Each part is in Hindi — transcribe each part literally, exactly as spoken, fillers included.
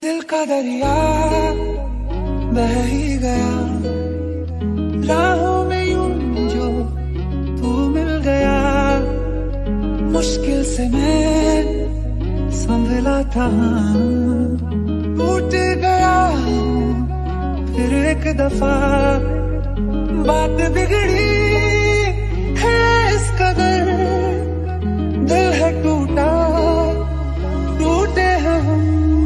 दिल का दरिया बह ही गया, राहों में यूं जो तू मिल गया। मुश्किल से मैं संभला था, टूट गया फिर एक दफा। बात बिगड़ी है इस कदर, दिल है टूटा, टूटे हैं हम।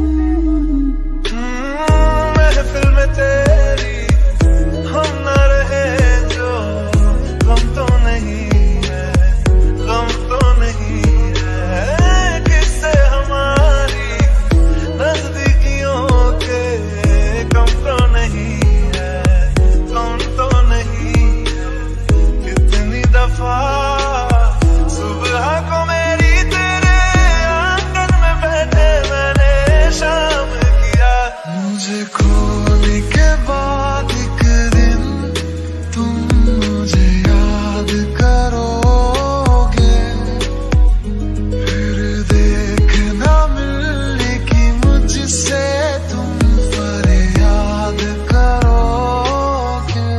महफिल में तेरी हम न रहे जो, गम तो नहीं है, गम तो नहीं है। किससे हमारी नजदीकियों के कम तो नहीं है, कम तो नहीं है। कितनी दफा सुबह को मेरी तेरे आंगन में बैठे मैंने शाम किया। मुझे खोने के बाद एक दिन तुम मुझे याद करोगे, फिर देखना मिलने की मुझसे तुम फरियाद करोगे।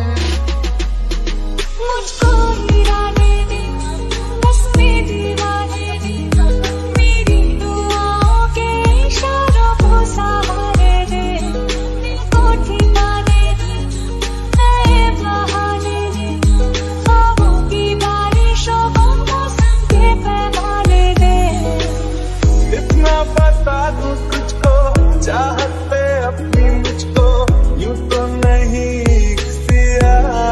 मुझको गिराने दे बस में दीवाने दे, मेरी दुआओं के इशारों को सहारे दे। दिल को ठिकाने दे, नए बहाने दे, ख्वाबों की बारिशों को मौसम के पैमाने दे। इतना बता दूं तुझको, चाहत पे अपनी मुझको यूं तो नहीं किया।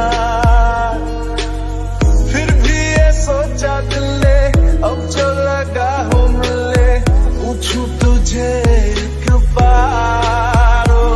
फिर भी ये सोचा दिल ने, अब जो लगा हो मिले, पूछूं तुझे एक बार। ओ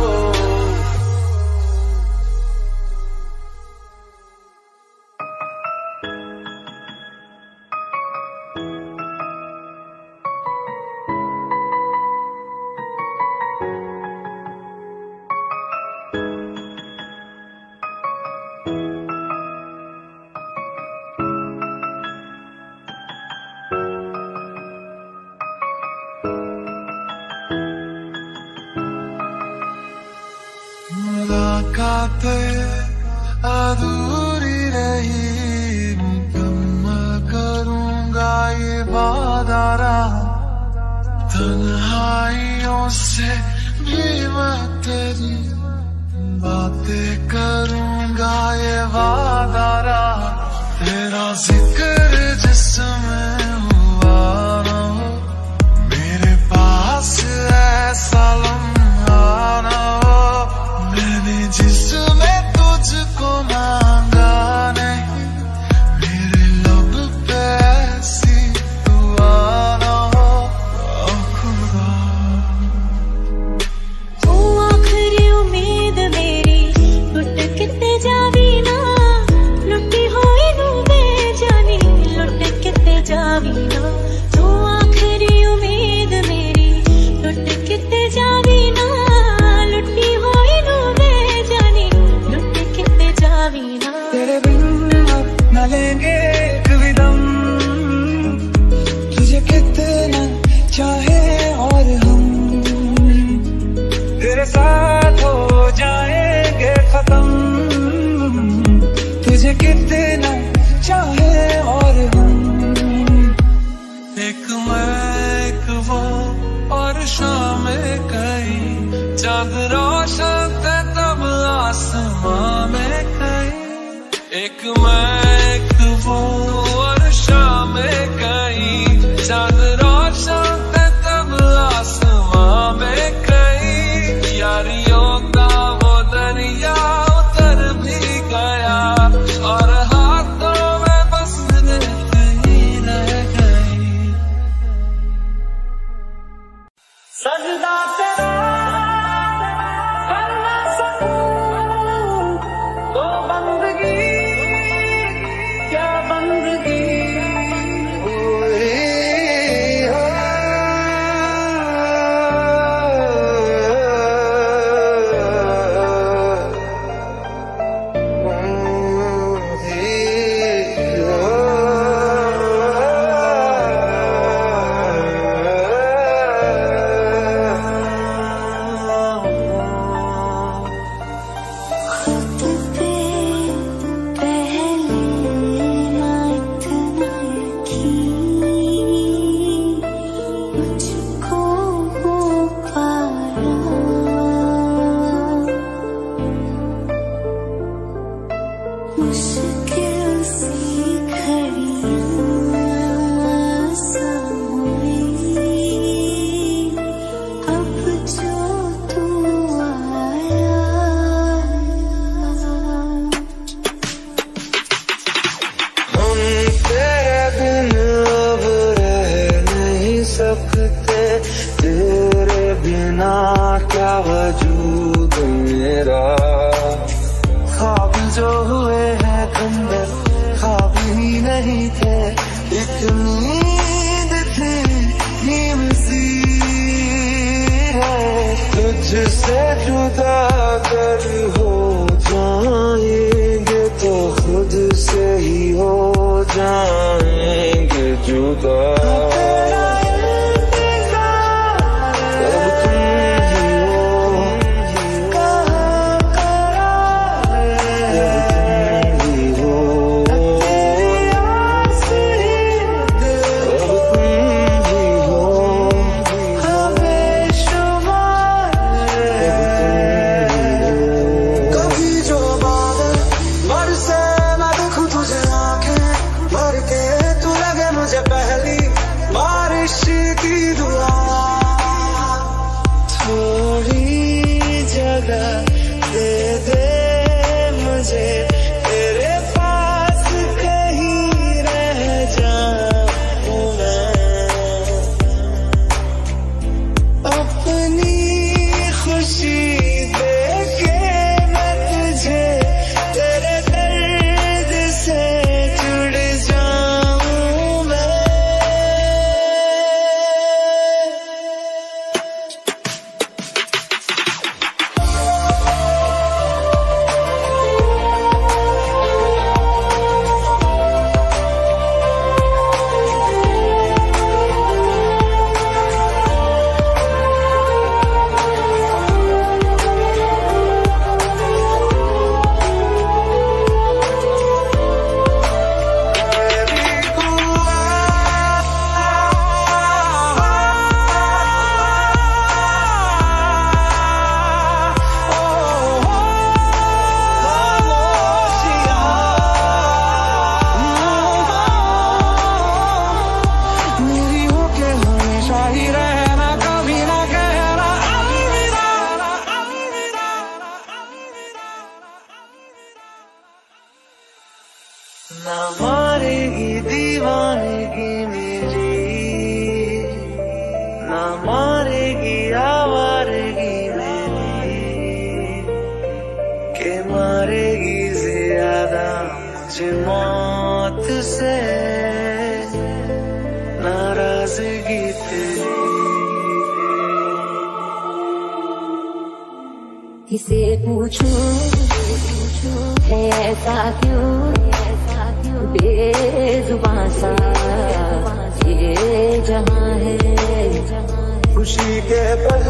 मुलाकातें अधूरी रही, मुकम्मल करूंगा ये वादा रहा। तन्हाइयों से भी मैं तेरी बातें करूंगा ये वादा रहा। तेरा जिक्र जिसमें हुआ ना हो, मेरे पास ऐसा लम्हा ना हो। मैंने जिसमें तुझको मांगा नहीं, मेरे लब पे ऐसी दुआ ना हो। ओ खुदा, तू आखिरी उम्मीद मेरी, लुट किते जावी ना, लुटी होई नू बेजानी, लुट किते जावी ना। तू आखिरी उम्मीद मेरी, लुट किते जावी ना, लुटी होई नू बेजानी, लुट किते जावी ना। तेरे बिन अब न लेंगे एक भी दम, तुझे कितना चाहे और हम तेरे साथ हो जाएंगे खत्म। तुझे कितना चाहे और हम, एक मैं एक वो और शाम कहीं, चांद रोशन थे तब आसमां में कहीं। एक मैं एक वो और शाम कहीं, चांद रोशन थे तब आसमां में कहीं। यारियों का वो दरिया उतर भी गया, और हाथों में बस कहीं रह गई। सजदा तेरा करना सकूं तो बंदगी क्या बंदगी। क्या वजूद मेरा। ख्वाब जो हुए हैं खंडर ख्वाब ही नहीं थे, एक नींद थी नीम सी है। तुझसे जुदा अगर हो जाएंगे तो खुद से ही हो जाएंगे जुदा। ना मारेगी दीवानगी मेरी, ना मारेगी आवारगी मेरी, के मारेगी ज्यादा मुझे मौत से नाराजगी तेरी। किसे पूछूं है ऐसा क्यों बेजुबां सा ये जहां है। खुशी के पल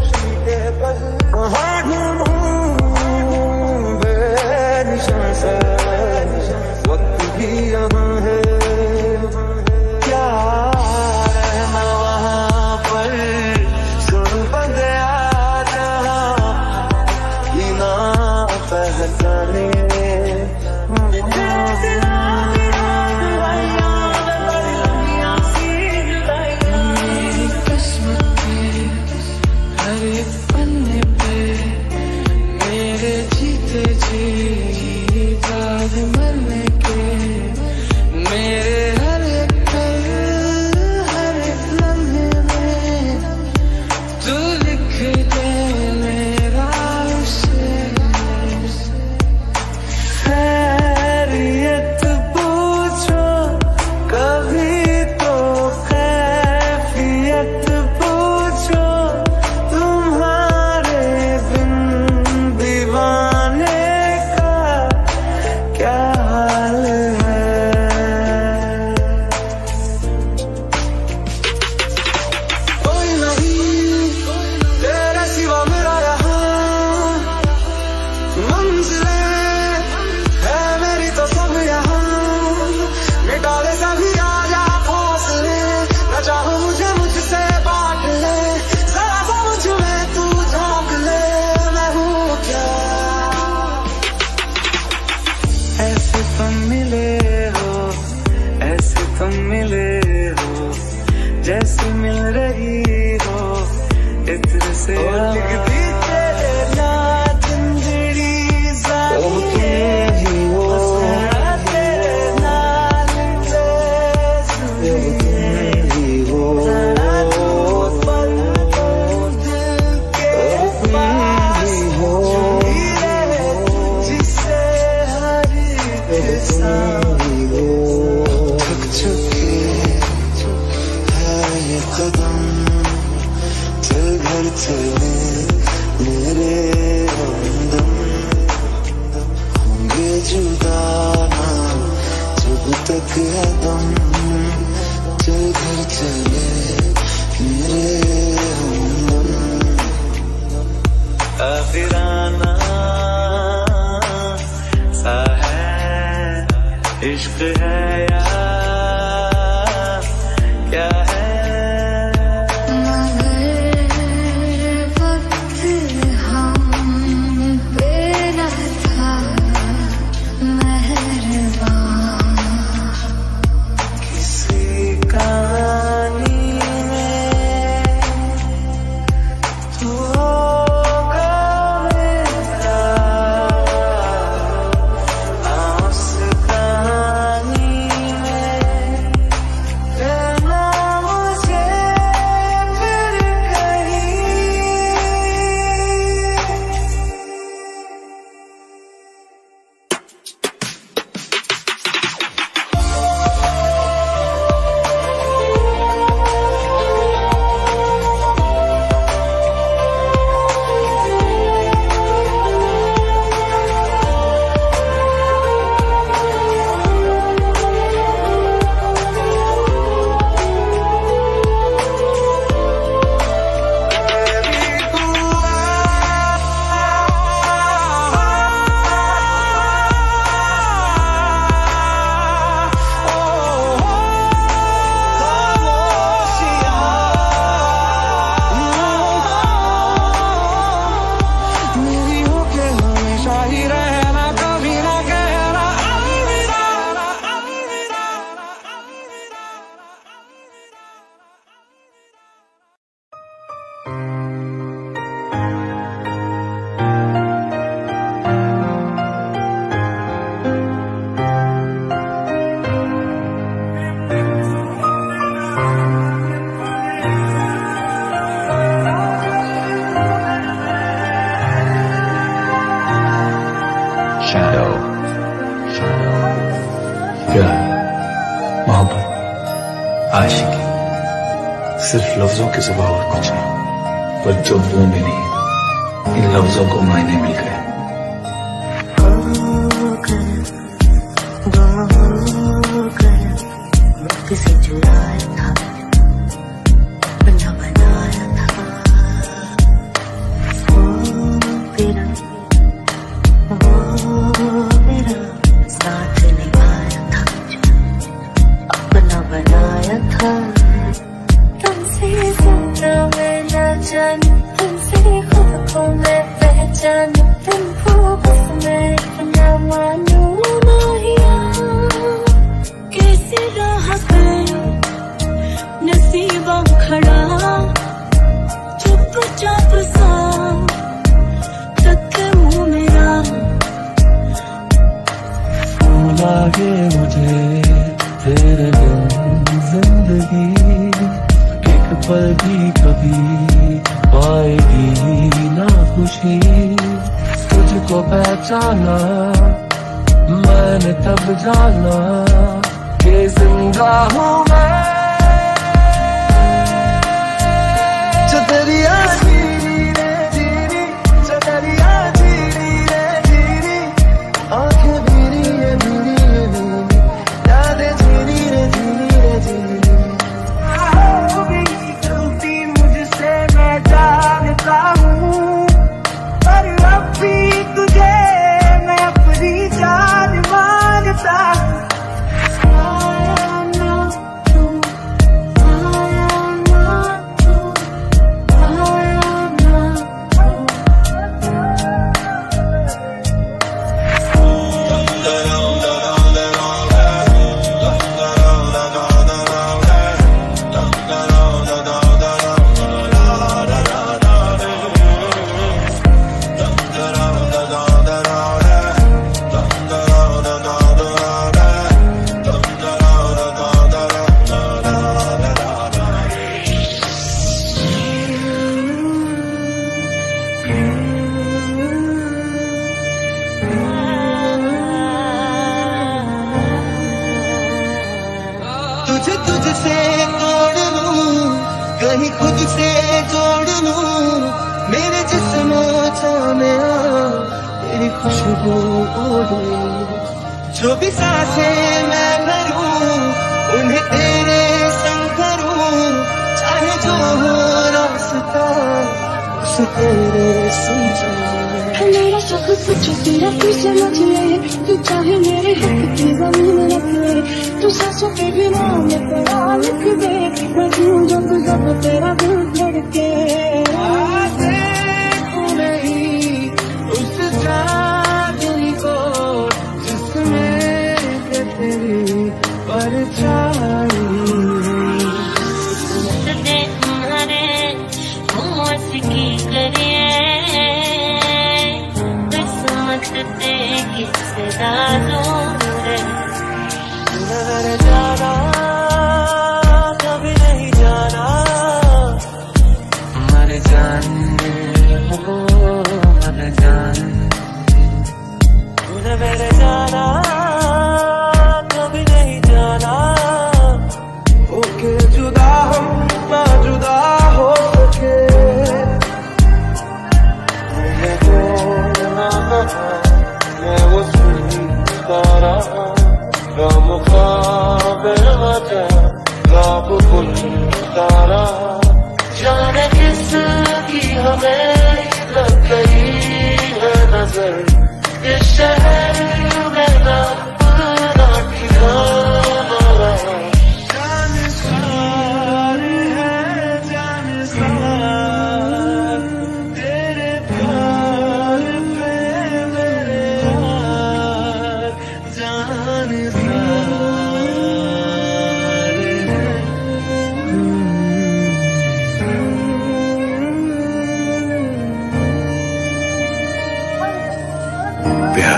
कहाँ ढूंढूं बेनिशान सा, वक्त भी यहाँ है क्या रहना वहाँ पर। सुन बंदया जहाँ बिना पहचाने क्या कदम चल घर चले मेरे हमदम। आखिराना सा है इश्क है या क्या है। आशिकी सिर्फ लफ्जों की ज़बान और कुछ नहीं, पर जो मुंह में नहीं इन लफ्जों को मायने मिल गए। किसे चुराया था बना बनाया था वो तेरा वो मेरा साथ निभाया था अपना बनाया था। तुमसे सपना मैं न जानूं, तुमसे खुद को मैं पहचानूं, तुमको बस मैं इतना मानूं माहिया। कैसे राह करूं नसीबा खड़ा चुपचाप सा तक मुँह मेरा। लागे मुझे तेरे बिन जिंदगी एक पल भी कभी पाएगी ना खुशी। तुझको पहचाना मैंने तब जाना कि जिंदा हूँ मैं। चदरिया जीरी रे जीरी, चदरिया जीरी रे जीरी, आंखें भीरी रे भीरी रे भीरी, यादें जीरी रे जीरी रे जीरी। हो गई गलती मुझसे मैं जानता हूँ, पर अब भी तुझे मैं अपनी जान मानता हूँ। तुझे तुझसे तोड़ लूं, कहीं खुद से जोड़ लूं, मेरे जिस्म में तेरी खुशबू ओढ़ूं। जो भी सांसें मैं भरूं उन्हें तेरे संग करूं, चाहे जो हो रास्ता उसे तेरे समझो। मेरा सब कुछ तेरा तू समझ ले, तू चाहे मेरे हक की जमीन रख ले, तू सांसों के बिना मैं तेरा लिख दे, मैं जीऊं जब जब तेरा दिल धड़के। देखूं नहीं उस चांदनी को जिसमें के तेरी परछाई। की करे किस्मत ते किसदा जोर मर जाना कभी नहीं जाना, मर जाने हो मर जान। तूने मेरे जाना कभी नहीं जाना, होके जुदा हम ना जुदा हो सके। मैं वो सुनता रहा मुखाबिर वजह राब बुलता रहा, जाने किसकी हमें लग गई है नजर, इस शहर में ना अपना ठिकाना रहा। जानसार है जानसार तेरे प्यार पे मेरे यार, जानसार प्यार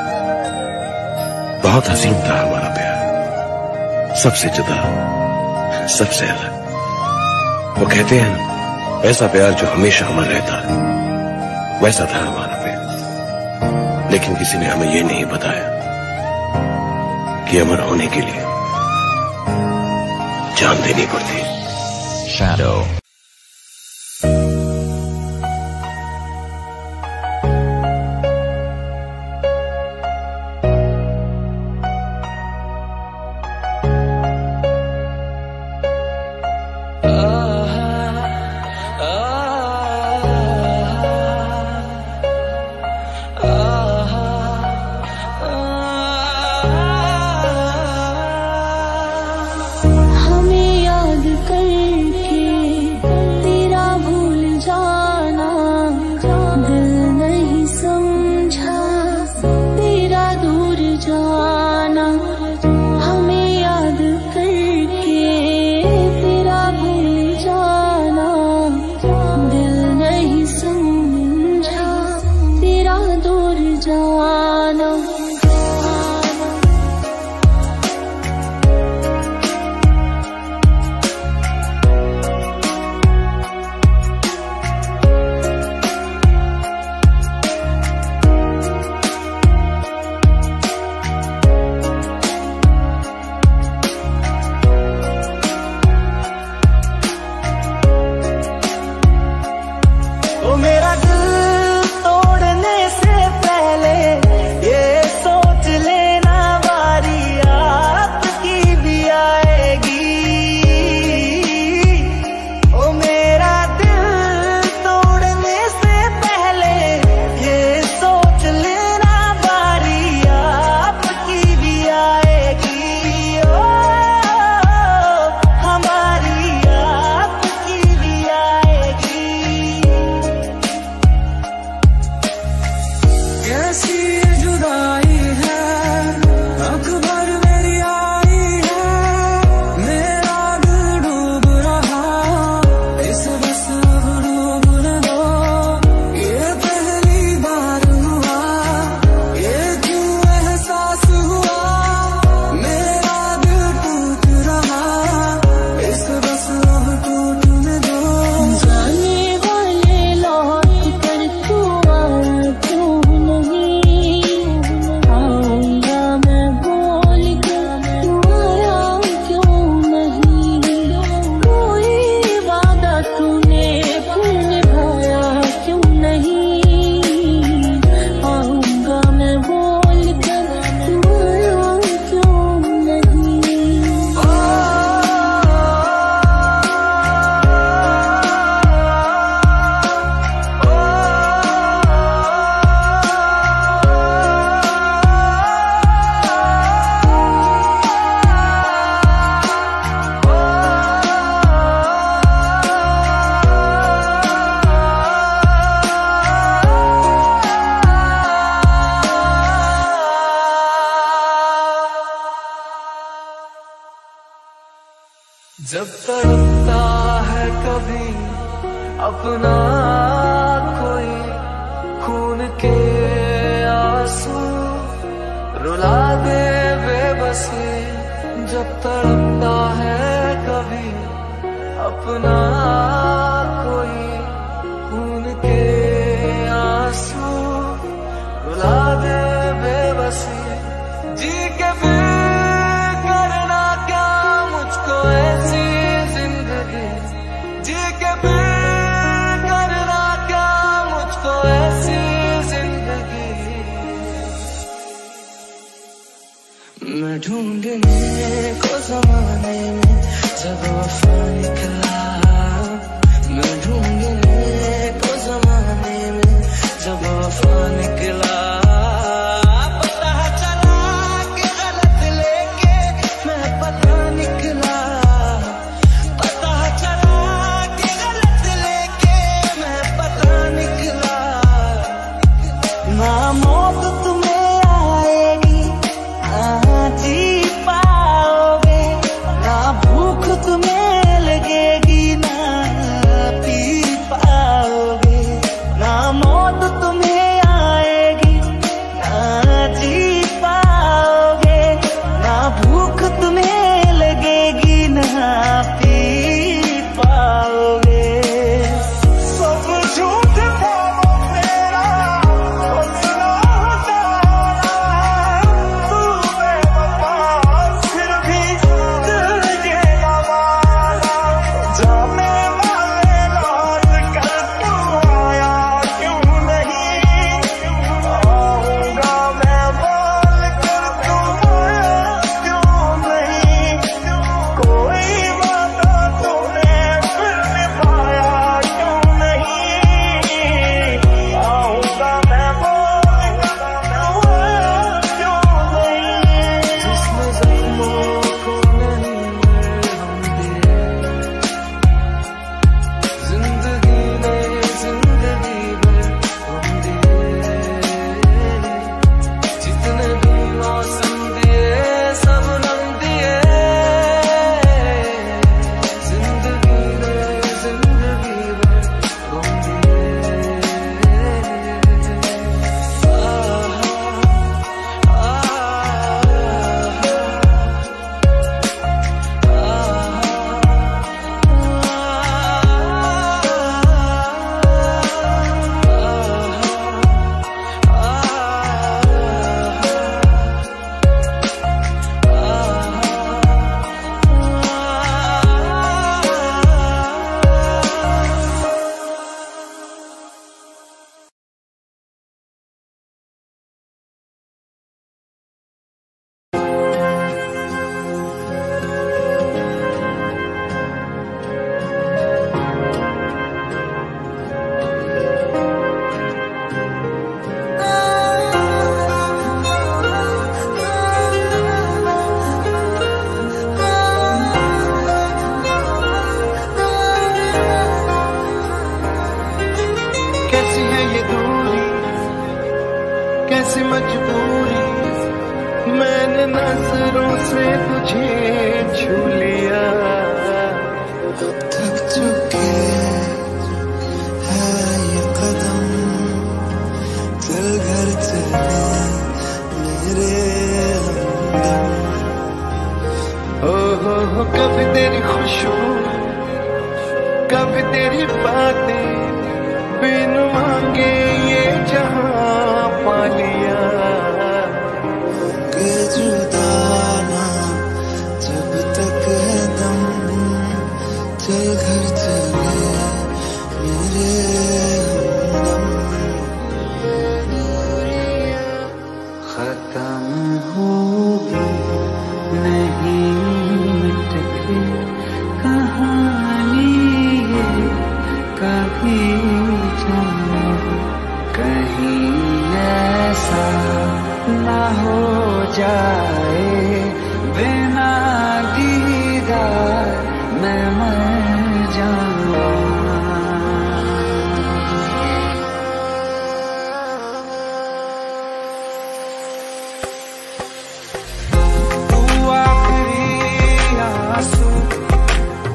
बहुत हसीन था हमारा प्यार, सबसे जुदा सबसे अलग। वो कहते हैं ना, ऐसा प्यार जो हमेशा अमर रहता है, वैसा था हमारा प्यार। लेकिन किसी ने हमें ये नहीं बताया कि अमर होने के लिए जान देनी पड़ती है। Shadow. हमें याद करके तेरा भूल जाना, दिल नहीं समझा तेरा दूर जाना। हमें याद करके तेरा भूल जाना, दिल नहीं समझा तेरा दूर जाना। ओ मेरा दिल तोड़ने से पहले जब तड़पता है कभी अपना कोई खून के आंसू रुला दे बेबसी, जब तड़पता है कभी अपना कोई खून के आंसू रुला दे बेबसी, जी के फिर करना क्या मुझको ऐसी जिंदगी, जी के फिर करना क्या मुझको ऐसी जिंदगी। मैं ढूंढने को जमाने में जब वफा निकला, मैं ढूंढने को जमाने में जब वफा निकला, पता चला कि गलत लेके मैं पता निकला, पता चला कि गलत लेके मैं पता निकला। ना मौत तुम्हें आएगी ना जी पाओगे, ना भूख तुम्हें लगेगी ना पी पाओगे, ना मौत तुम्हें आएगी ना जी पाओगे, ना भूख तुम्हें लगेगी ना पी पाओगे। सब झूठ था वो मेरा, सोचना होता तू बेवफा, फिर भी तुझे न माना, जाने वाले लौट कर तू आया क्यों नहीं, आऊंगा मैं बोल कर तू आया क्यों नहीं, कोई वादा तूने फिर निभाया क्यों नहीं, आऊंगा मैं बोल कर तू आया क्यों नहीं। जिसने जख्मों को नहीं मरहम दिए, जिंदगी ने जिंदगी भर गम दिए, जितने भी मौसम दिए सब नम दिए, जिंदगी ने जिंदगी भर गम दिए। कैसी है ये दूरी, कैसी मजबूरी, मैंने नजरों से तुझे छू लिया। थक चुके हैं ये कदम, चल घर चले मेरे हमदम। ओ हो हो कभी तेरी खुशबू, कभी तेरी बातें, बिन मांगे ये जहां पा लिया। के जुदा ना जब तक है दम, चल घर चले मेरे हमदम। खत्म होगी नहीं मिटती कहानी ये कभी जाने, कहीं ऐसा ना हो जाए बिना दीदार मैं मर जाऊं। तू आखिरी आंसू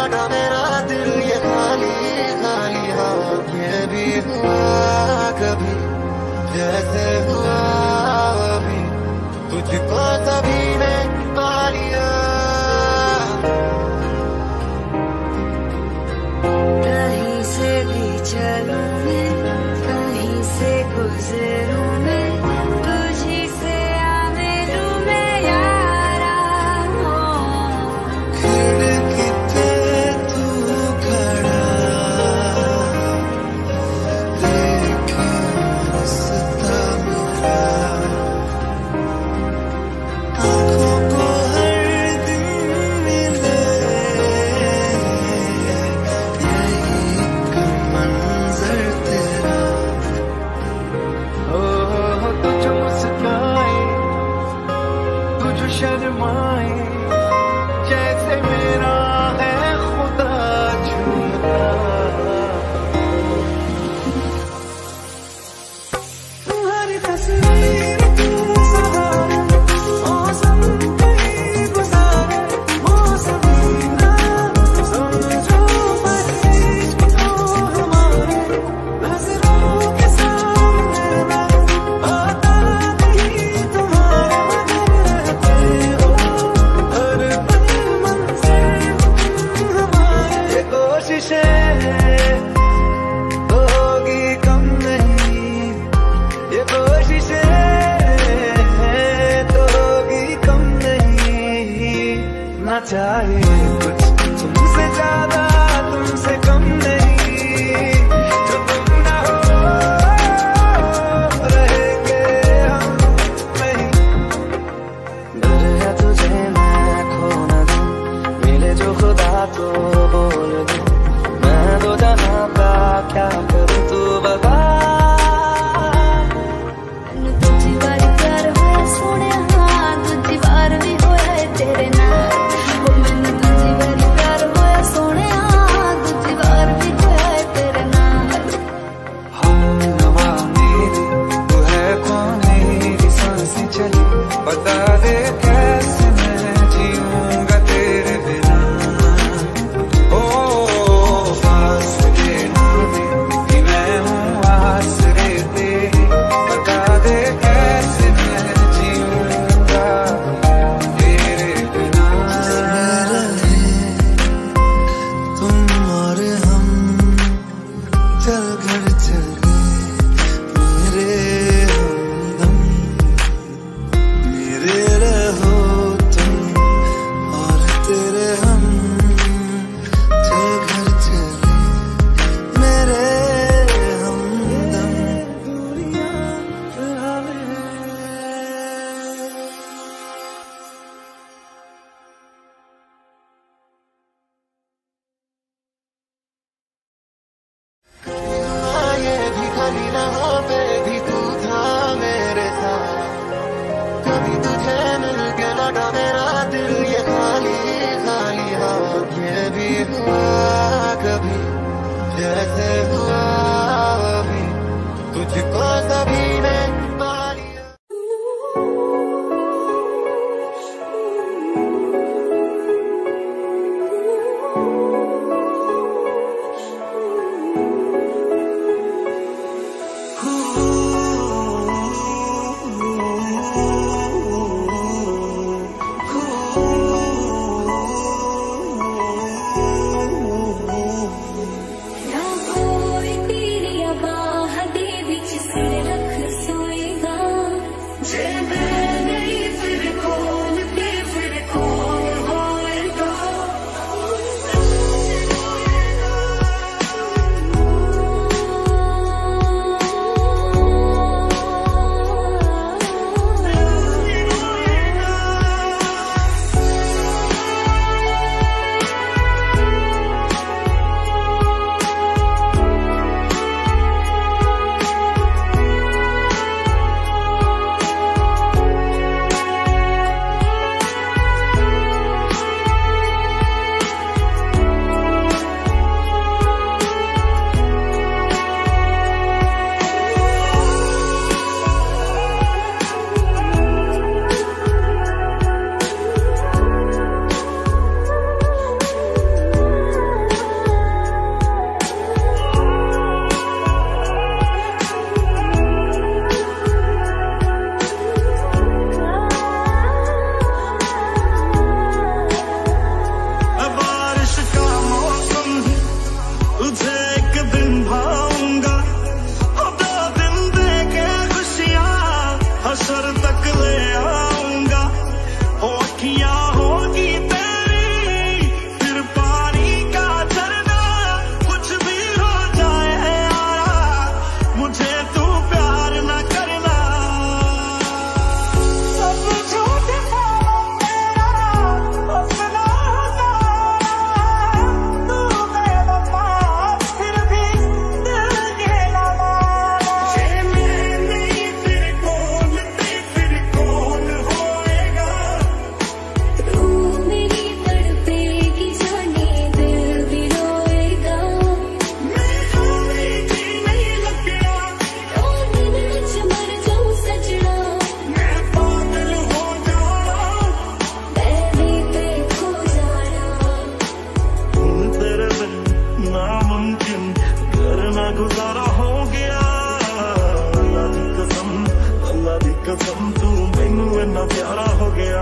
लगा मेरा दिल ये खाली खाली हाँ ये भी हुआ कभी जैसे हुआ अभी तुझको तभी मैं पा लिया। कहीं से भी चलूं मैं कहीं से गुजरूं मैं तुझी से आ मिलूं मैं यारा। खिड़की पे तू खड़ा देख रास्ता मेरा आँखों को हर दिन मिले यही एक मंजर तेरा। ओ तुझ मुस्काए तुझ शर्माए जैसे मेरा है खुदा झूठा। तुम्हारी तस्वीर तू सहारा मौसम कहीं गुजारे मौसम ना समझो परिश को हमारे नजरों के सामने मैं आता नहीं तुम्हारे मगर रहते हो हर पल मंज़िल हमारे। ये कोशिशें तो होगी कम नहीं ये कोशिशें तो होगी कम नहीं ना चाहे कुछ तुमसे ज्यादा तुमसे कम नहीं जो तुम ना हो रहेंगे हम नहीं। डर है तुझे मैं खो न दूं मिले जो खुदा तो बोल दूं मैं तो जहाँ का क्या करूं तू बता। मैनू दूजी बार प्यार होया सोने हाँ दूजी बार भी होया है तेरे नाल। ओ मैनू दूजी बार प्यार होया सोने हाँ दूजी बार भी होया है तेरे नाल। हम नवा मेरी तू है कौन मेरी सांसें चली बता दे कैसे मैं जीऊंगा तेरे बिना। ओ फासले ना दे कि मैं हूँ आसरे तेरी बता दे कैसे मैं जीऊंगा तेरे बिना। तुम और हम चल घर चले मेरे हमदम मेरे रहो तुम और तेरे हम चल घर चले मेरे हमदम। ये भी खाली राहों पे भी तू था मेरे साथ कभी तुझे मिल के लगा मेरा दिल ये खाली खाली हाँ ये भी हुआ कभी जैसे हुआ अभी तुझको तभी मैं पा लिया। ना कोई तेरी बाह दे विच सिर रख गुजारा हो गया। अल्लाह दी कसम, अल्लाह दी कसम, तू मैनू इन्ना प्यारा हो गया।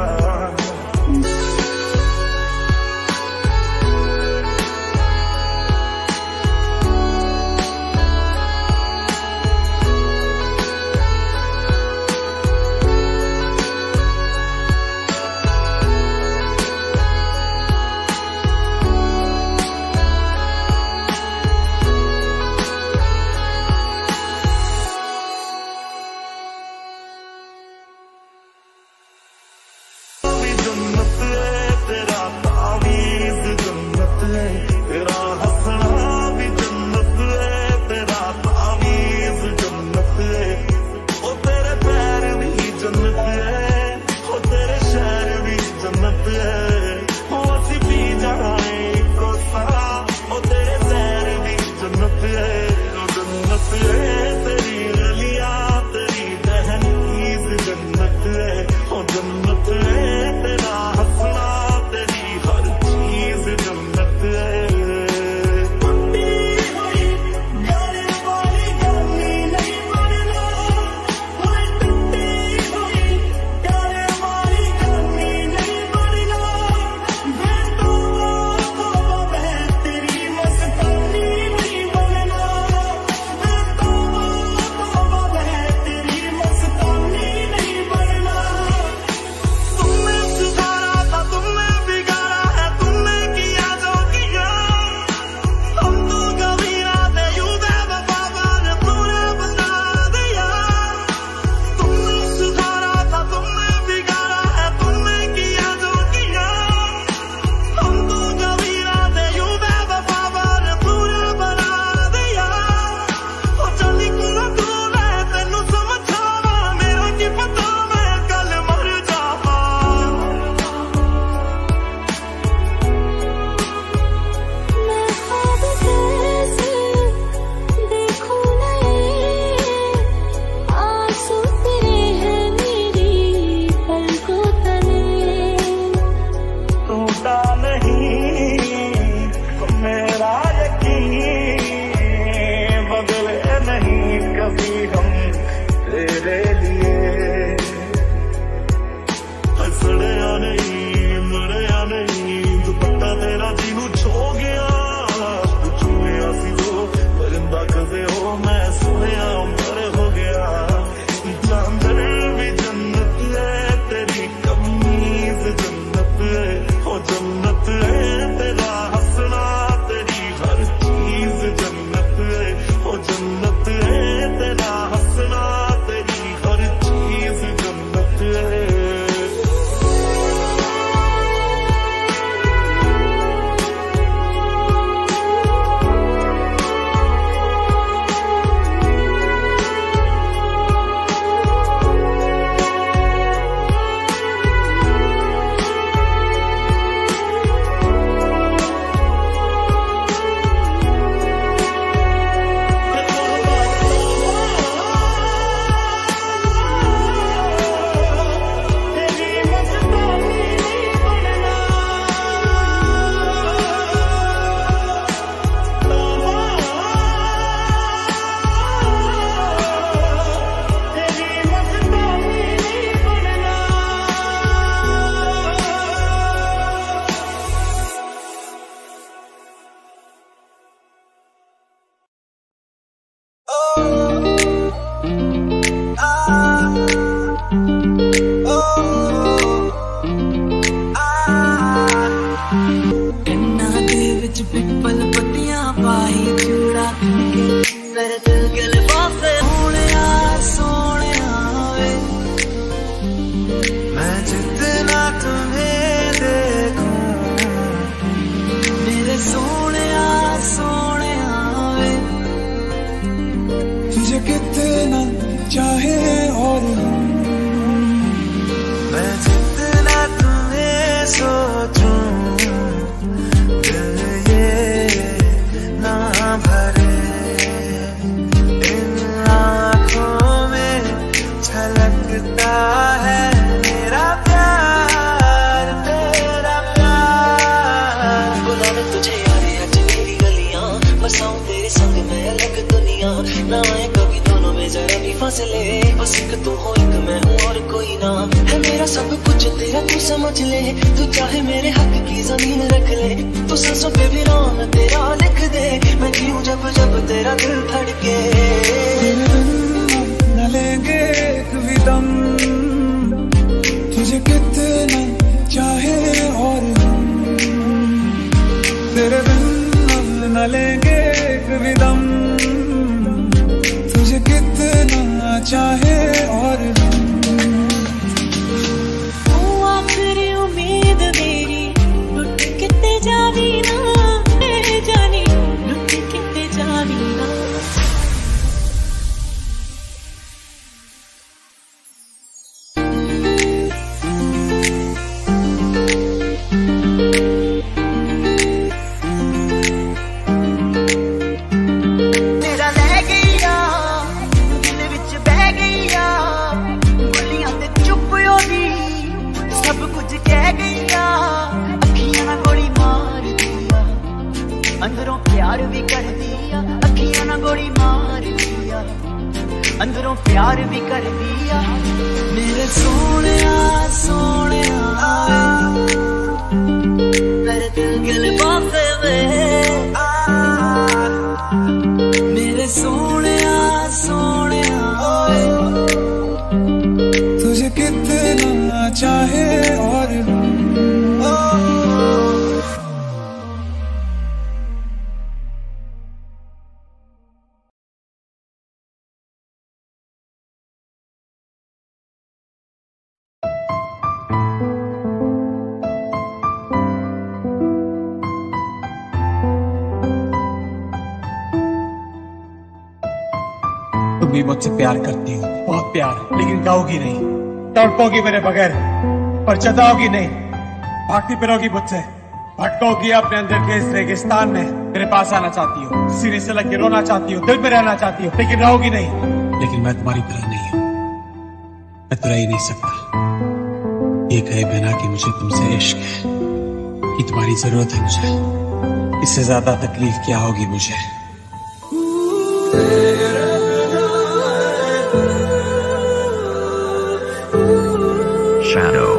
तुझे यारी बसाऊं तेरे संग मैं अलग दुनिया, ना आए कभी दोनों में जरा भी फासले, बस एक तू हो एक मैं हूँ और कोई ना, है मेरा सब कुछ तेरा तू समझ ले, तू चाहे मेरे हक की जमीन रख ले, तू सांसों पे भी नाम तेरा लिख दे, मैं जीऊं जब जब तेरा दिल धड़के। न लेंगे एक भी दम, तुझे कितना चाहे और हम, तेरे बिन हम न लेंगे एक भी दम, तुझे कितना चाहे और हम। तू आखिरी उम्मीद मेरी, लुट किते जावी ना मेरे जानी, लुट किते जावी ना। अंदरों प्यार भी कर दिया, अखियां ना गोली मार दिया, अंदरों प्यार भी कर दिया, मेरे सोने सोने मेरे दिल के लिफाफे में, मेरे सोने सोने तुझे कितना चाहे और हम। तुम भी मुझसे प्यार करती हो, बहुत प्यार, लेकिन गाओगी नहीं, तड़पोगी मेरे बगैर, पर जताओगी नहीं, भागती फिरोगी मुझसे, भटकोगी अपने अंदर के इस रेगिस्तान में, मेरे पास आना चाहती हो, सीने से लग के रोना चाहती हो, दिल में रहना चाहती हो, लेकिन रहोगी नहीं। लेकिन मैं तुम्हारी तरह नहीं हूं, मैं तो रह ही नहीं सकता, ये कहे बिना कि मुझे तुमसे इश्क है, कि तुम्हारी जरूरत है मुझे, इससे ज्यादा तकलीफ क्या होगी मुझे। Shadow.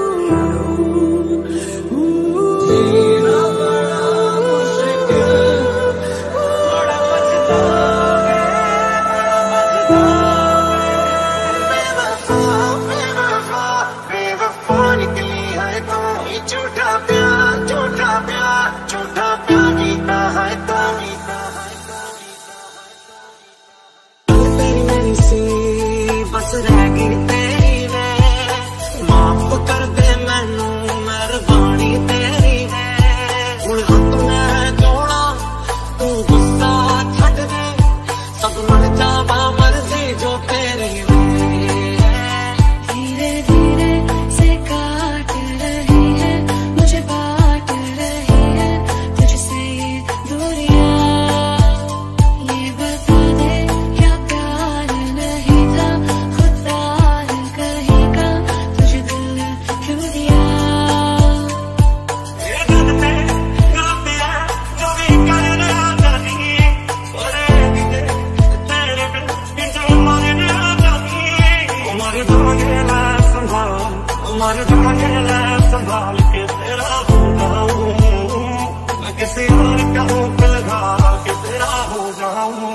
बस रह गई तेरी वे, माफ कर दे मैनू मेहरबानी तेरी है, हुण हथ मैं जोड़ा तू गुस्सा छड्ड दे, सब मन जावा मर्जी जो तेरी वे। धीरे धीरे से काट रही है, मुझे बांट रही है तुझसे ये दूरियां, ये बता दे क्या प्यार नहीं था, खुदा कहेगा तुझे दिल क्यों दिया। संभाल के तेरा हो जाऊं, मैं किसी और का हुक्म लगा के तेरा हो जाऊं।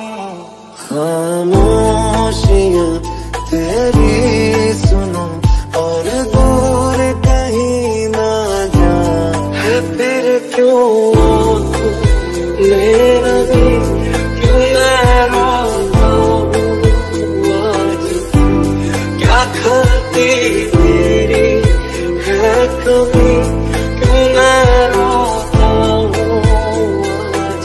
खामोशियां तेरी सुनो और दूर कहीं ना जा, है फिर क्यों मेरा भी क्यों मैं रोता हूँ आज, क्या खाती तेरी है कभी क्यों मैं रोता हूँ आज।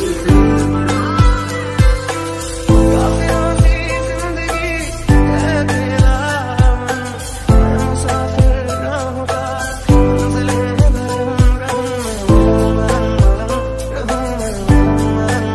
जिंदगी है तेरा मन, मुसाफिर रहूंगा, मंजिल है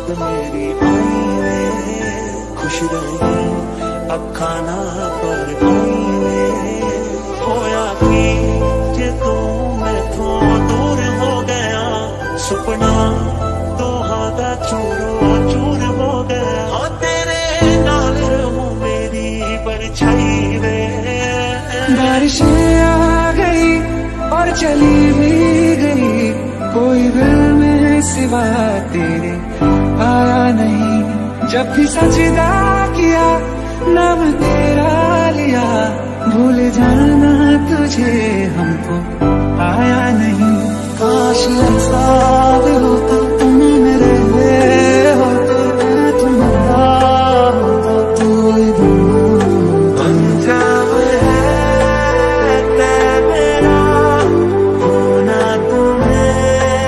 याद मेरी आई वे खुश रही अखा ना पर आई वे होया कि जे तू मैथों दूर हो गया सुपना तो हादा चूरो चूर हो गया हो तेरे नाल रहूं मेरी परछाई वे बारिशें आ गई और चली भी गई कोई दिल में सिवा तेरे आया नहीं जब भी सजदा किया नाम तेरा लिया भूल जाना तुझे हमको आया नहीं काश ऐसा भी होता तुम मेरे होते मैं तुम्हारा होता तू पंजाब है तेरा होना तुम्हें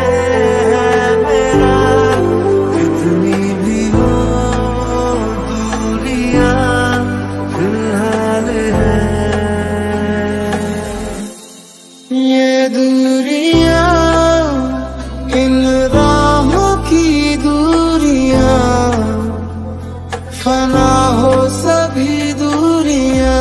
मेरा कितनी भी हो दूरियां फिलहाल है ये दूरियां इन राहों की दूरियां फना हो सभी दूरियां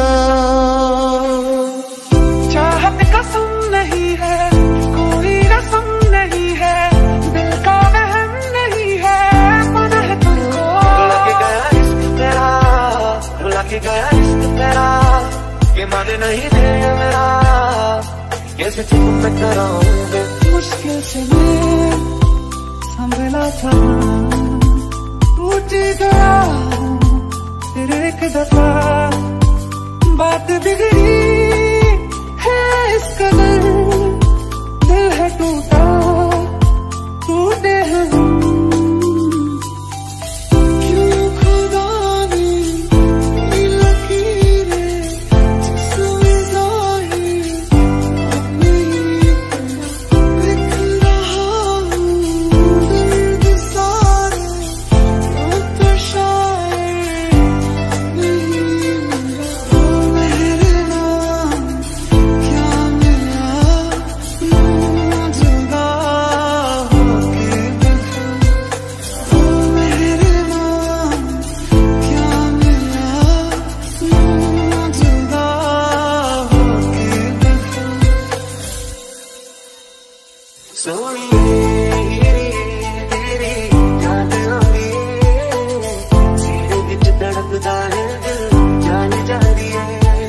चाहत कसम नहीं है कोई रस्म नहीं है दिल का वहम नहीं है पनाह तुझको लग गया इश्क तेरा लग गया इश्क तेरा ये मन नहीं दे मेरा कैसे चुप मैं कराऊंगा मुश्किल से मैं संभला था टूट गया फिर एक दफा बात बिगड़ी है इस कदर दिल है टूटा टूटे हैं हम क्यों खुदा ने ये लकीरें जिसमें ज़ाहिर अपनी लिख रहा हूँ दर्द सारे क्यों तो शायर नहीं मेरा ओ मेरे नाम क्या मिला यूं जुदा होके देखो ओ मेरे नाम क्या मिला यूं जुदा होके देखो सोनी तेरी याद आवी सीने विच धड़कदा है दिल जान जा रही है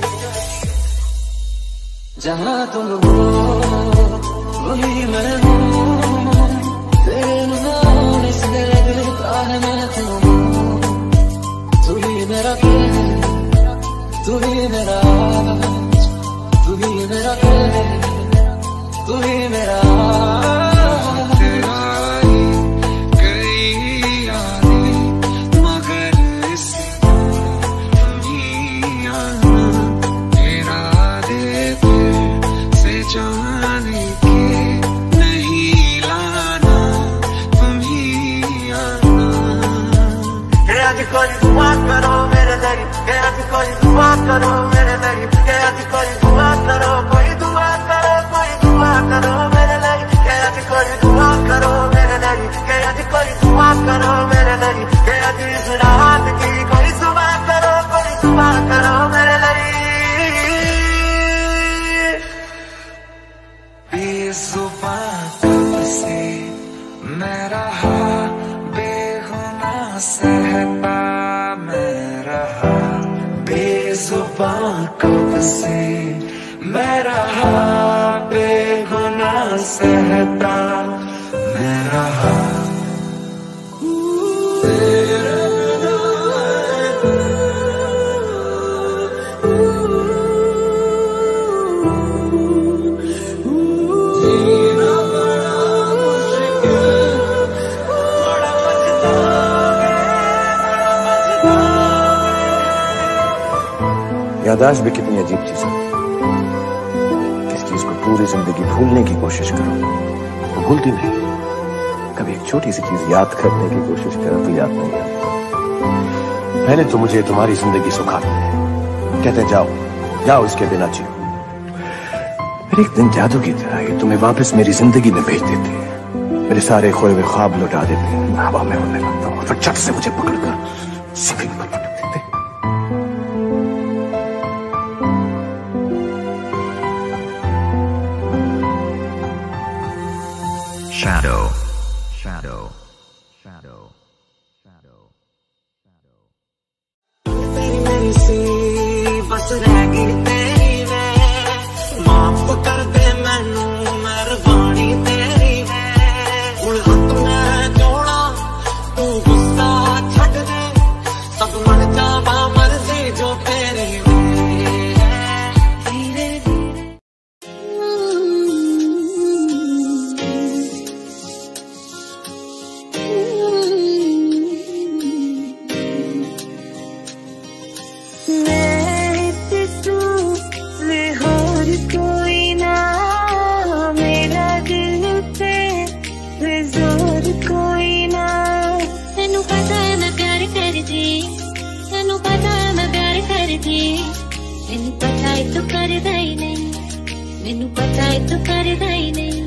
जहाँ तुम हो वही मैं हूँ तेरे नाम इस दिल का है मैं तुम तू ही मेरा दिल तू ही मेरा तू ही मेरा दिल तू ही मेरा तेरा ही कई यादें मगर इसको नहीं आना तेरा देते से जाने के नहीं लाना तुम ही आना के आज कोई दुआ करो मेरे लिए के आज कोई दुआ करो मेरे लिए के आज कोई दुआ करो कोई दुआ करो कोई दुआ करो मेरे लिए के आज कोई दुआ करो मेरे लिए के आज कोई दुआ करो मेरे लिए के आज इस रात की कोई दुआ करो कोई दुआ करो मेरे लिए बेजुबां कब से मैं रहा बेगुनाह सहता मैं रहा बेजुबां कब से मैं रहा बेगुनाह सहता मैं रहा याददाश्त भी कितनी अजीब चीज है। किस चीज को पूरी जिंदगी भूलने की कोशिश करो वो भूलती नहीं। कभी एक छोटी सी चीज याद करने की कोशिश करो तो याद नहीं आती। पहले तो मुझे तुम्हारी जिंदगी सुखाते हैं, कहते हैं जाओ जाओ इसके बिना जियो। फिर एक दिन जादू की तरह ये तुम्हें वापस मेरी जिंदगी में भेज देते हैं। मेरे सारे खोए हुए ख्वाब लौटा देते हैं। मैं हवा में उड़ने लगता हूँ, फिर झट से मुझे पकड़कर जमीन पर पटक देते। Shadow, shadow, shadow, shadow, shadow. तेरी मेरी सी बस रह गई तेरी वे, माफ कर दे मैनू मेहरबानी तेरी वे। हुण हथ मैं जोड़ा तू गुस्सा छड्ड दे, सब मन जावा मर्जी जो तेरी वे। धीरे धीरे मैनू पता है तू करदा ही नहीं, मैनू पता है तू करदा ही नहीं।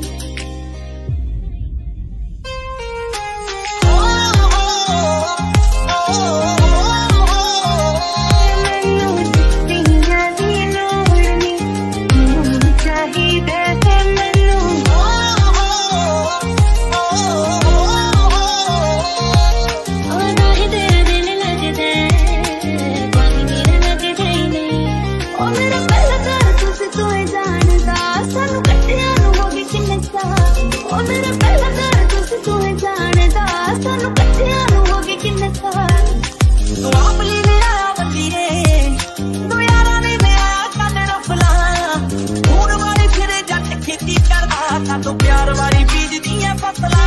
तो प्यार वाली बीज दिया पतला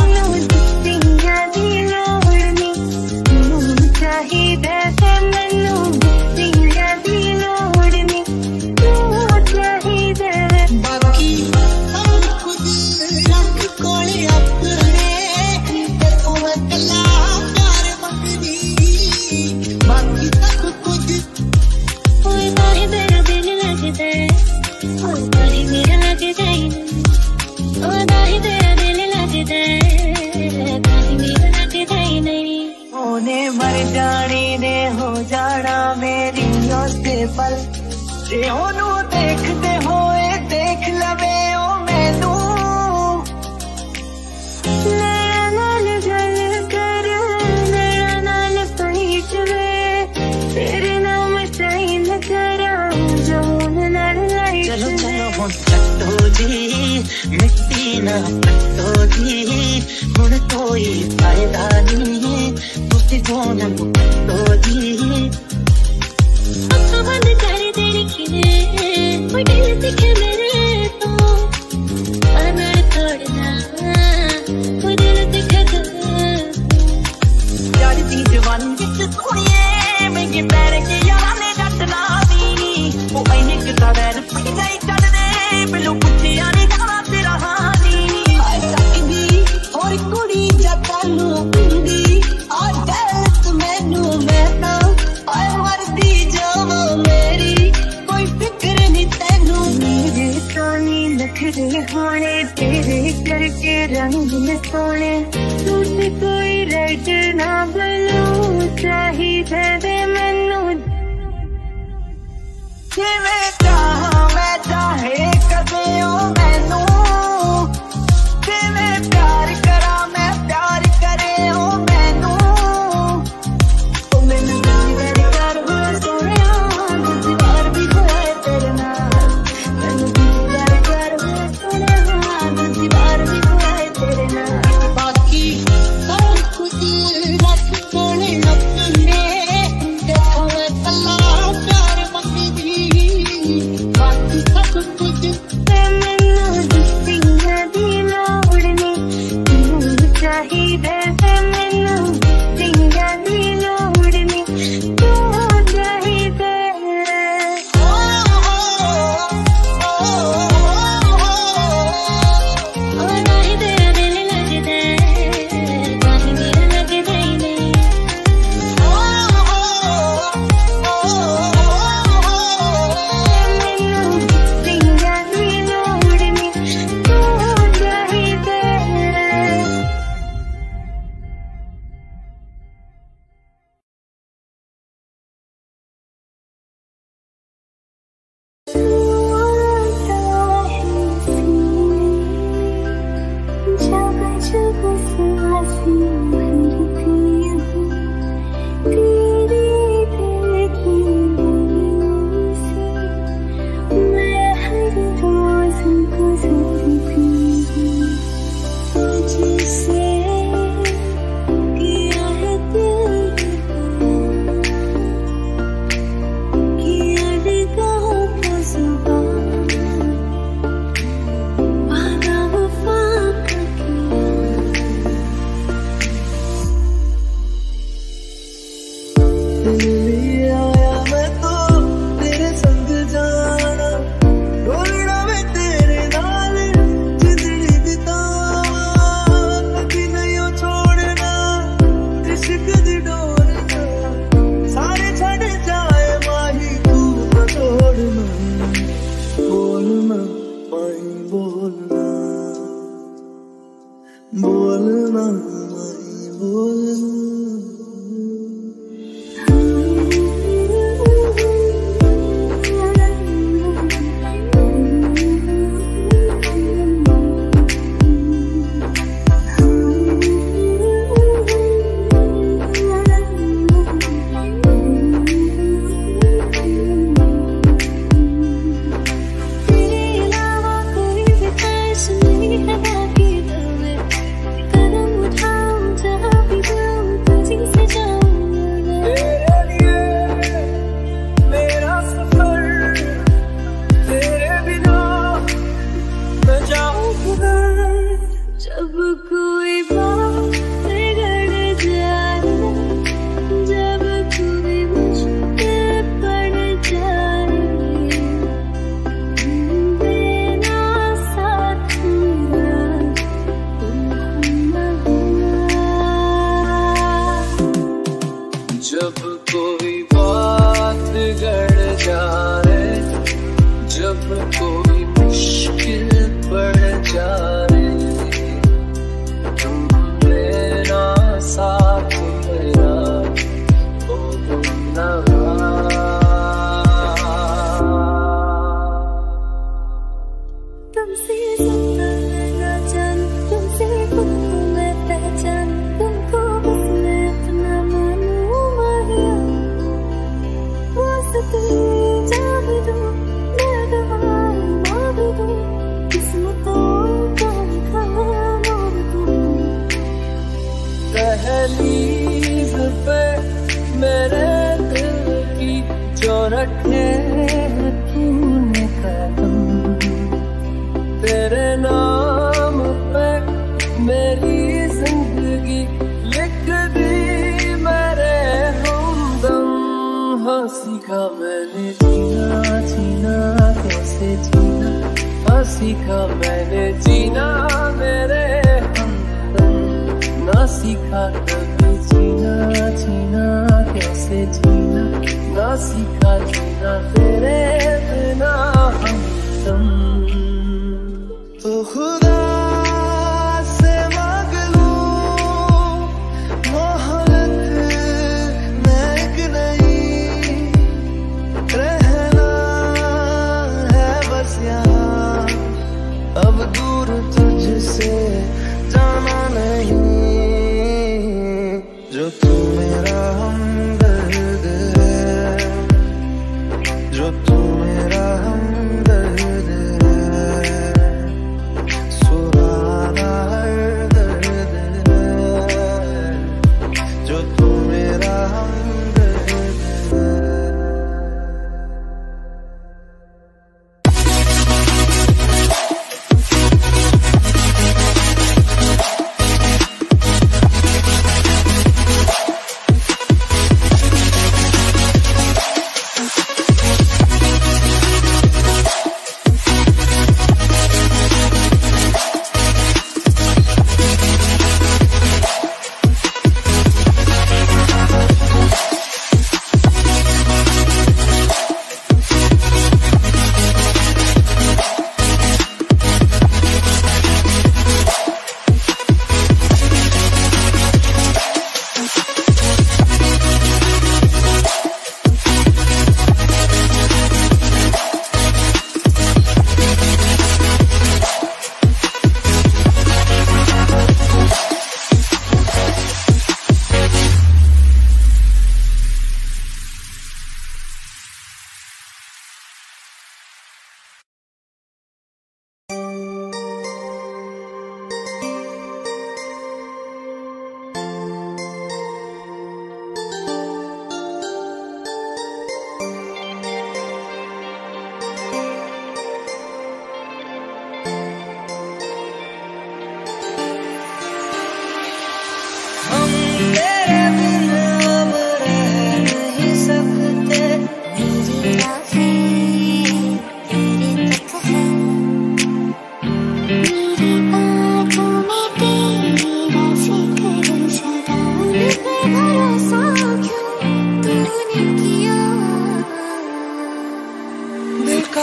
चाहिए मैनू दिया दी लोड़नी तू चाहिए बाकी सब कुछ रख कोले अपने तू अकेला प्यार मंगनी बाकी सब कुछ ओए बाहे मेरा दिल लगदा है ओए बाहे मेरा लगदा है मर जानी ने हो जाना मेरी उसे पल जे ओनू देखते होए देख लवे ओ मैनू नैना नाल गल कर नैना नाल पहीच वे तेरे नाम चाइन करा जमुन नाल लाई। चलो चलो हो चट्टो जी मिट्टी ना कट्टो जी हुण कोई फायदा नहीं तुसी जोन कट्टो जी। अखा बंद कर तेरी खिले वो दिल दिखे मेरे तो अनर तोड़ना वो दिल दिखे तो यार दी जवानी जित सोनिए मेरे पैर के यार ने डटना दी वो ऐने किता वैर पई जाई चढ़ दे बिलू पुछे आने जावा तेरा हानी आई सकदी और कुड़ी जतानू पिंदी आ दर्द मैनू मैना आई मरदी जावा मेरी कोई फिक्र नहीं तेनू मेरे लिए आया मैं तो तेरे संग जाना, डोलना मैं तेरे नाल जिंदड़ी बितावा, कभी नहीं ओ छोड़ना इश्क दी डोरना, सारे छड़ जाए माही तू न छोड़ना, बोलना माही बोलना, बोलना माही बोलना। जब कोई बात बिगड़ जाए, जब कोई मुश्किल पड़ जाए, देना साथ मेरा जब कोई बात बिगड़ जाए, जब कोई मुश्किल पड़ जाए, साथ मेरा बोलना। तुमसे जिंदा लगा जान, तुमसे खुद को मैं पहचान, तुमको बस मैं अपना मानूं माहिया, वास्ते जा भी दूं, मैं दवाई मार भी दूं, किस्मतों का लिखा मोड़ दूं। दहलीज पे मेरे दिल की जो रखे तूने कदम, तेरे नाम पे मेरी जिंदगी लिख दी मेरे हमदम। हाँ सीखा मैंने जीना जीना कैसे जीना, हाँ सीखा मैंने जीना मेरे हमदम, ना सीखा कभी जीना जीना कैसे जीना, ना सीखा जीना तेरे बिना हमदम। तो खुदा से मांग लूं मोहब्बत मैं एक नहीं, रहना है बस यहाँ, अब दूर तुझसे जाना नहीं, जो तू मेरा हमदर्द है, जो तू मेरा हमदर्द है,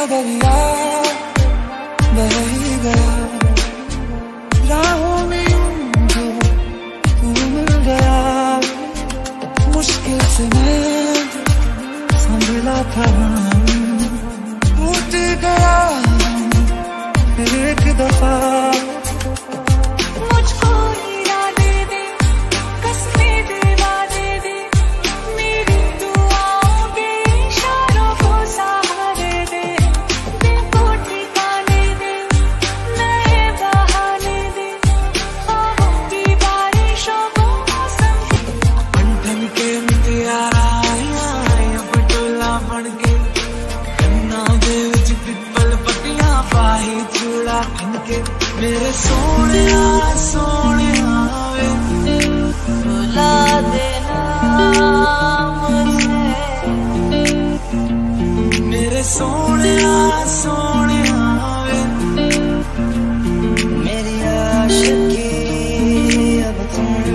दरिया बह ही गया, राहों में यूं तू मिल गया। मुश्किल से मैं संभला था, टूट गया फिर एक दफा। मुझको हीरा दे दे, कसमें दिलवा दे दे, मेरी दुआओं के इशारों को सहारे दे। दिल को ठिकाने दे, नए बहाने दे, ख्वाबों की बारिशों को मौसम ठन ठन के मुटियारा अब टोला बन के, कन्ना दे विच पिपल पत्तियां पाही चूड़ा खन के। मेरे सोने सोने वे बुला देना मुझे, मेरे सोने सोने वे मेरी आशिकी अब तुम।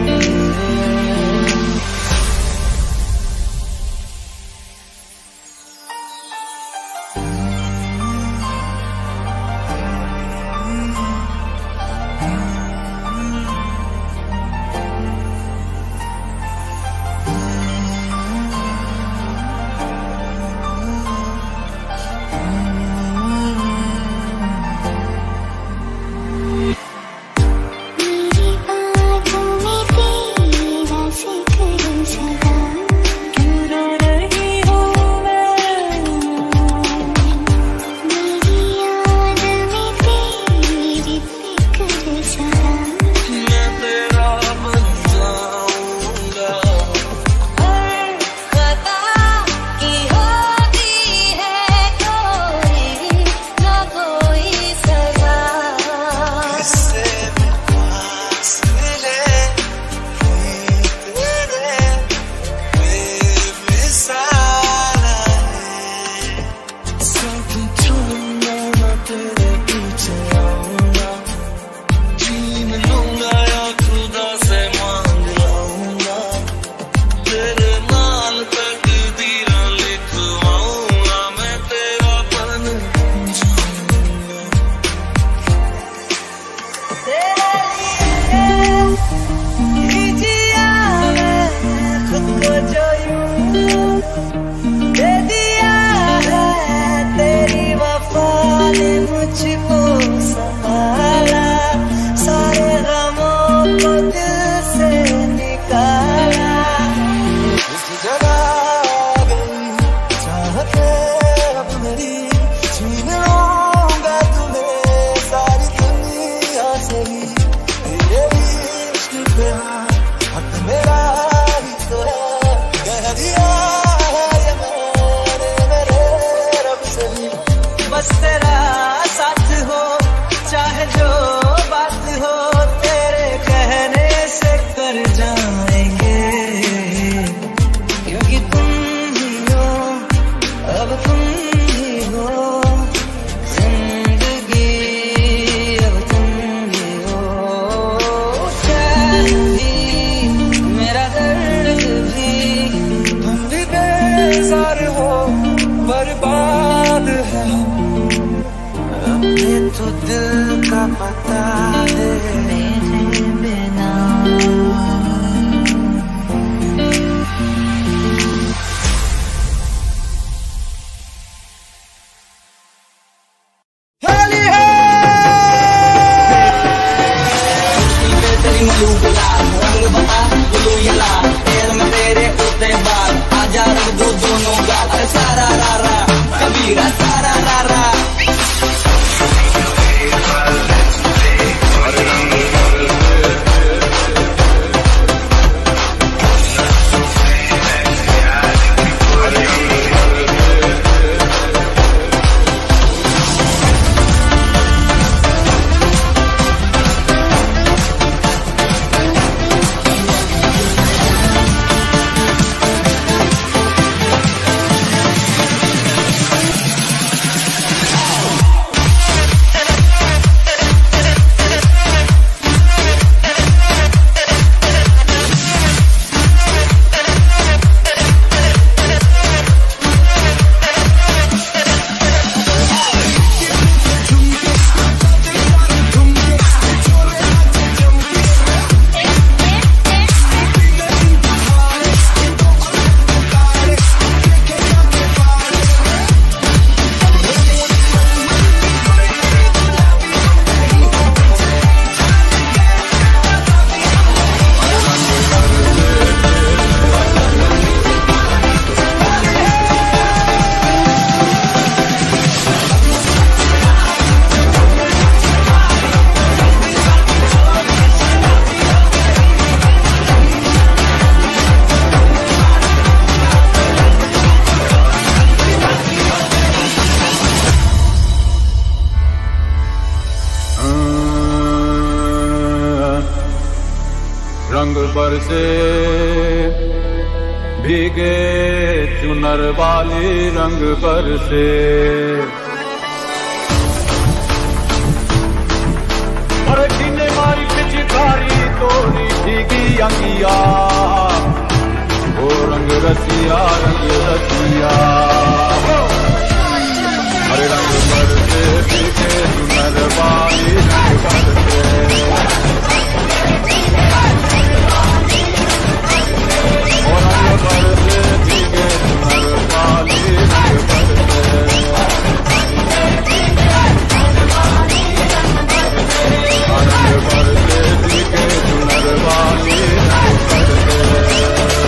मुझको संभाला, सारे गमों को दिल से निकाला। इस जगह गई चाहते अब मेरी, छीन लूंगा तुम्हें सारी दुनिया से ही। तेरे इश्क पे हक मेरा ही तो है, कह दिया है ये मैंने मेरे रब से भी। बस तेरा साथ हो चाहे जो बात हो, तेरे कहने से कर जाएंगे, क्योंकि तुम ही हो अब तुम ही हो जिंदगी, अब तुम ही हो। चैन भी मेरा दर्द भी, तुम भी बेजार हो बर्बाद है। अपने तो दिल का पता है मेरे बिना। होली है तेरी मलू बुला, रंग बता गुलू यला, तेर में तेरे उतरे बाल, आजा रंग दो दोनों गाल। सारा रारा कबीरा सारा रारा, बरसे भीगे चुनर वाली रंग बरसे। अरे किने मारी पिचकारी तोरी भीगी अंगिया, ओ रंग रसिया रंग रसिया। अरे रंग बरसे भीगे चुनर वाली रंग बरसे। और रंग बरसे भीगे चुनर वाली रंग बरसे। रंग बरसे भीगे चुनर वाली रंग बरसे।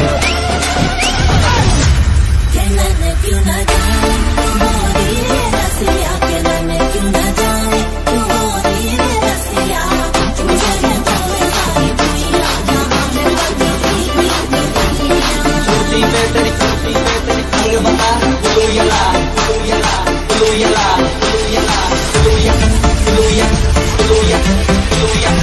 क्यों न जाने तू मोरी रे रसिया, के न क्यों न जाने तू मोरी रे रसिया। तुझे जाए सारी दुनिया जहां में बंदी छोटी पे तेरी छोटी पे तेरी कुल बता तू यला तू यला तू यला तू यला तू यला तू यला तू यला तू यला।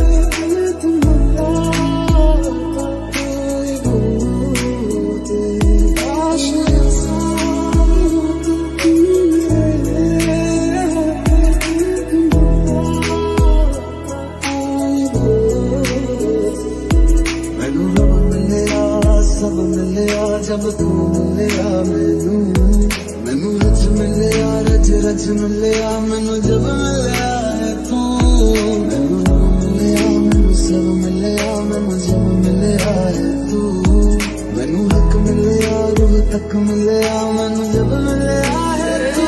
do मिलया जब तू मिलया मैनू मैनू रज मिलया रज रज मिलया मैनू जब मिलया है तू मैनू मिलया मैनू सब मिलया मैनू जब मिलया है तू मैनू हक मिलया रूह तक मिलया मैनू जब मिलया है तू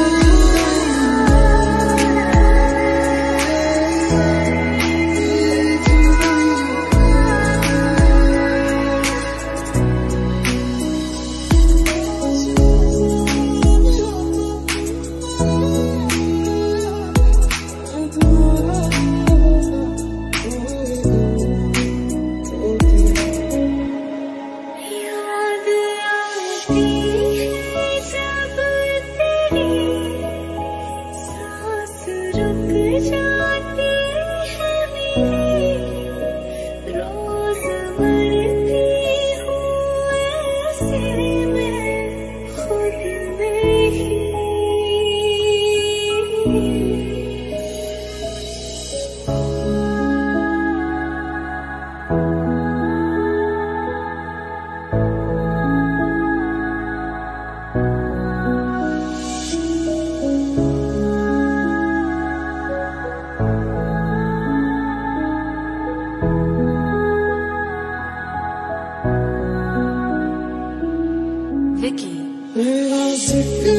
Vicky. मेरा जिक्र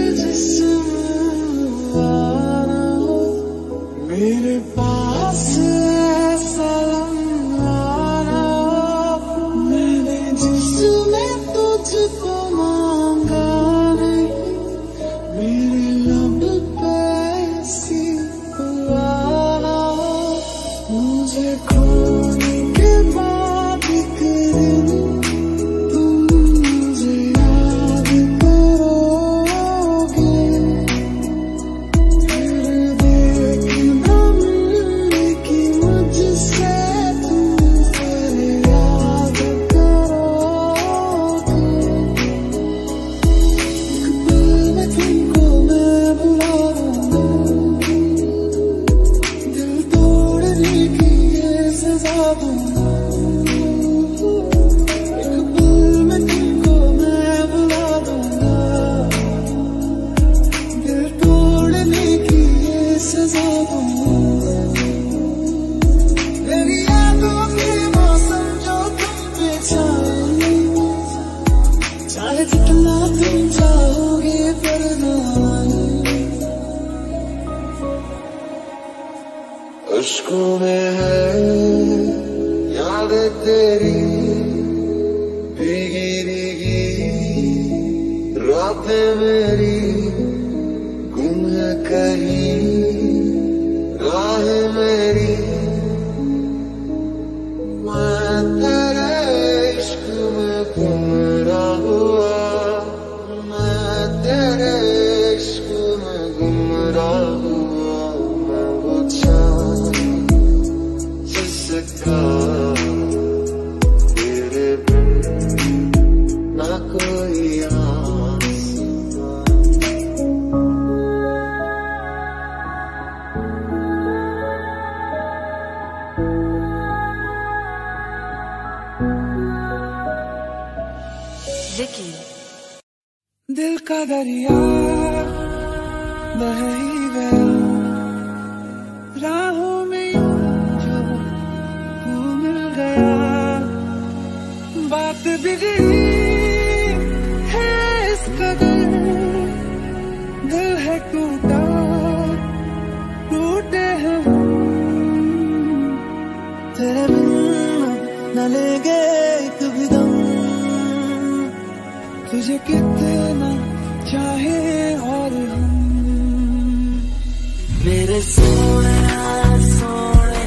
जिस्म आना हो मेरे पास ऐसा लम्हाना हो मैंने जिसमें तुझको मांगा नहीं मेरे लब पे ऐसी पुराना हो मुझे खोने के बाद एक दिन जितना तुम चाहोगे पर अश्कों में है यादें तेरी भीगी भीगी रातें मेरी गुम है कहीं राहें मेरी मैं तेरे इश्क में गुमराह हुआ मैं तेरे इश्क में गुमराह हुआ मैं वो चाँद जिसका तेरे बिन ना कोई Vicky. दिल का दरिया बह ही गया राहों में जो तू मिल गया बात बिगड़ी है इस कदर दिल है टूटा टूटे हैं तेरे बिन न लेंगे एक भी दम तुझे कितना चाहे और हम मेरे सोने सोने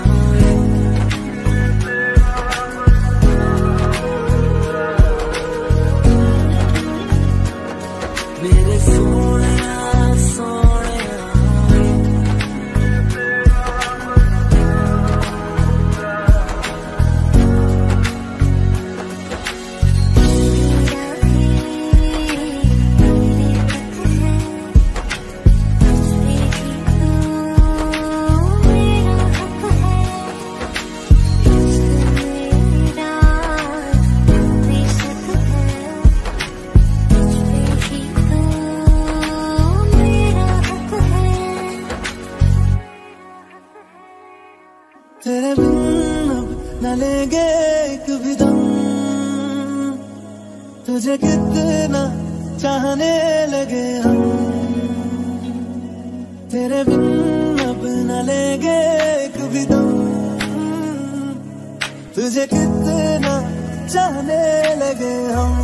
मेरे सोने सोने तुझे कितना चाहने लगे हम, तेरे बिन अब न लेंगे कभी दम। तुझे कितना चाहने लगे हम।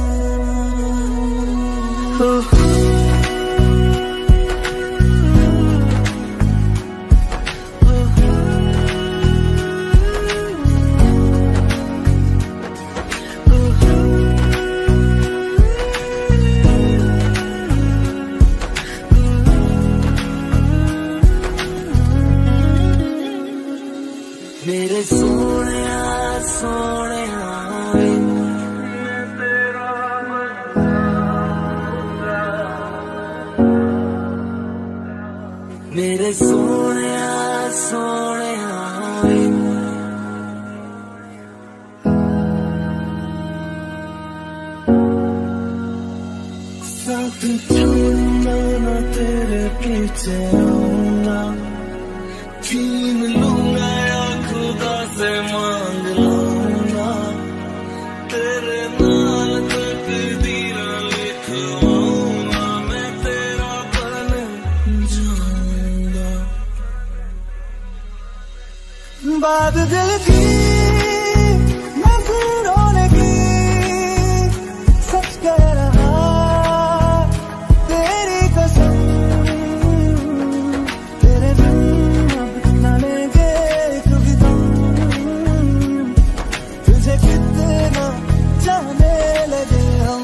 मेरे सोने सोने मेरे सोने सोने साथ छोड़ना ना तेरे पीछे आऊंगा, छीन लूंगा या खुदा से मांग लूंगा, तेरे नाल तकदीर लिखवाऊंगा, मैं तेरा बन जाऊंगा। बात दिल की नजरों ने की, सच कह रहा तेरी कसम, तेरे बिन अब न लेंगे कभी दम। तुझे कितना चाहने लगे हम।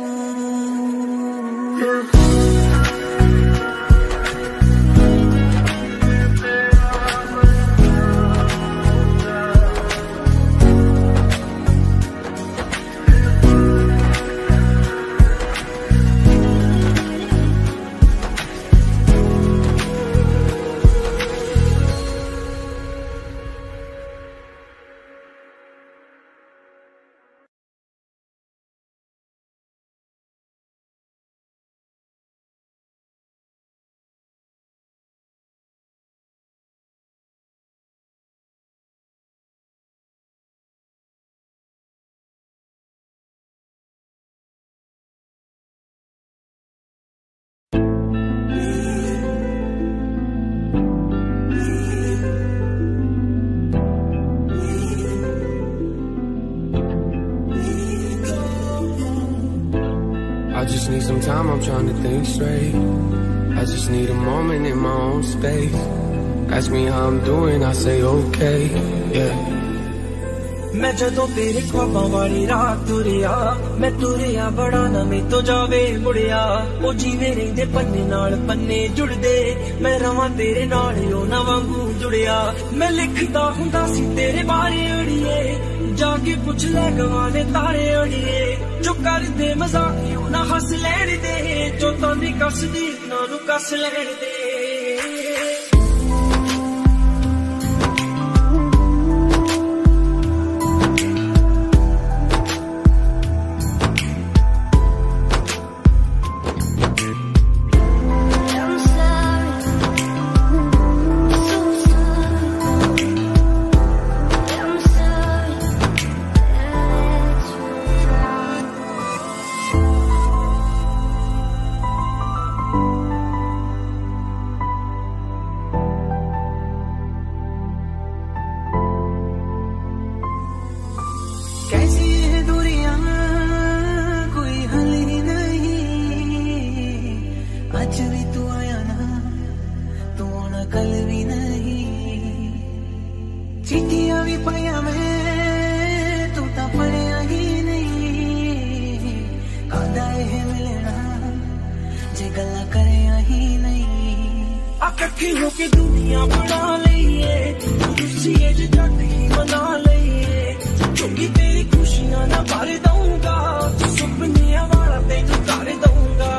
I just need some time, I'm trying to think straight. I just need a moment in my own space. Ask me how I'm doing, I say okay, yeah. मैं जदों तेरे ख्वाबां वाली रात तुरिया, मैं तुरिया बड़ा ना मैं तो जावे मुड़िया। ओ जीवे रहिंदे पन्ने नाल पन्ने जुड़दे, मैं रवां तेरे नाल ओ ना वांगू जुड़िया। मैं लिखदा हुंदा सी तेरे बारे अड़िए, जाके पुछ ले गवाने तारे अड़िए। जो कर दे मजाक ना हस लैण दे, जो तानी कसदी ना नू कस लैण दे। कैसी है दूरियां कोई हल ही नहीं, आज भी तू आया ना तू आना कल भी नहीं। चिट्ठियां भी पाया मैं तू तो पढ़िया ही नहीं, कांदा है मिलना जे गल्ला करिया ही नहीं। इकट्ठी होके दुनिया बना लईए, खुशियां जे जग ही मना लईए। चुंगी तेरी खुशियां ना भर दूंगा, सुपनियां वाला तेनू कर दूंगा।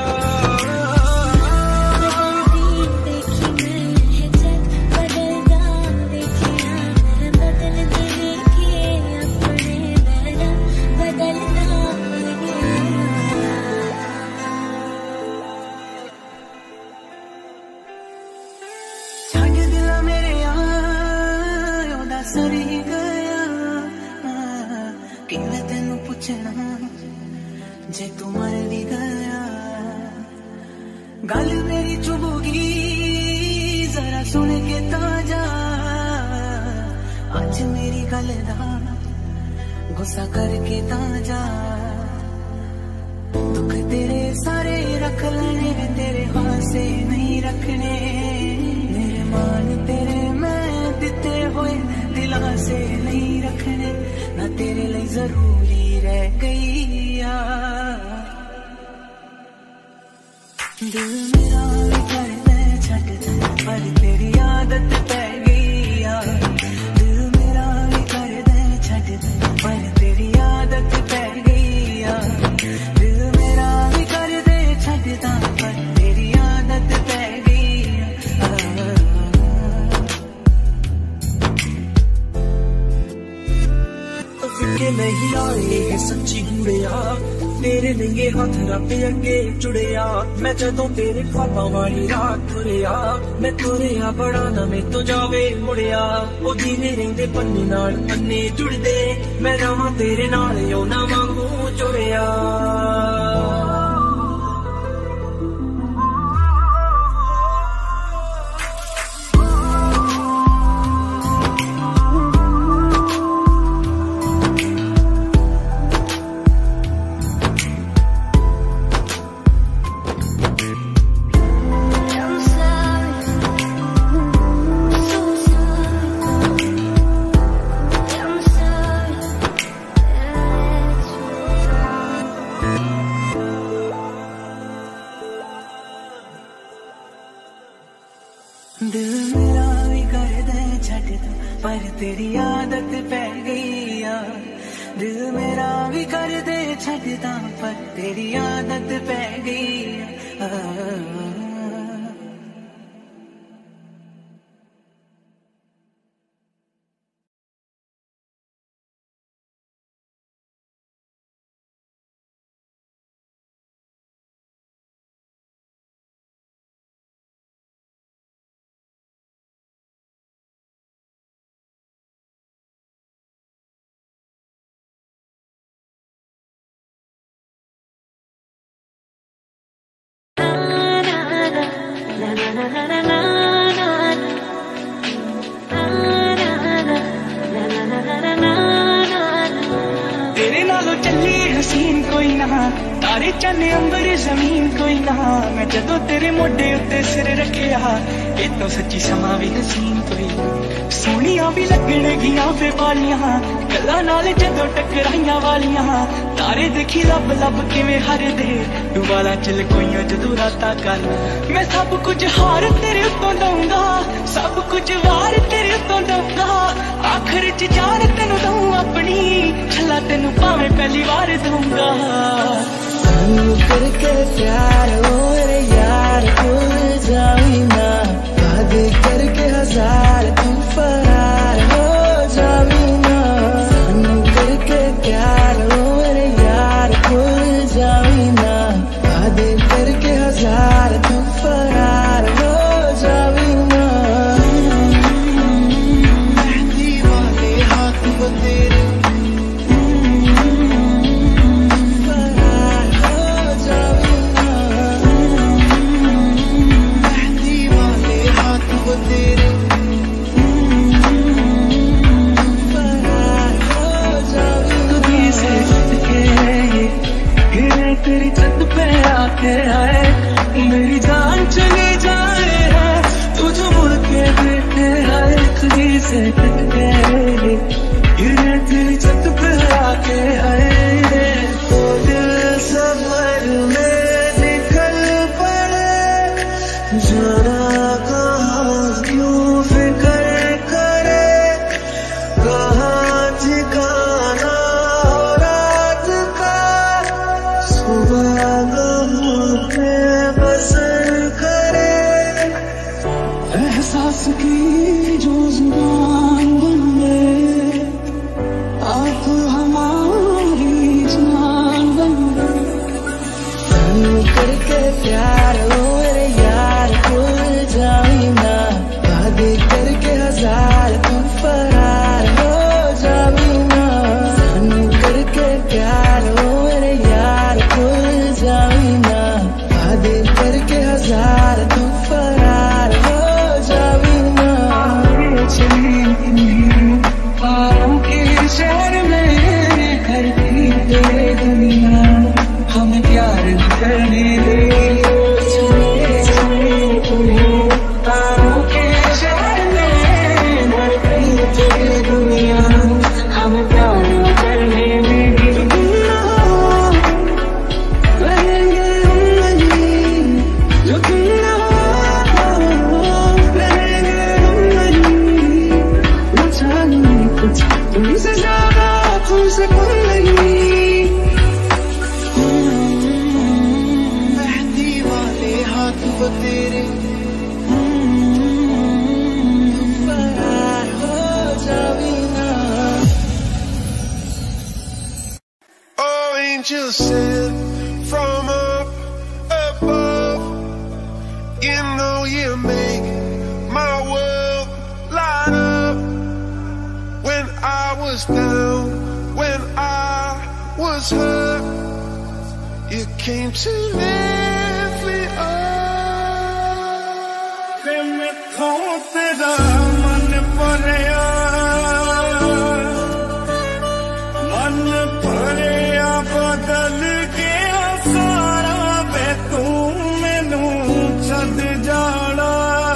सरी गया कि मैं तेनू पूछना जे तू मर भी गया गल मेरी चुभोगी जरा सुन के ताजा आज मेरी गल दा गुस्सा करके ताजा दुख तेरे सारे रख लेने तेरे हाथ से नहीं रखने मेरे मान तेरे मैं दिते हुए दिला से नहीं रखने ना तेरे लिए जरूरी रह गई यार दिल मेरा भी कर दे छट दे पर तेरी आदत पै गई यार दिल मेरा भी कर दे छट दे पर तेरी आदत पै गई यार दिल मेरा भी कर दे छट दे पर तेरी आदत पै गई फिक्के नहीं आए सच्ची गुड़िया तेरे नंगे हाथ रब अगे जुड़िया मैं जदों तेरे ख्वाबां वाली रात तुरिया मैं तुरिया बड़ा ना मैं तो जावे मुड़िया ओ जीने रहिंदे पन्ने नाल पन्ने जुड़दे मैं रवां तेरे नाल ओ ना वांगू जुड़िया दिल मेरा भी कर दे छट दे पर तेरी आदत पै गई यार दिल मेरा भी कर दे छट दा पर तेरी आदत पै गई यार तेरे नालों चली हसीन कोई ना तारे चन्ने अंबर जमीन कोई ना मैं जदों तेरे मोढे उत्ते सिर रखिया ए तो सच्ची समा भी हसीन कोई सोनिया भी लगने गिया फे बालियां गल्लां नाल जदों टकराइयां वालियां तारे देखी लब लब किवें हर दे दुबारा चल कोइयां जदों रातां कर मैं सब कुछ हार तेरे उत्तों दूंगा सब कुछ वार तेरे उत्तों दूंगा आखिर च जान तेनू दूं अपनी छला तेनू भावें पहली बार दूंगा करके प्यार हो रे यार भूल जावी ना वादे करके हजार तू फरार हो जावी ना करके प्यार हो रे यार भूल जावी ना वादे करके हजार तू फरार हो जावी ना मेहंदी वाले हाथ वो तेरे तेरी छत पे आके आए मेरी जान चली जाए है तुझे मुड़ के देखे आए खुदी से कट गए गिरे तेरी छत पे आके आए तो दिल सफर में निकल पड़े जाना कहाँ क्यों फिक्र करे कहाँ ठिकाना रात का बसर करे एहसास की जो जुबान बन गए angel sent from up above. You know you make my world light up. When I was down, when I was hurt, you came to lift me up. मैं थों तेरा मन भरिया, मन भरिया बदल गया सारा वे तू मैनू छद जाना।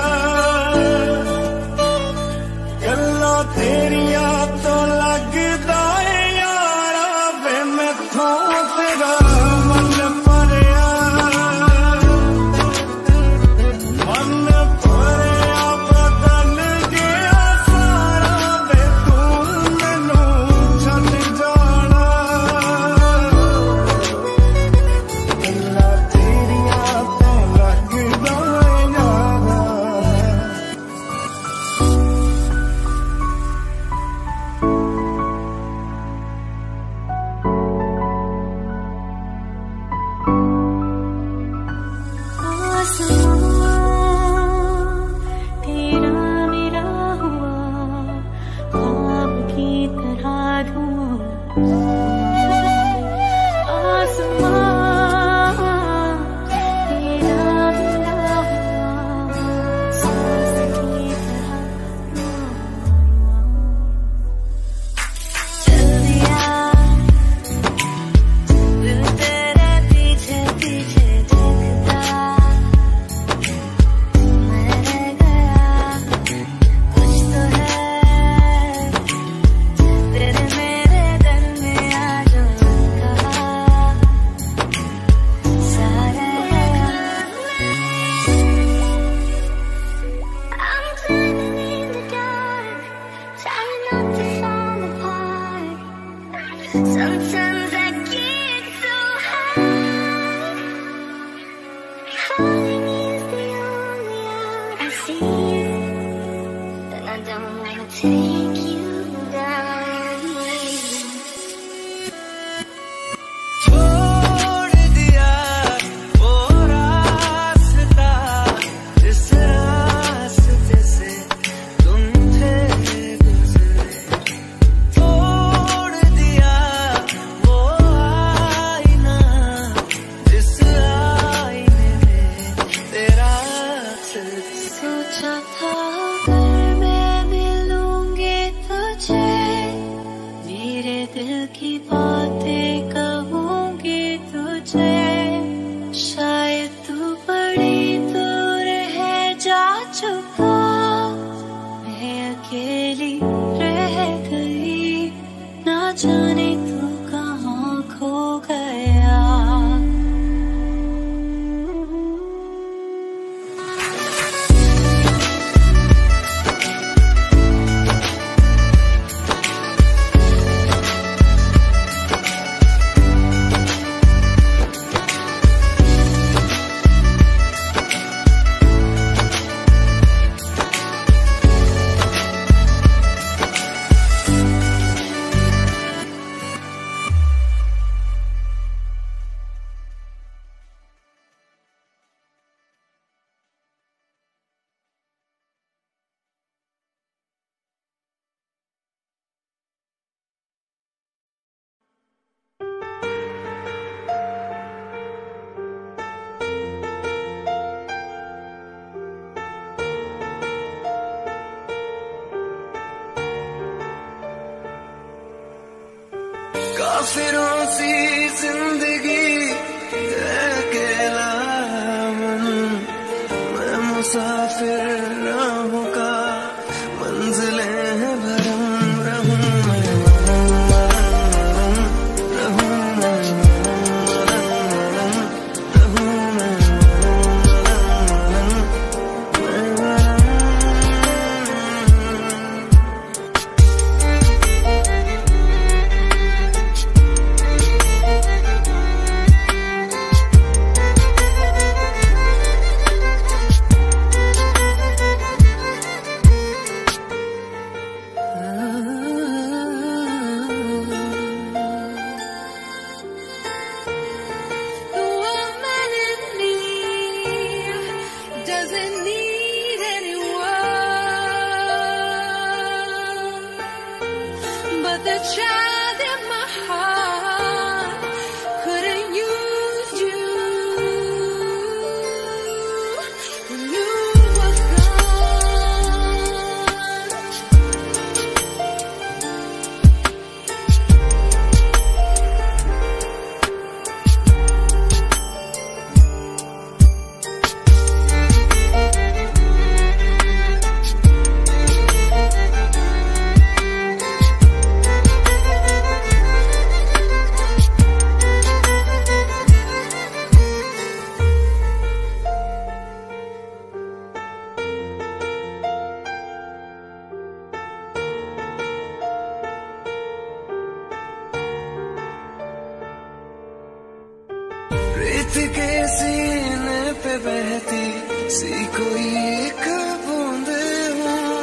गल्लां तेरिया तो लगदा है यारा वे मैं थों तेरा मन भरिया, मन भरिया बदल गया सारा वे तू मैनू छद जाना। गल्लां तेरिया तो लगदा है यारा। आसमां तेरा मेरा हुआ ख्वाब की तरह धुआं। आसमां तेरा मेरा हुआ सांस की तरह धुआं। चल दिया दिल तेरे पीछे पीछे देखता, मैं रह गया कुछ तो है तेरे मेरे दरमियां जो कहा सारा गया। I'm climbing in the dark, trying not to fall apart. Sometimes I get so high, falling is the only out I see, and I don't wanna take you down. छोड़ दिया वो रास्ता जिस रास्ते से तुम थे गुजरे। छोड़ दिया वो आईना जिस आईने में तेरा अक्स सोचा था अगर मैं मिलूंगी तुझे, मेरे दिल की बातें कहूंगी तुझे, शायद तू बड़ी दूर है जा चुका, मैं अकेली रह गई, ना जाने तू कहाँ खो गया। काफिरों सी जिंदगी है अकेला मन, मैं मुसाफिर राहों का मंजिलें हैं भरम रहूं मैं मरम मरम रहूं मैं मरम मरम रहूं मैं मरम मरम मैं प्रीत के सीने पे बहती सी कोई एक बूंद हूँ,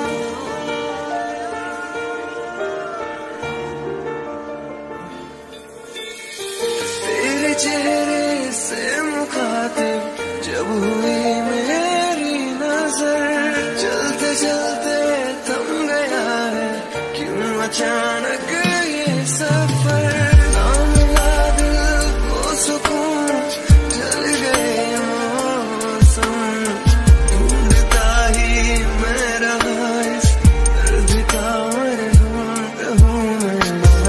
तेरे चेहरे से मुखातिब जब हुई मेरी नजर, चलते चलते थम गया है क्यों अचानक ये सफर, ना मिला दिल को सुकून, ढल गए मौसम, ढूंढता ही मैं रहा इस दर्द का मरहूम, रहूं मैं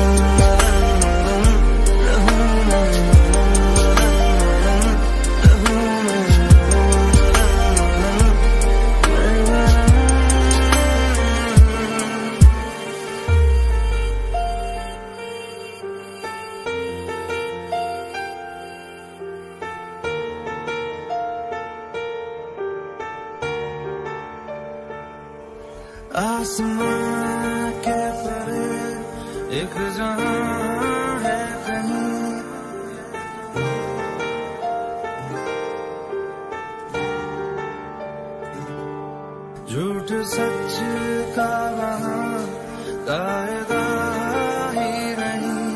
आसमां के परे एक जहां है कहीं, झूठ सच का वहां कायदा ही नहीं,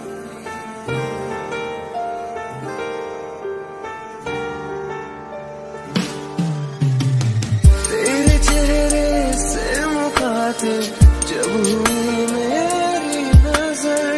तेरे चेहरे से मुखातिब जब हुई मेरी नजर,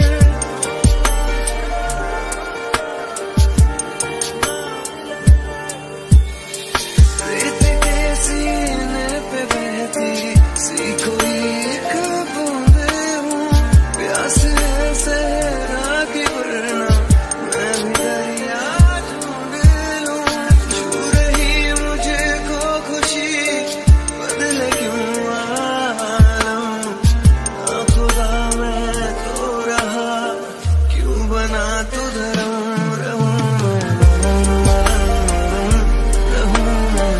प्रीत के सीने पे बहती सी कोई एक बूंद हूँ, प्यास है सहरा की वरना मैं भी दरिया ढूंढ लूं, छू रही मुझे को खुशी बदले क्यों आलम, ना खुदा मैं तो रहा क्यों बना तू धर्म, रहूं मैं रहूं मैं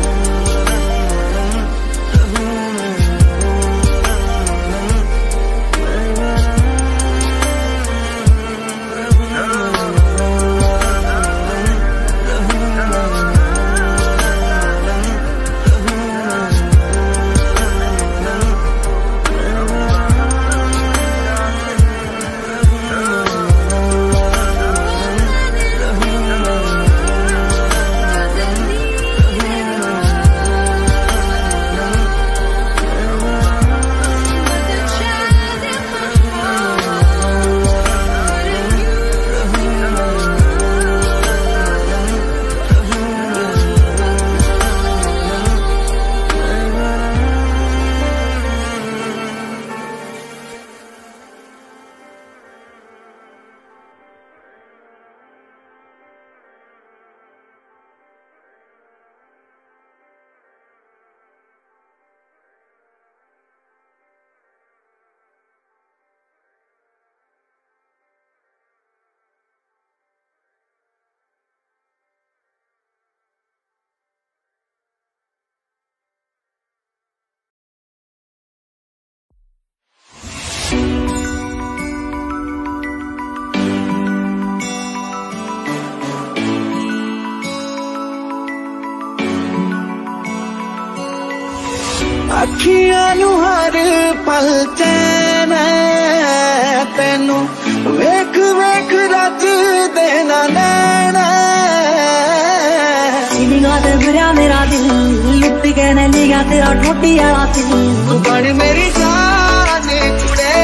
अखियां नू हर पल चैन तेनू वेख वेख रज देना नैना, सीनिया ते भरिया मेरा दिल लुट के न लिया तेरा ठोटी वाला दिल, तू बन मेरी जान कुड़े,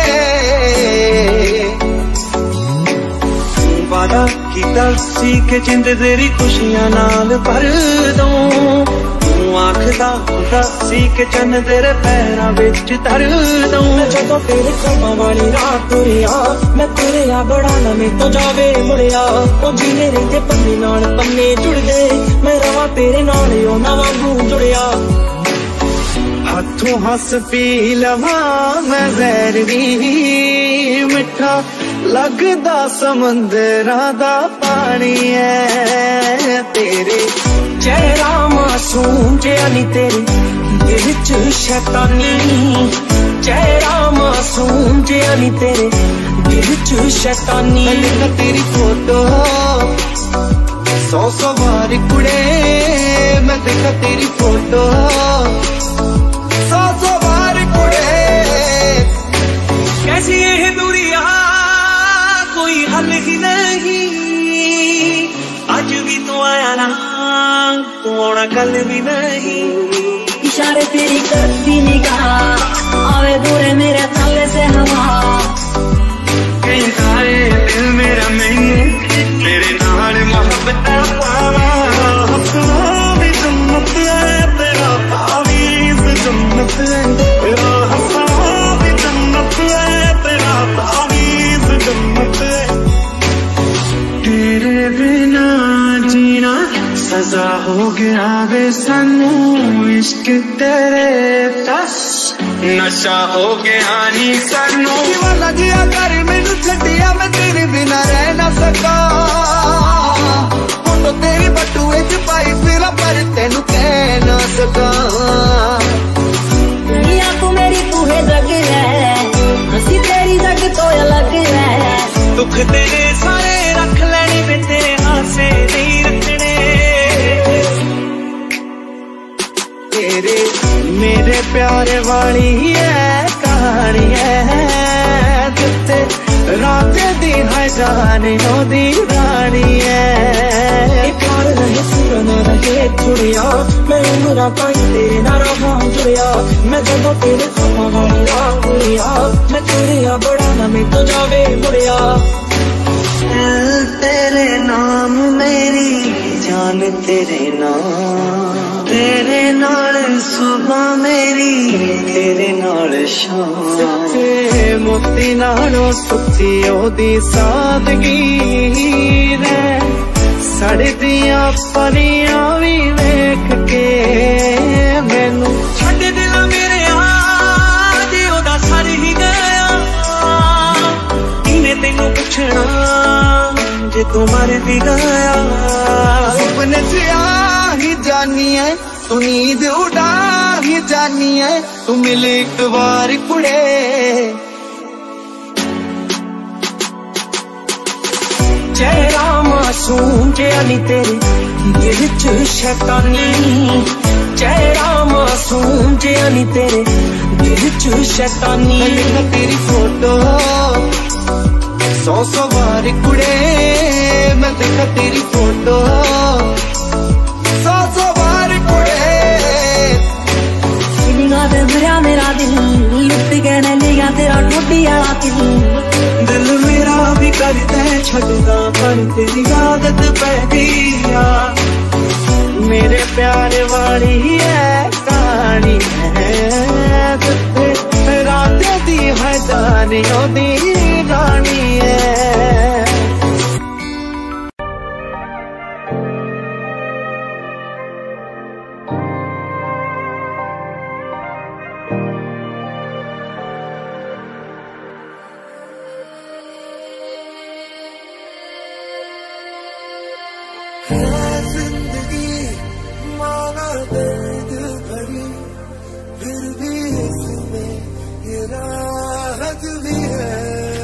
वादा कीता सी के जिंद तेरी खुशियां नाल भर दूं, आखदा हुंदा सी के चन्न तेरे पैरां विच धर दूं, मैं जदों तेरे ख्वाबां वाली रात तुरिया, मैं तुरिया बड़ा ना मैं तो जावे मुड़िया, ओ जीने रहिंदे पन्ने नाल पन्ने जुड़दे, मैं रवां तेरे नाल ओ ना वांगू जुड़िया, हाथों हस पी लवा मैं जहर दी मिठा लगदा समंदरां दा पानी है, तेरे चेहरा मासूम जिहा नी तेरे दिल च शैतानी, चेहरा मासूम जिहा नी तेरे दिल च शैतानी, तेरी फोटो सौ सौ बार कुड़े मैं देखा तेरी फोटो, सौ सौ बार कुड़े। कैसी ये दूरिया कोई हल ही नहीं, आज भी तू आया ना, तू आना कल भी नहीं। इशारे तेरी करती निगाह, आवे दूरे मेरे ताले से हवा। कहता है दिल मेरा मैंने तेरे नाल मोहब्बत पावा। हंसना भी जन्नत है तेरा, तावीज़ जन्नत है तेरा। हंसना भी जन्नत है तेरा, तावीज़ जन्नत है। तेरे बिना जीना सजा हो गया वे सानू, इश्क तेरे दस नशा हो गया नी सानू। दीवाना जिया कर मैनू छड्डिया, मैं तेरे बिना रह ना सका। हुण तेरी बटुए च पाई फिरा पर तेनू कह ना सका। दुनिया तू मेरी तू है जग है, हंसी तेरी जग तो अलग है। दुख तेरे सारे रख लेने वे तेरे हासे नहीं रखने। तेरे मेरे प्यारे वाली है कहानी है, जिते रात दिन है जाने दी रानी है। प्यार रहे सुरन रहे छुड़िया, मैं मेरा पाई तेरे नारा भाव जुड़िया। मैं जब तेरे खामा वाली रात हुआ, मैं तेरे बड़ा ना मैं तो जावे मुड़िया। तेरे नाम मेरी जान तेरे नाम, तेरे नाल सुबह मेरी तेरे नाल शाम। ते मोती नालों सुची ओदी सादगी ने, सड़दियां परियां भी वेख के मैनू छड्ड दिल मेरे आज ओदा सर ही गया। इन्हें तेनू पुछना जे तू मर भी गया। सुपने च आ ही जानी है, तू नींद उड़ा ही जानी है, तू मिल एक बार कुड़े। चेहरा मासूम जिहा नी तेरे दिल च शैतानी। चेहरा मासूम जिहा नी तेरे दिल च शैतानी। मैं तेरी फोटो सौ सौ बार कुड़े, मैं देखा तेरी फोटो सौ सौ बार कुड़े। निगाह ते भरिया मेरा दिल, लुट गए ने निगाह तेरा ठोडी वाला दिल। दिल मेरा भी करता है छड्डदा, पर तेरी आदत पै गई आ। मेरे प्यारे वाली है कहानी है, जिते रात दी है जानी दी रानी है। जिंदगी माना दर्द भरी, फिर भी इसमें ये राहत भी है।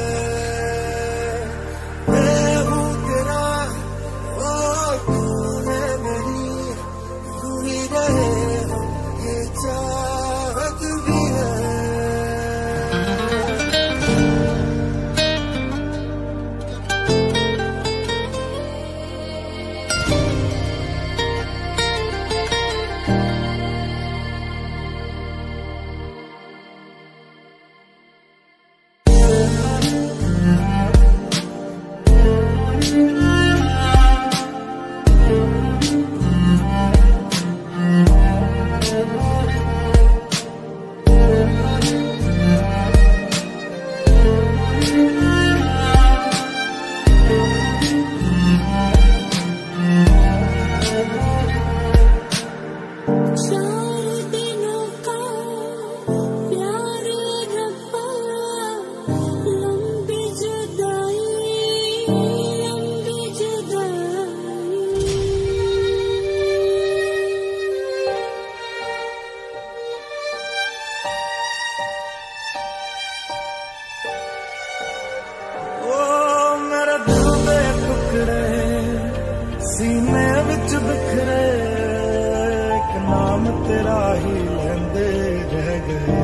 मैं हूँ तेरा और तू है मेरी, तू ही रहे ये चाहत भी है। सीने विच बिखरे एक नाम तेरा ही लेंदे रह गए।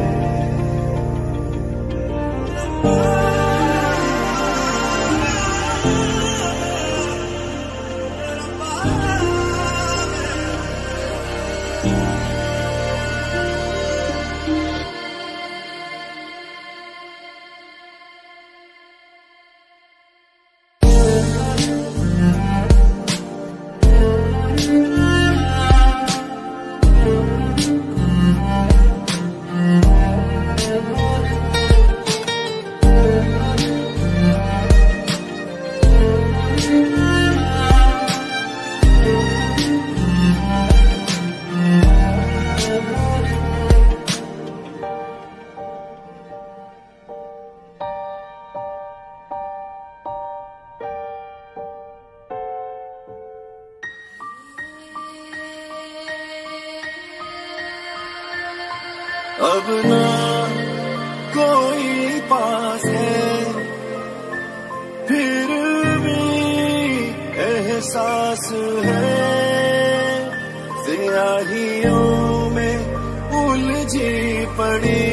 अब ना कोई पास है फिर भी एहसास है, स्याहियों में उलझी पड़ी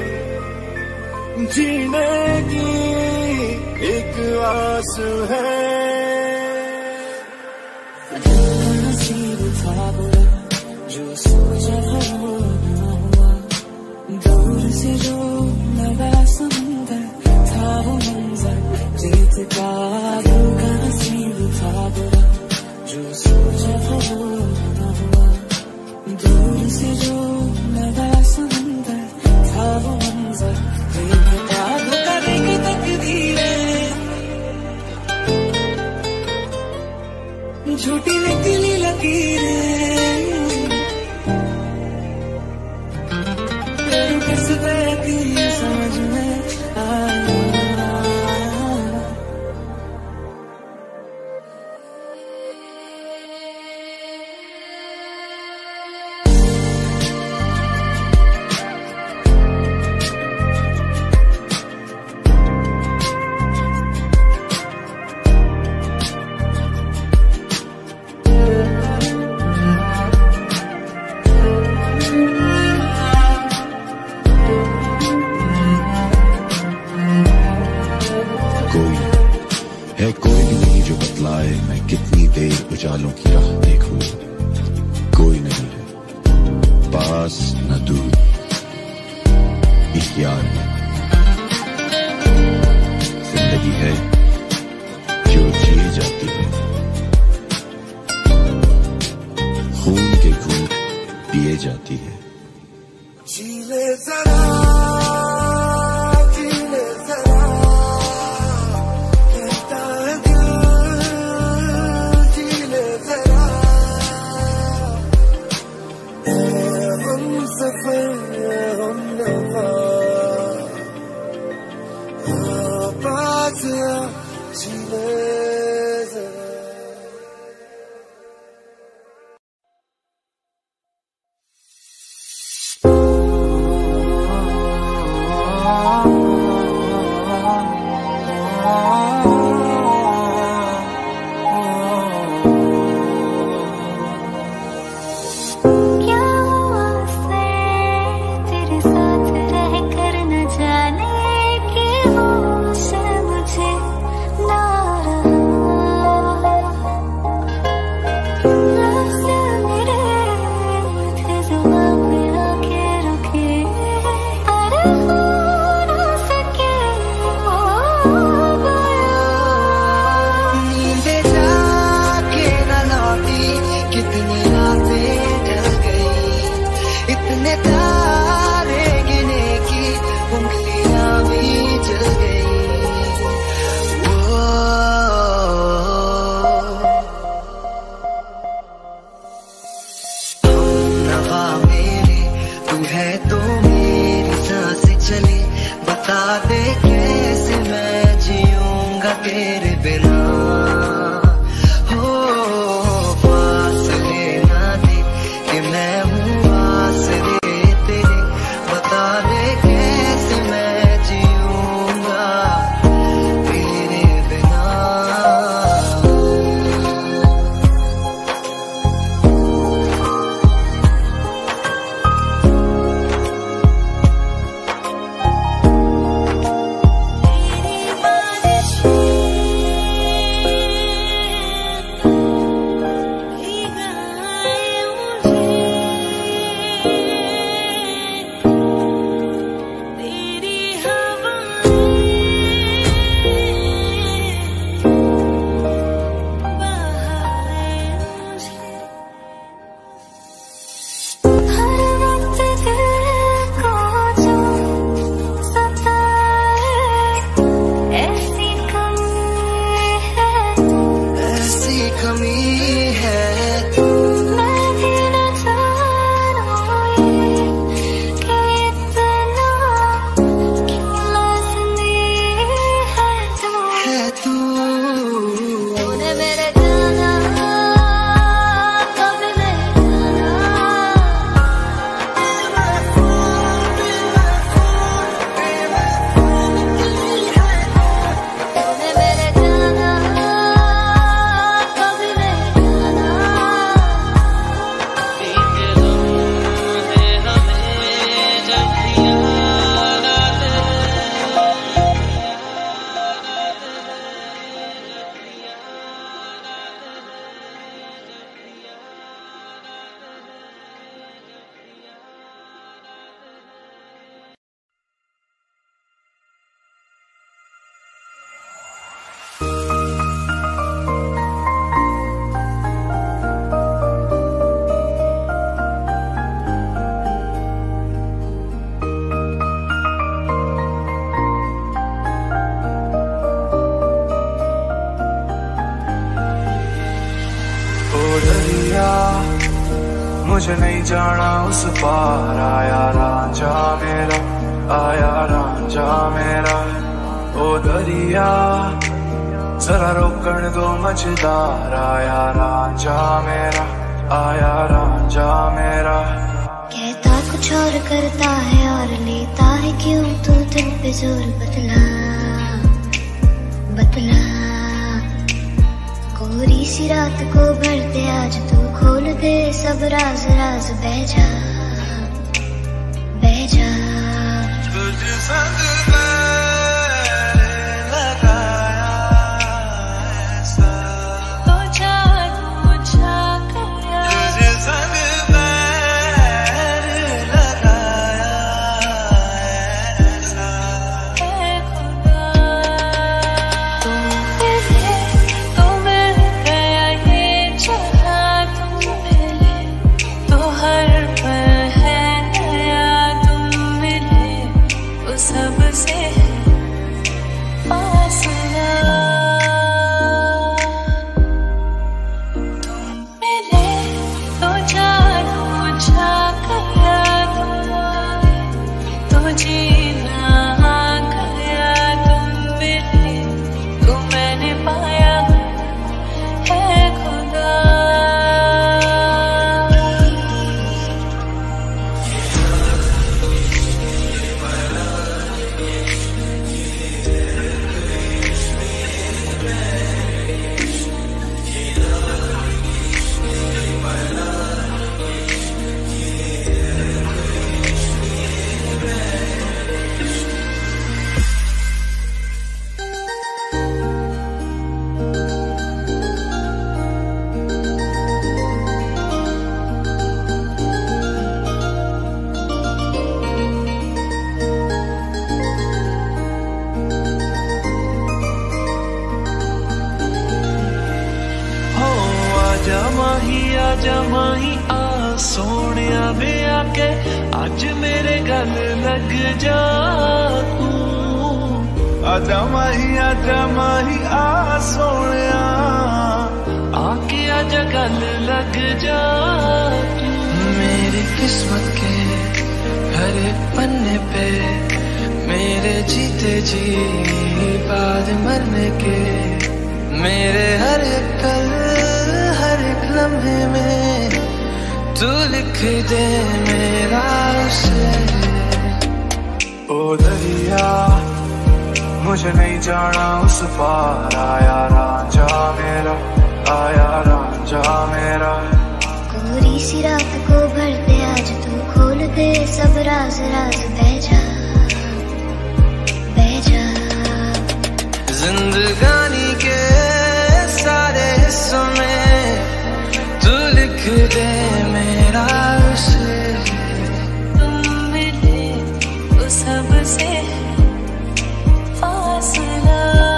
जीने की एक आस है। नसीब था बुरा जो सोचा वो ना हुआ, दूर से जो लगा समंदर था वो मंजर जीत का, दिल का नसीब था बुरा जो सोचा वो ना हुआ, दूर से जो लगा समंदर था वो मंजर जीत का, धोखा देगी तकदीरें झूठी निकली लकीरें, समझ में आया। है कोई भी नहीं जो बतलाए मैं कितनी देर उजालों की राह देखूं, कोई नहीं है पास न दूर इख्तियार में, जिंदगी है जो जी जाती है, खून के घूंट पिए जाती है। जीले जरा जीले जरा दरिया मुझे नहीं जाना उस पार, आया रांझा मेरा, आया रांझा मेरा। ओ दरिया जरा रोकण दो मझदार, आया रांझा मेरा, आया रांझा मेरा। कहता कुछ और करता है और लेता है क्यों तू दिल पे जोर, बतला बतला। कोरी सी रात को भर दे आज तू, खोल दे सब राज राज, बह जा बह जा। तुझ संग मैंने लगाया ऐसा, तो जादू छा गया। तुझ संग मैंने लगाया ऐसा, है खुदा तू मिले तो मिल गया ये जहां, तुम मिले तो हर पल है नया, तुम मिले तो सबसे फासला। तुम मिले तो जादू छा गया, तुम मिले तो जीना आ गया, तुम मिले तो मैंने पाया है खुदा। हो आजा माही आजा माही आ सोनिया वे आके आज मेरे गल लग जा तू। आजा माही आजा माही आ सोनिया, आके आजा गल लग जा तू। मेरी किस्मत के हर एक पन्ने पे मेरे जीते जी बाद मरने के, मेरे हर एक पल हर एक लम्हे में तू लिख दे मेरा उसे। ओ दरिया मुझे नहीं जाना उस पार, आया रांझा मेरा, आया रांझा मेरा। कोरी सी रात को भर दे आज तू, खोल दे सब राज राज, बह जा बह जा। जिंदगानी के सारे हिस्सों में तू लिख दे मेरा उसे। तुम मिले तो सबसे फासला।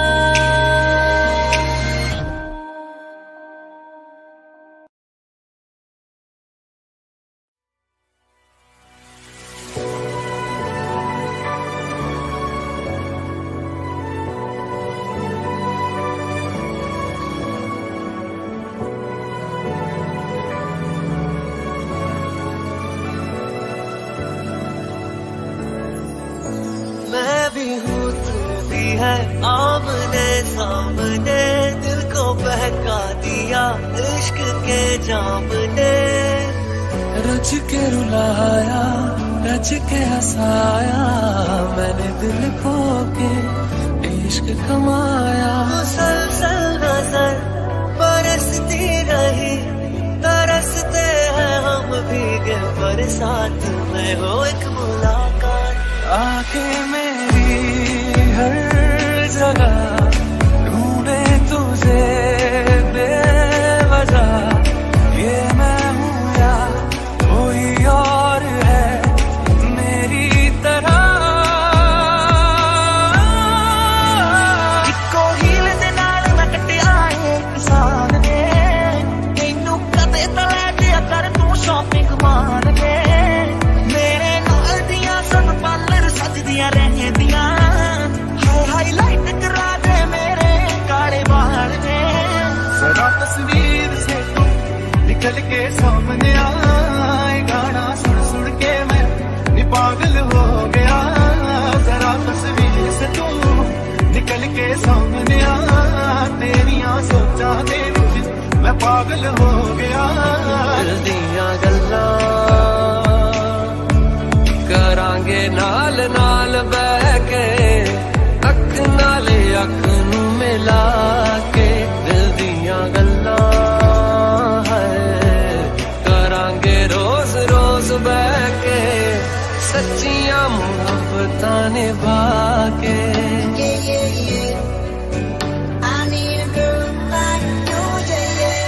मैं भी हूँ तू भी है, आमने सामने दिल को बहका दिया इश्क के जाम ने। रच के रुलाया रच के हंसाया, मैंने दिल खो के इश्क कमाया। मुसलसल नजर बरसती रही, तरसते हैं हम भीगे बरसात में, हो एक मुलाकात आके मेरी हर जगह ढूंढे तुझे बेवजह। ये मैं हूँ या कोई और है मेरी तरह। इको हील दे नाल मैं कटिया एक साल ने, तेनू कदे तो लै जिया कर तू शॉपिंग मान के। मेरे नाल दियां सन पार्लर सजदियां रहदियां, हाय हाईलाइट करा दे मेरे काले बाल ने। निकल के सामने आए गाना सुन सुन के मैं नी पागल हो गया जरा तस्वीर से तू निकल के सामने आ तेरिया सोचा दे मैं पागल हो गया दिल दियां गल्लां करांगे नाल नाल बह के अख नाले अख नू मिला के दिल दियां गल्लां रोज रोज बह के सच्चियां मोहब्बतां निभा के yeah, yeah, yeah. I need a girl like you, yeah, yeah.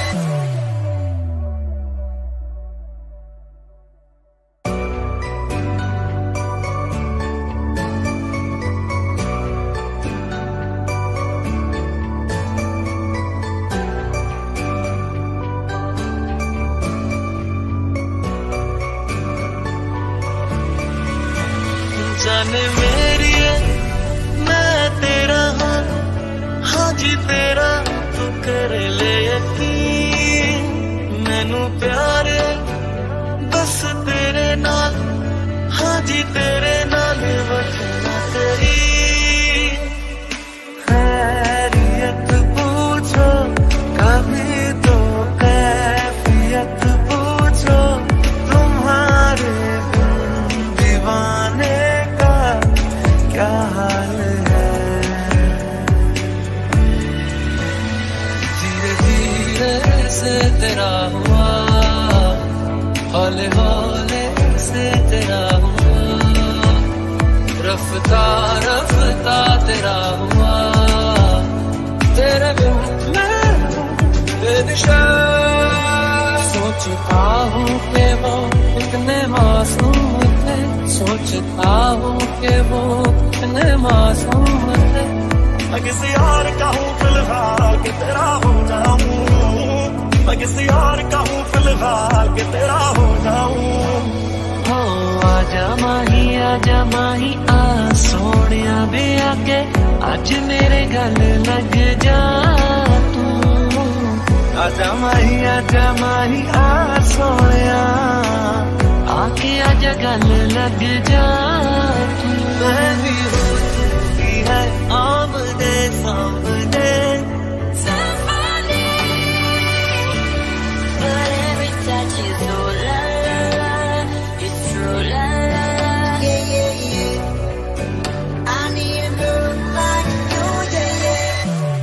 जाने मेरी है मैं तेरा हाँ हाँ जी तेरा तू कर ले यकीन मैनू प्यार बस तेरे नाल हाँ जी तेरे नाल वरना तेरी खैरियत पूछो कभी तो कैफियत पूछो तुम्हारे दीवाने क्या हाल है धीरे धीरे से तेरा हुआ हौले हौले से तेरा हुआ रफ्ता रफ्ता तेरा हुआ तेरे बिन मैं बेदिशा सोचता हूँ कि वो कितने मासूम थे सोचता हूँ कि वो कितने मासूम थे मैं किसी और का हूँ फिलहाल कि तेरा हो जाऊं मैं किसी और का हूँ फिलहाल कि तेरा हो जाऊं हो आजा माही आजा माही आ सोनिया भी आके आज मेरे गल लग जा तू आजा माही आजा माही आ सोनिया आके आजा गल लग जा तू मैं भी हो चुकी है आमने सामने But every touch is so la la la, it's true la la la, yeah yeah yeah. I need a girl like you, yeah yeah.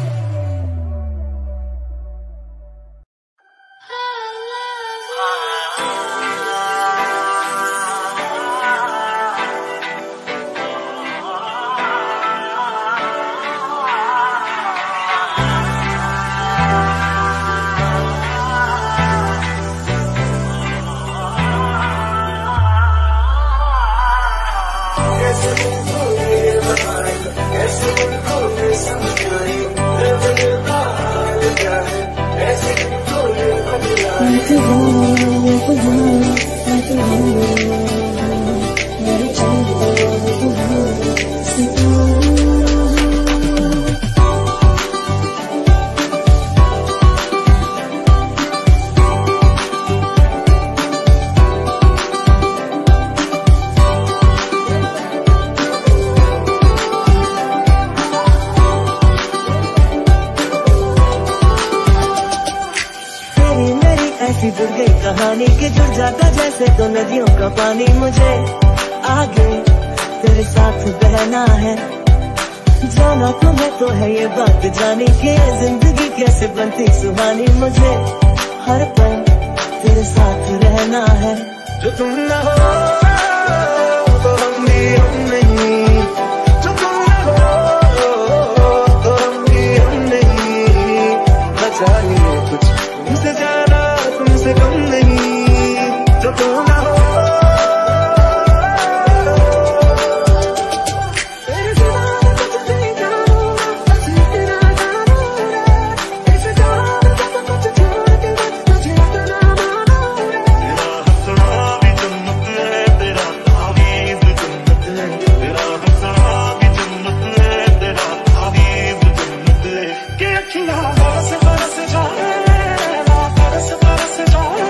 जुड़ गई कहानी के जुड़ जाता जैसे दो नदियों का पानी मुझे आगे तेरे साथ बहना है जाना तुम्हें तो है ये बात जानी कि जिंदगी कैसे बनती सुहानी मुझे हर पल तेरे साथ रहना है जो तुम न हो तो हम भी हम नहीं जो तुम न हो तो हम भी हम नहीं बचाइए कुछ तुमसे ज्यादा तुमसे कम नहीं जो तुम न हो तेरे सिवा कुछ नहीं जानूंगा बस इतना जानूं रे इस जान को कुछ छोड़ के बस तुझे इतना मानो रे तेरा हंसना भी जन्नत है तेरा तावीज़ जन्नत है तेरा हंसना भी जन्नत है तेरा तावीज़ जन्नत है कि अखियां बरस बरस जाए बरस बरस जाए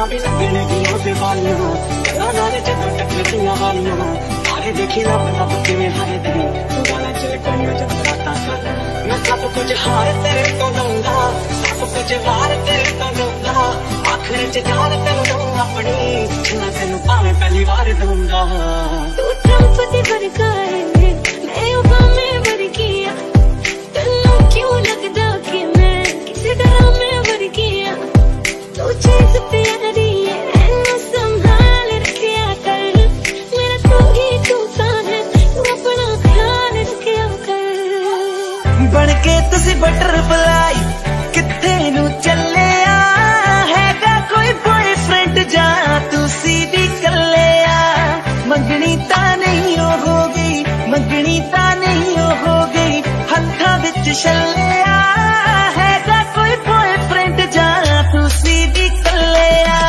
भी लगने दिया पे वालियां नारे जब टकरतियां वालियां अरे देखी लब लब किवें हरे दे तू गाना चल करियो जब रातां सां मैं सब कुछ हार तेरे तो लूंगा सब कुछ वार तेरे तो लूंगा आखिर च जान तेनू अपनी जिन्ना तेनू भावें पहली बार दूंगा तू ट्रंप दी वर्गा है मैं ओबामे वर्गी आ तन्नू क्यों लगदा कि मैं किसी ड्रामे वर्गी आ तू चीज प्यारी है एनू संभाल रखिया कर मेरा तू ही तू सा है तू अपना ख्याल रखिया कर बन के तुसी बटरफ्लाई किथे नू चले आ हैगा कोई बॉयफ्रेंड जा तुसी भी कले आ मंगनी ता नहीं होगी मंगनी ता नहीं होगी हत्था विच छले आ हैगा कोई बॉयफ्रेंड जा तुसी भी कले आ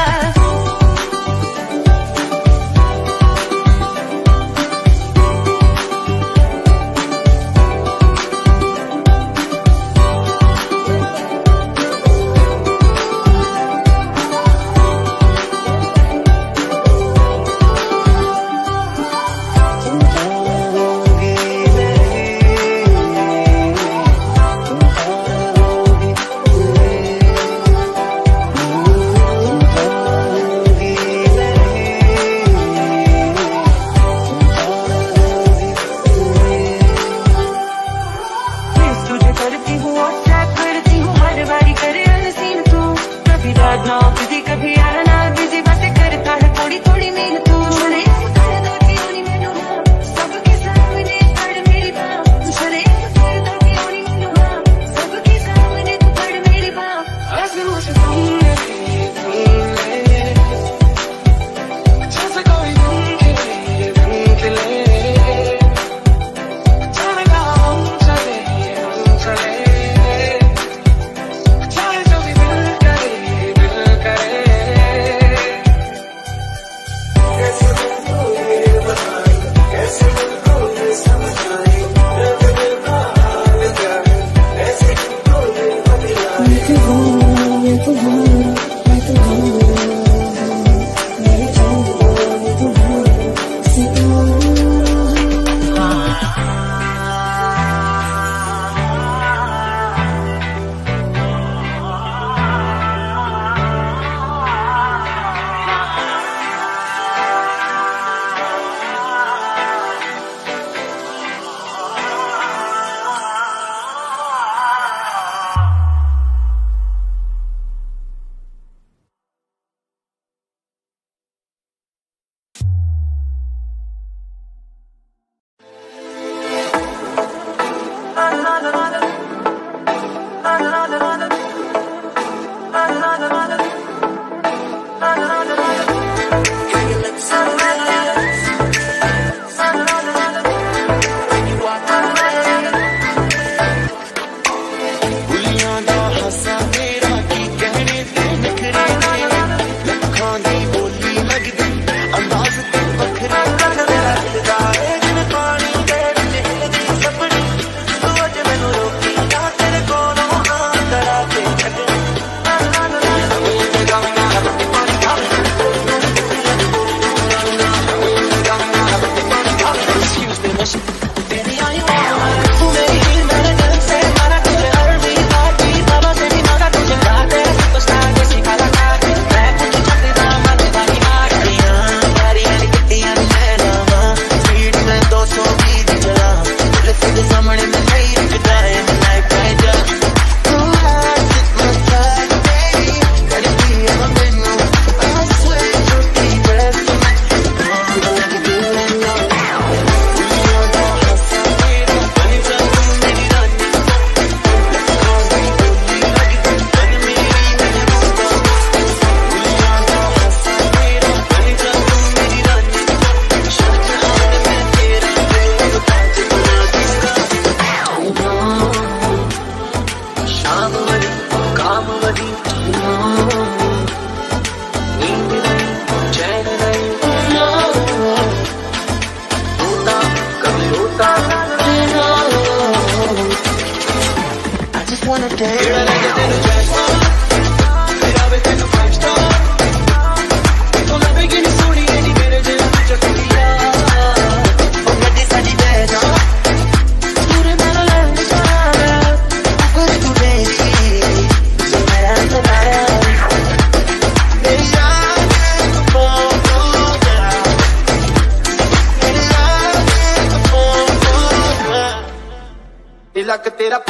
wanna dance.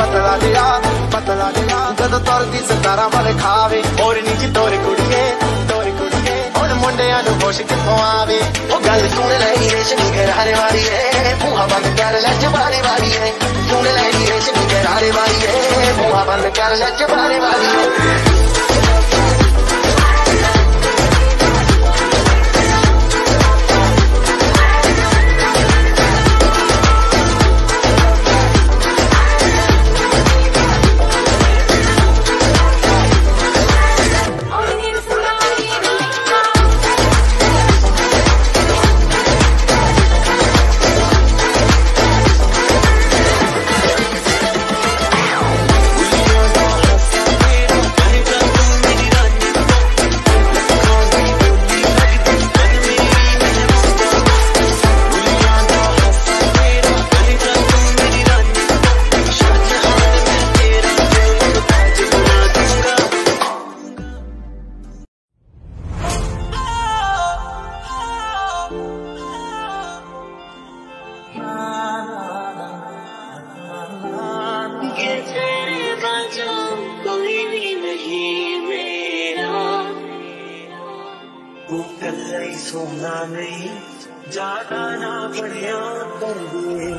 पतला लिया पतला लिया जद तुरदी सतारा वाले खावे और नीचे तोरी कुड़िए तोरी कुड़िए और मुंडियां नूं होश कित्थों आवे ओ गल सुन लई रेशमी करारे वाली है मुंह बंद कर ले जबानी वाली है सुन लई रेशमी करारे वाली है मुंह बंद कर ले जबानी वाली है सोना नहीं ज्यादा ना बढ़िया कर दिए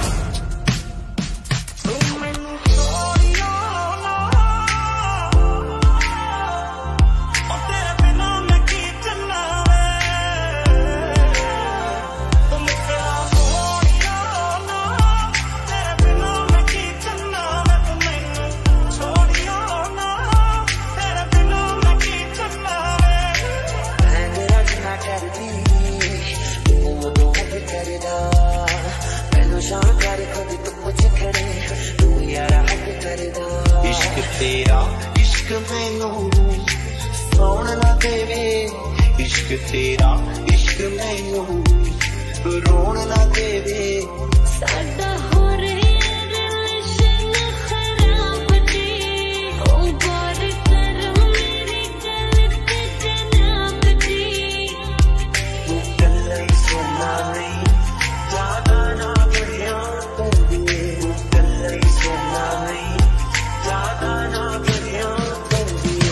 इश्क तेरा इश्क मैनू सौण ना देवे इश्क तेरा इश्क मैनू रोण ना देवे साडा हो रहा रिलेशन खराब जी ओ गौर करो मेरी गल ते जनाब जी तू कल्ला ही सोना नहीं ज्यादा ना बढ़िया कर दिए तू कल्ला ही सोना नहीं ज्यादा ना बढ़िया कर दिए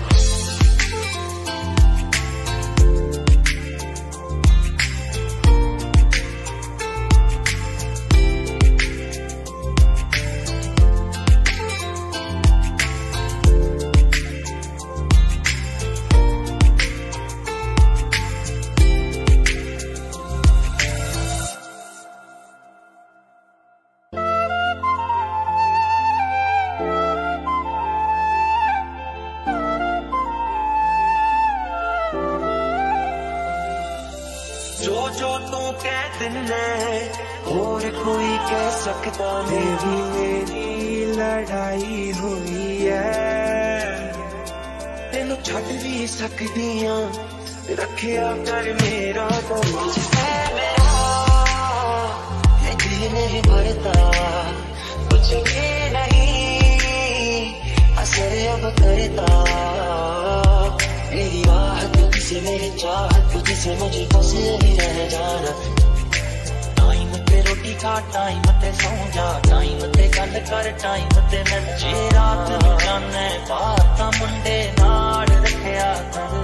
जो जो तू कह दिले और कोई कह सकता मेरी मेरी लड़ाई हुई है तेनू छड़ भी सकदी हां रखिया कर मेरा तो ये दिल नहीं भरता कुछ भी नहीं असर अब करता मेरी आहट तुझसे मेरी चाहत तुझसे मुझे बस ही रह जाना टाइम पे रोटी खा टाइम पे सौ जा टाइम पे गल कर टाइम पे नचे रात नूं जाने बात मुंडे नाल रखिया कर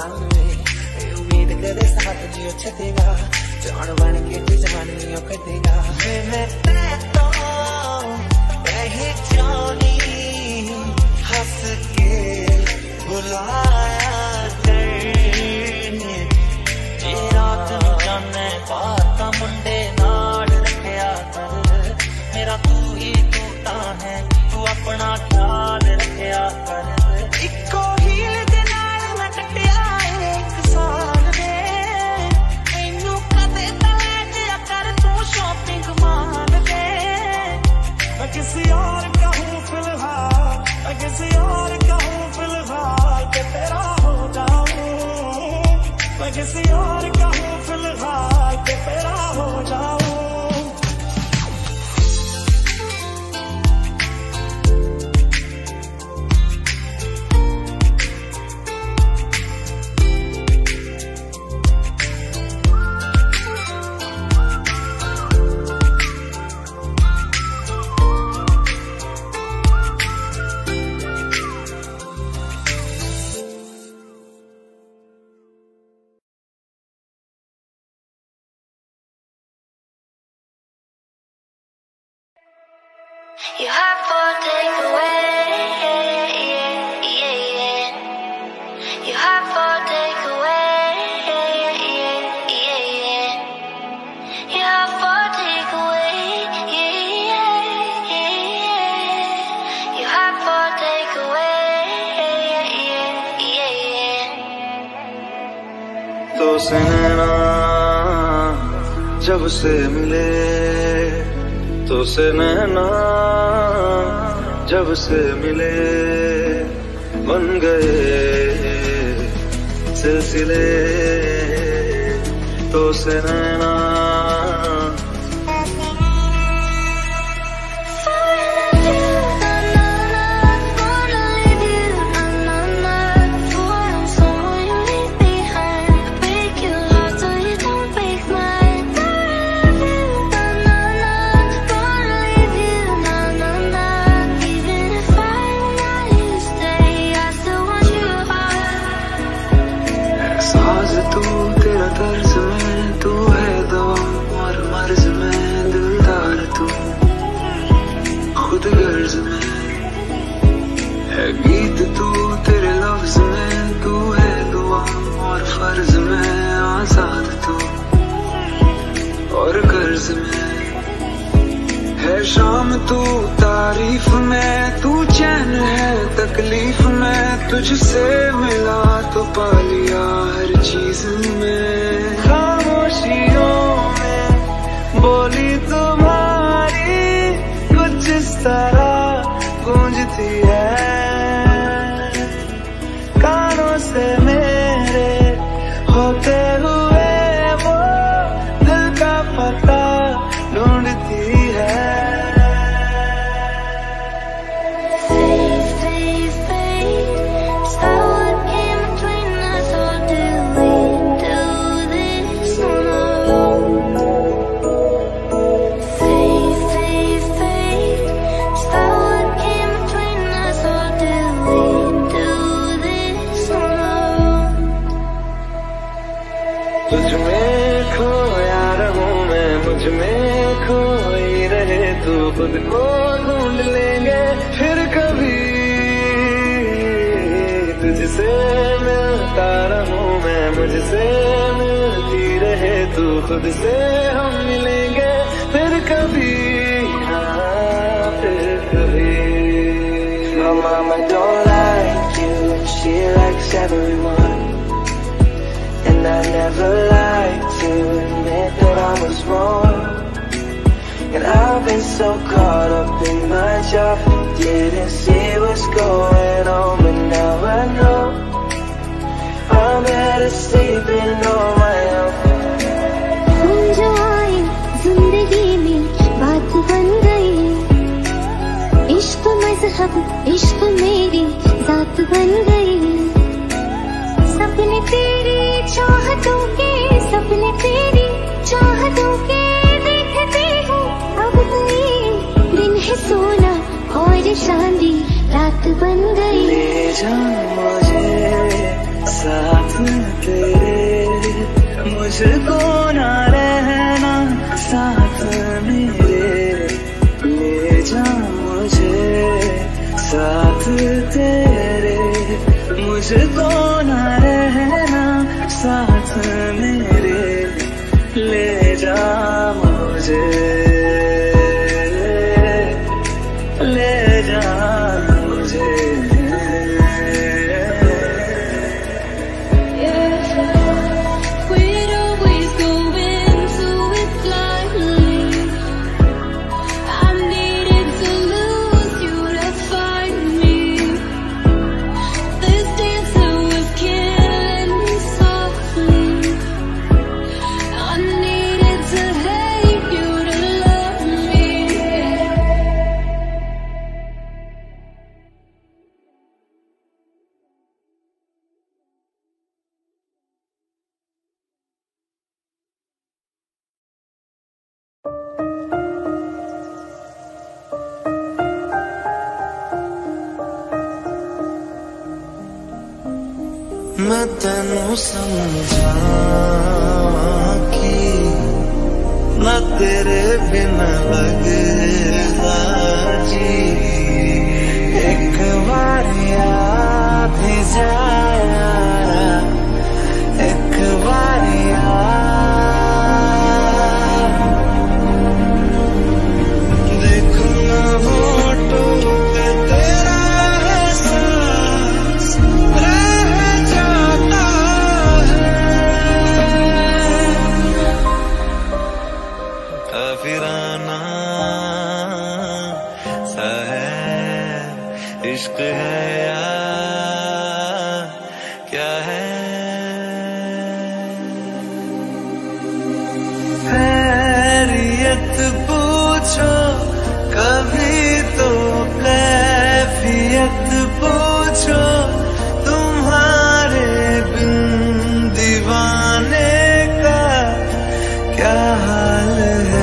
आसान वे उम्मीद करे साथ जियो छतेगा जान बन के तू जवानियों कटेगा मैं तो पहचानी हंस के बुलाया करने जे रात में जाने बाता मुंडे नाल रखया कर मेरा तू ही टूटा है तू अपना ख्याल रखया कर इको हील दे नाल मैं कटिया एक साल दे मैनू कदे तले जिया कर तू शॉपिंग माल दे मैं किसी और का हूँ फिलहाल मैं किसी और का हूँ फिलहाल के तेरा हो जाऊं मैं किसी और का हूँ फिलहाल के तेरा हो जाऊं You have for takeaway, yeah, yeah, yeah. You have for takeaway, yeah, yeah, yeah. You have for takeaway, yeah, yeah, yeah. You have for takeaway, yeah, yeah, yeah. तो से नैना जब से मिले तो से नैना जब से मिले बन गए सिलसिले तो से नैना तू तेरा तर्ज में तू है दवा और मर्ज में दिलदार तू खुद गर्ज में है गीत तू तेरे लफ्ज में तू है दुआ और फर्ज में आजाद तू और कर्ज में है शाम तू तारीफ में तू चैन है तकलीफ में तुझसे मिला तो पा लिया हर चीज में खामोशियों में बोली तुम्हारी कुछ इस तरह गूंजती है कानों से मेरे होते हुए वो दिल का पता ढूंढती है तुझमें खोया रहूं मैं मुझमें खोई रहे तू खुद को ढूंढ लेंगे फिर कभी तुझसे मिलता रहूं मैं मुझसे मिलती रहे तू खुद से हम मिलेंगे फिर कभी हाँ फिर कभी My mama don't like you, she likes everyone. And I never liked to admit that I was wrong. And I've been so caught up in my job, didn't see what's going on. But now I know I'm better sleeping on my own. तुम जो आए जिंदगी में बात बन गई, इश्क मजहब इश्क मेरी जात बन गई. सपने तेरी चाहतों के सपने तेरी चाहतों के देखती हूँ अब कोई दिन है सोना और चांदी रात बन गई. ले जा मुझे साथ तेरे मुझको ना रहना साथ मेरे, ले जा मुझे साथ तेरे, मुझको ना रहना साथ मेरे, ले जा मुझे, ले जा मुझे। मैं तेनू समझा कि ना तेरे बिना लगदा जी, एक बार याद जाया, एक बार देखो ना होठों पे तेरा एहसास फिराना सा है, इश्क है या क्या है। खैरियत पूछो कभी तो कैफियत पूछो, तुम्हारे बिन दीवाने का क्या हाल है।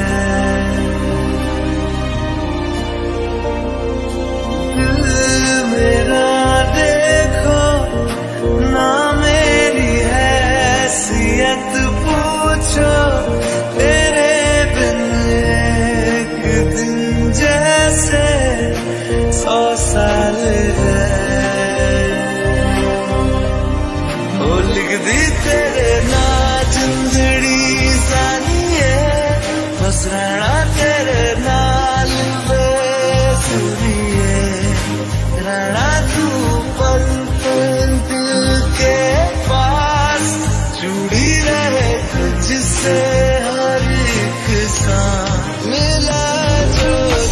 तेरे बिन एक दिन जैसे सौ साल है, ओ लिख दी तेरे ना जिंदड़ी सानिए, बस रहना तेरे नाल बेसुरिए, रहना तू पल पल दिल के पास, जुड़ी रहे जिससे हर एक सांस मिला जो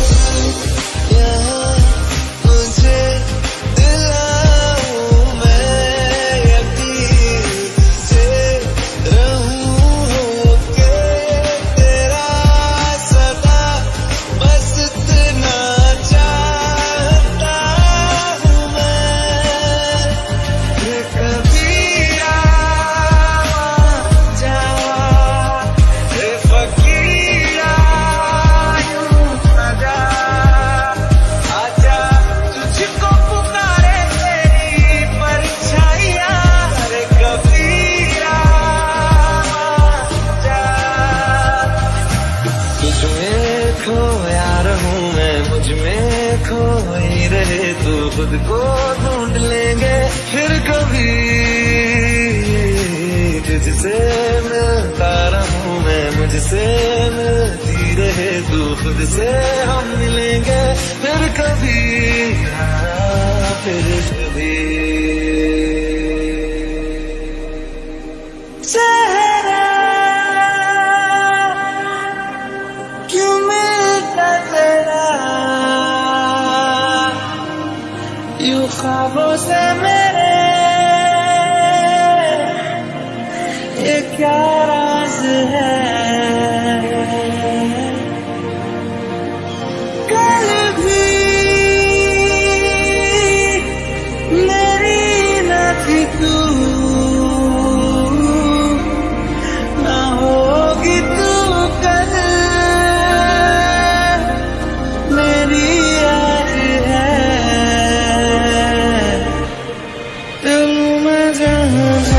यहाँ मुझे दिलाऊं मैं यकीन से रहूं होके तेरा सदा, बस इतना चाहता हूँ मैं। कभी खोई रहे तो खुद को ढूंढ लेंगे फिर कभी, तुझसे मिलता रहूं मैं, मुझसे मिलती रहे तू, खुद से हम मिलेंगे फिर कभी, हाँ फिर कभी। चेहरा क्यों मिलता तेरा यूं ख्वाबों से मेरे, ये क्या राज है। कल भी मेरी न थी तू, ना होगी तू कल मेरी याद है। दिल में जहाँ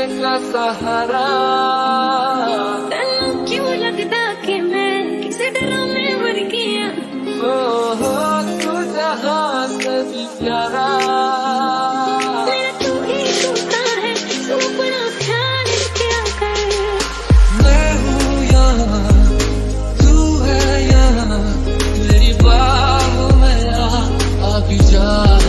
का सहारा। तन्नू क्यों लगदा कि मैं किसी ड्रामे वर्गी हां, ओ हो तू जहां से भी प्यारा। मेरा तू ही होता है, तू अपना ख्याल क्या कर। मैं हूँ यहाँ तू है यहाँ, मेरी बाहों में आ आ भी जा।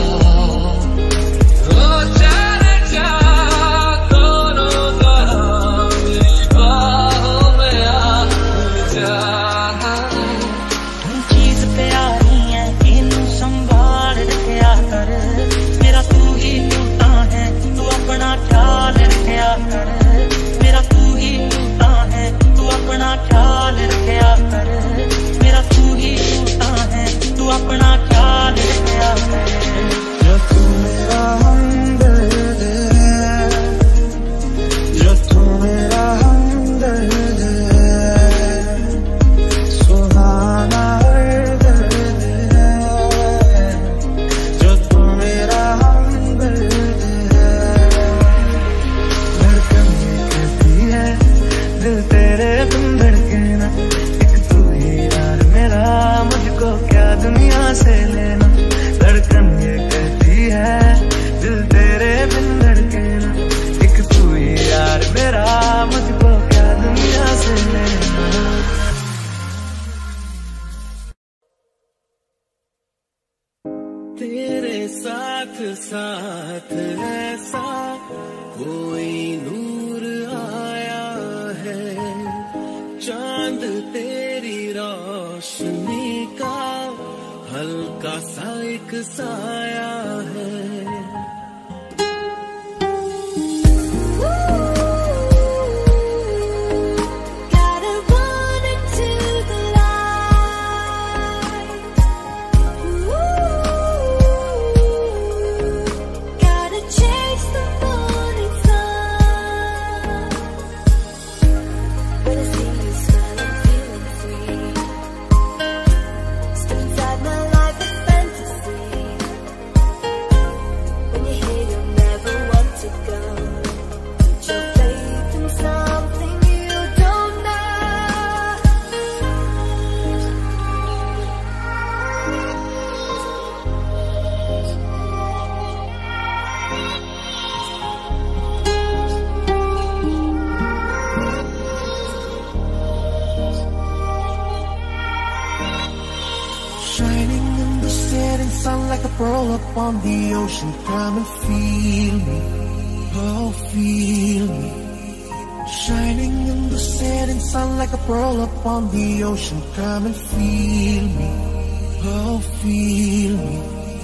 तेरे साथ साथ ऐसा कोई नूर आया है, चांद तेरी रोशनी का हल्का सा एक साया है। Roll up on the ocean, come and feel me, oh feel me. Shining in the setting sun like a pearl up on the ocean, come and feel me, oh feel me.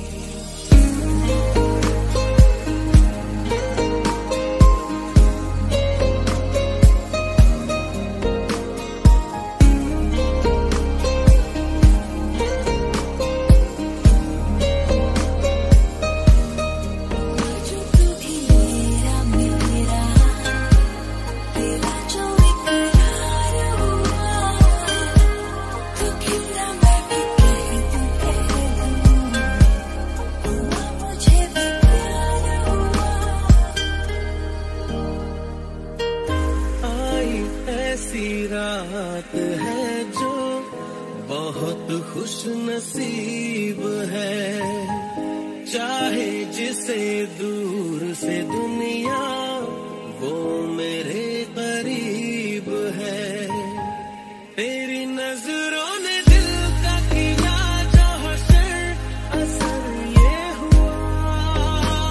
रात है जो बहुत खुश नसीब है, चाहे जिसे दूर से दुनिया वो मेरे करीब है। तेरी नजरों ने दिल का किया जो हशर, असर ये हुआ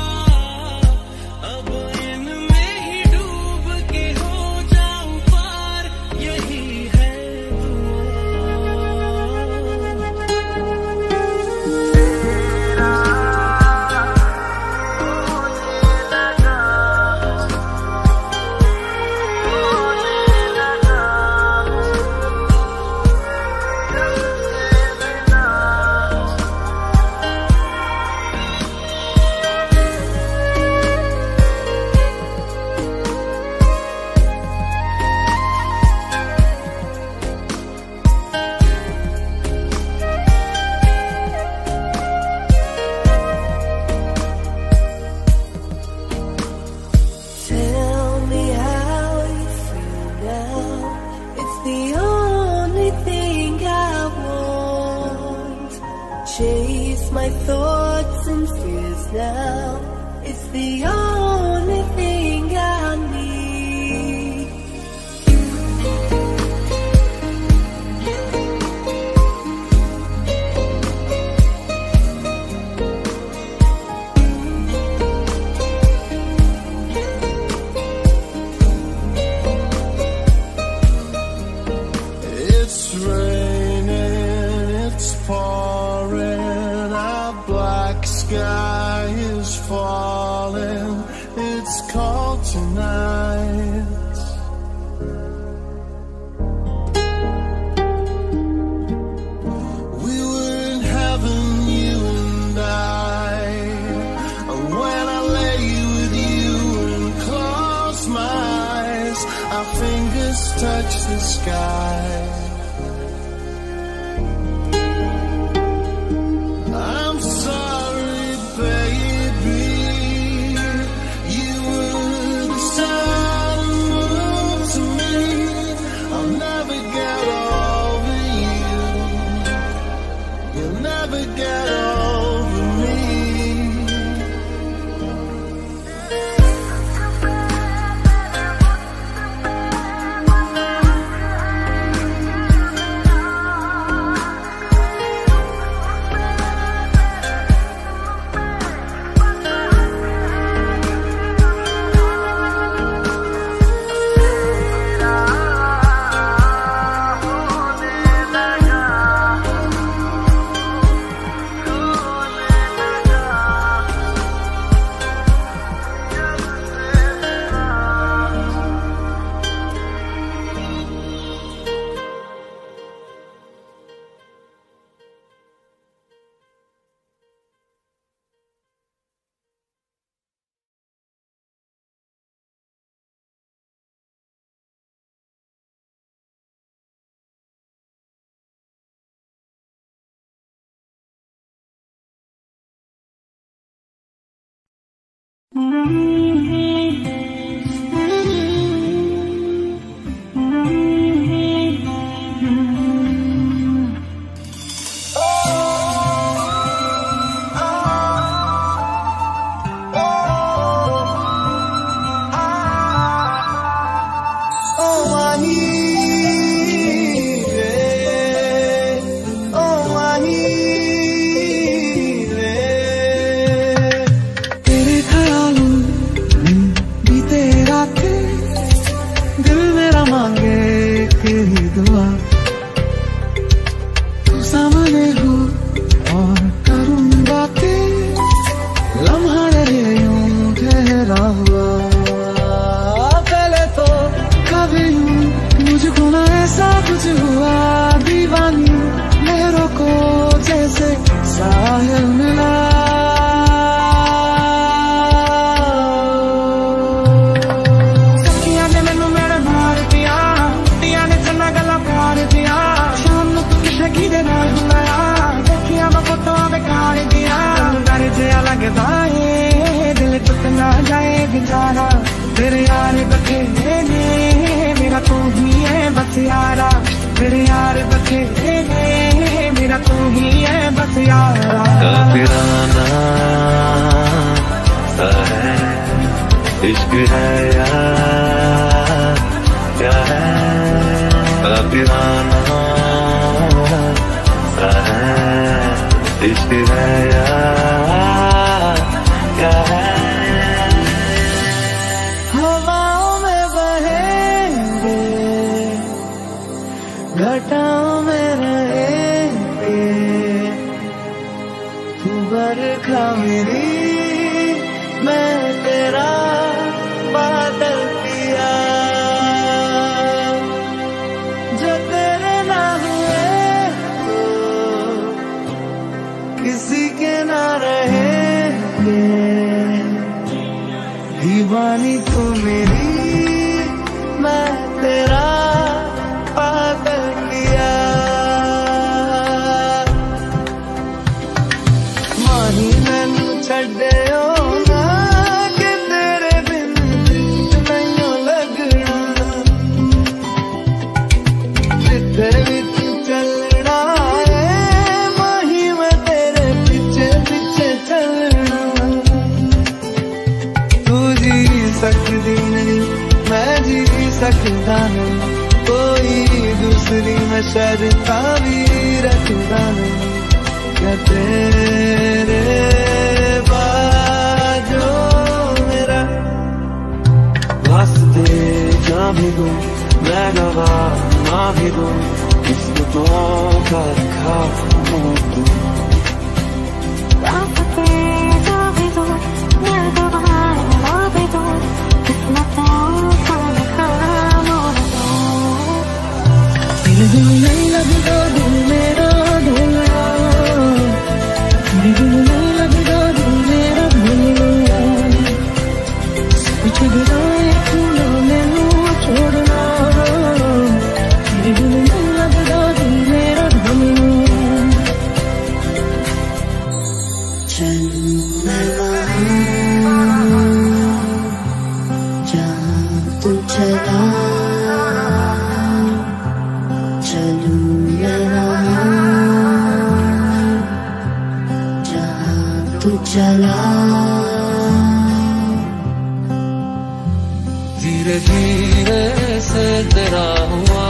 अब इनमें ही डूब के हो जाऊं पार, यही है दुआ। my thoughts and fears now. It's the only thing I need. It's raining, it's pouring, a black sky is falling. It's cold tonight. We were in heaven, you and I. And when I lay with you and close my eyes, our fingers touch the sky. I'm sorry, baby. You were the sun and moon to me. I'll never get over you. You'll never get over me. तेरे यार बखेरे ने मेरा तू ही है बस यारा, तेरे यार बखेरे ने मेरा तू ही है बस यारा। काफिराना सा है इश्क है यार, क्या है काफिराना सा है इश्क है यार, क्या है घटाओं में रहेंगे, तू बरखा मेरी मैं तेरा बादल पिया, जो तेरे ना हुए तो किसी के ना रहेंगे, दीवानी तू मेरी मैं तेरा पागल किया। माही मैनू छड्डियो ना कि तेरे बिन मैनू लगना, जिथे भी तू चलना है माही मैं तेरे पीछे सकती नहीं, मैं जी सकता नहीं, कोई दूसरी मैं शर्ता भी रखता नहीं। क्या तेरे बाजो मेरा वास्ते जा भी दूं मैं गवाह ना भी दूं, किस्मतों का रखा हूँ तू। वास्ते जा भी दूं मैं गवाह ना भी दूं, किस्मतों का रखा हूँ तू। दिल नहीं लगता दिल मेरा ढोलना, दिल नहीं लगता दिल मेरा ढोलना, कुछ गिराए फूलो मैनू छोड़ना, दिल नहीं लगता दिल मेरा ढोलना। चलूं मैं जहाँ तू चला, चलूं मैं जहाँ तू चला। धीरे धीरे से तेरा हुआ,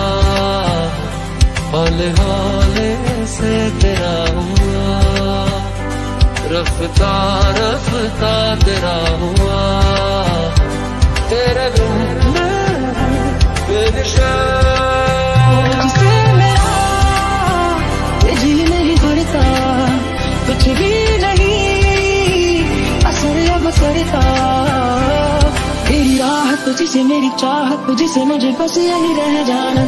हौले हौले से तेरा हुआ, रफ्ता रफ्ता तेरा हुआ, तेरे बिन बेदिशा जिसे मेरा ये जी नहीं करता, कुछ भी नहीं असर अब करता। तेरी राह तुझसे मेरी चाहत तुझसे मुझे बस यही रह जाना।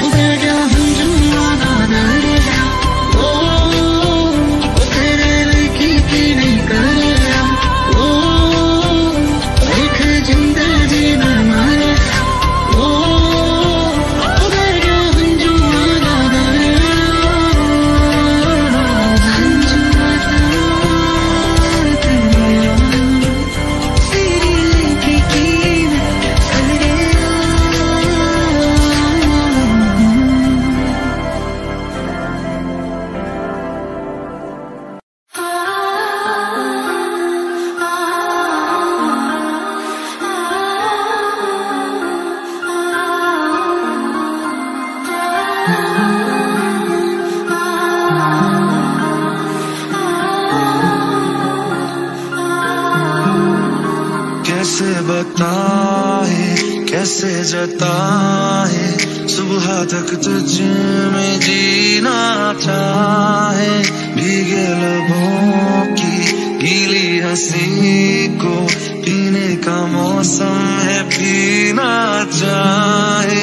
कैसे बताए कैसे जताए, सुबह तक तुझ में जीना चाहे, भीगे लबों की गीली हंसी को पीने का मौसम है पीना चाहे।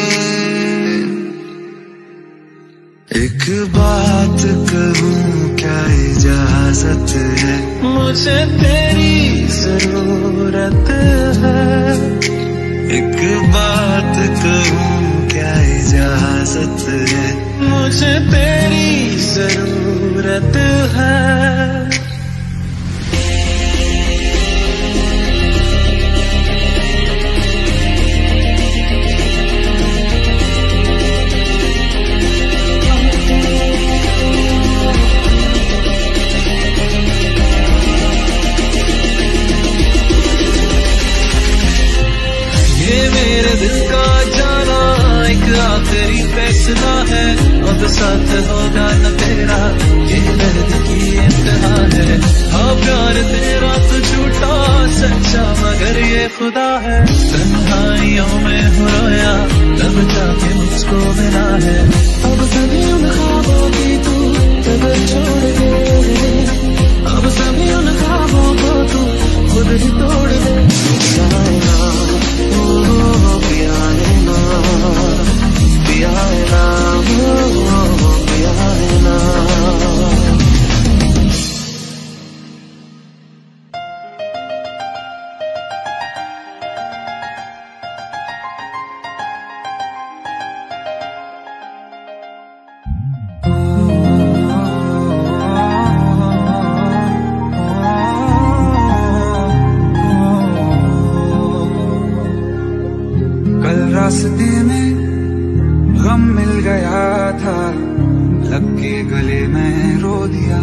एक बात कहूँ क्या इजाजत है, मुझे तेरी जरूरत है। एक बात कहूँ क्या इजाजत है, मुझे तेरी जरूरत है। दिल का जाना एक आखिरी फैसला है, अब साथ होगा न तेरा ये दर्द की इंतहा है। हाँ प्यार तेरा तो झूठा सच्चा मगर ये खुदा है, तन्हाइयों में हो रोया तब जाके मुझको मिला है। अब सभी उन ख्वाबों की तू तब छोड़ दे, अब सभी उन ख्वाबों को तू खुद ही तोड़ दे। पियाए ना ओ पियाए ना, पियाए ना ओ पियाए ना। रास्ते में गम मिल गया था, लग के गले में रो दिया।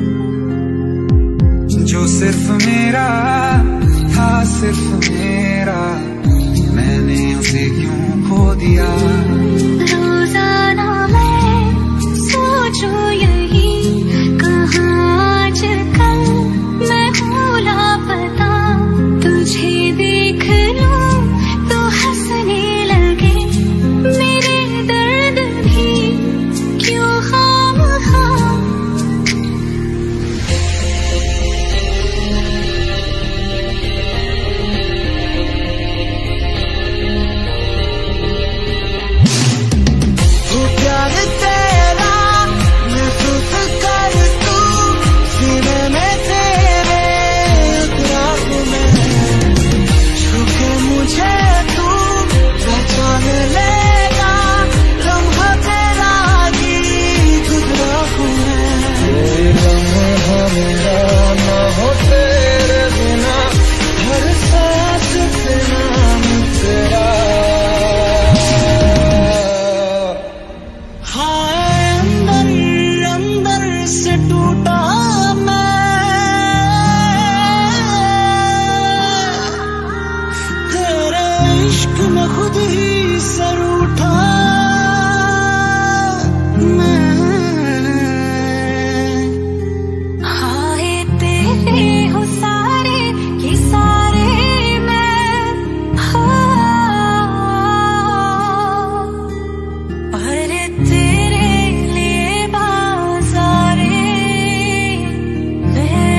जो सिर्फ मेरा था सिर्फ मेरा दिया। रोजाना मैं सोचूं यही, कहाँ आजकल मैं हूँ लापता। तुझे देख लूं तो हंसने लगे, मेरे दर्द भी क्यों खामखा। वो प्यार तेरा महसूस कर तू, सीने में तेरे उतरा हूँ मैं। छू के मुझे तू पहचान लेगा, लम्हा तेरा ही गुजरा हूँ मैं। कोई लम्हा मेरा ना हो तेरे बिना, हर सांस पे नाम तेरा। हाय अंदर अंदर से टूटा मैं, तेरे इश्क में खुद ही सर उठा मैं। हाय तेरे हो सारे के सारे मैं, हाँ, पर तेरे लिए बाज़ारे मैं।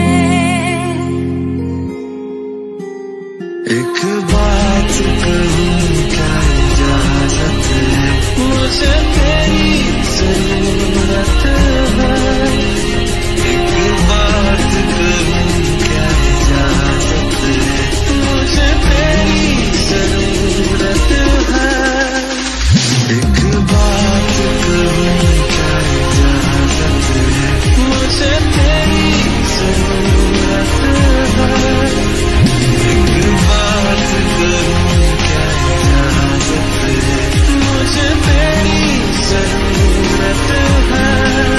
एक बात कहूँ क्या इजाजत है, मुझे तेरी जरूरत है। एक बात कहूँ क्या इजाजत है, मुझे तेरी जरूरत है। एक बात कहूँ क्या इजाजत है, मुझे तेरी जरूरत है। एक बात करूं क्या इजाजत है, मुझे तेरी जरूरत है।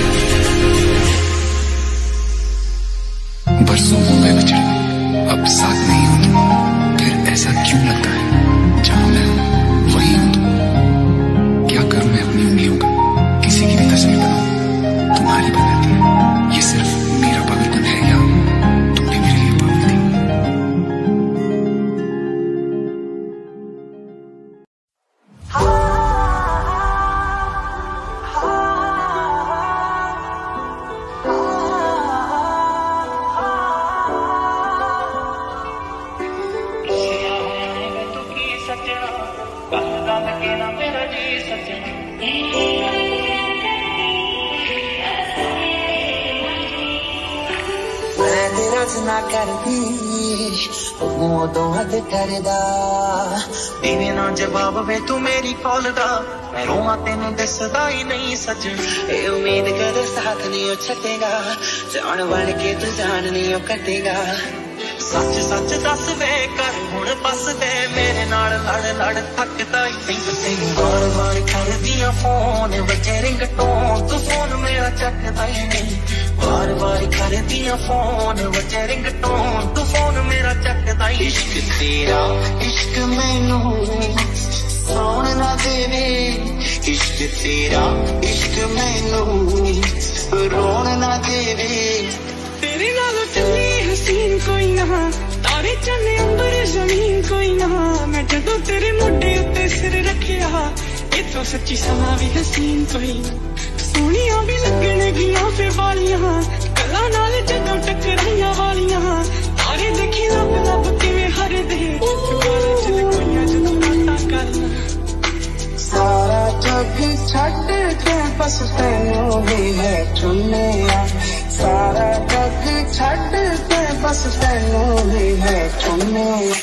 बरसों हो गए बिछड़े, अब साथ नहीं हो तुम, फिर ऐसा क्यों लगता है? जहां मैं हूं वही हूं तुम। क्या करूं मैं अपनी उंगलियों का, किसी की भी तस्वीर बनाऊं, तुम्हारी बनाती है। ये सिर्फ मेरा पागलपन है या तुम भी मेरे लिए पागल थी? मैं तेरा सुना करदी, मुँह तो हद करदा। देवे ना जवाब वे तू मेरी कॉल दा, मैं रोवां तेनू दसदा ही नहीं सजन। ए उम्मीद कर साथ नहीं ओ छटेगा, जान बन के तू जान नहीं ओ कटेगा। सच सच दस वे कर हुण बस दे, मेरे नाल लड़ लड़ थकदा ही नहीं। तेनू बार बार करदियां फोन बजे रिंगटोन, तू फोन मेरा चकदा ही नहीं। बार बार करदियां फोन बजे रिंगटोन, तू फोन मेरा चकदा ही। इश्क तेरा इश्क मैनू सौण ना देवे, इश्क तेरा इश्क मैनू रोण ना देवे। तेरे नाल चली हसीन कोई ना, तारे चले अंबर जमीन कोई ना। मैं जदों तेरे मोढे उत्ते सिर रखिया, इथों सच्ची समा भी हसीन कोई ना। सोहणियां भी लगण गियां फिर वालियां, गल्लां नाल जदों टकराइयां वालियां। तारे देखी लब लब किवें हरदे, गालां च लकोइयां जदों बातां करना। सारा जग छड्ड के बस तैनू ही मैं चुनिया, सारा जग छड्ड के बस तैनू ही मैं चुनिया।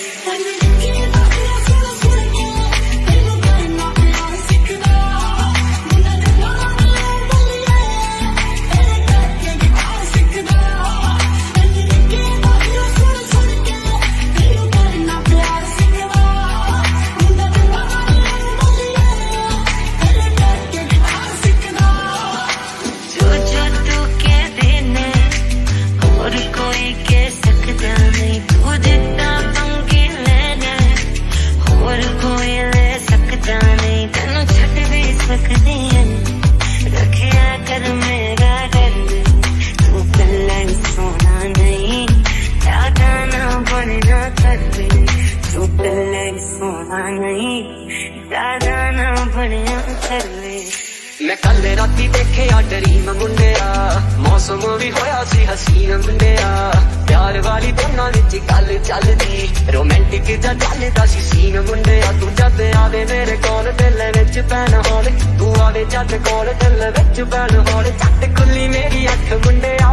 कोई कह सकता नहीं, तू जितना पंगे वे झूठ ले सोना नहीं ज्यादा ना बढ़िया कर ले मैं कल राती देखे आ ड्रीम मुंडिया मौसम भी होया सी हसीन मुंडिया प्यार वाली दोनों विच गल चलदी रोमांटिक जा चलदा सी सीन मुंडिया तू जद आवे मेरे कोल दिल विच पैन होले तू आवे जद कोल दिल विच पैन होले झट खुली मेरी अख मुंडिया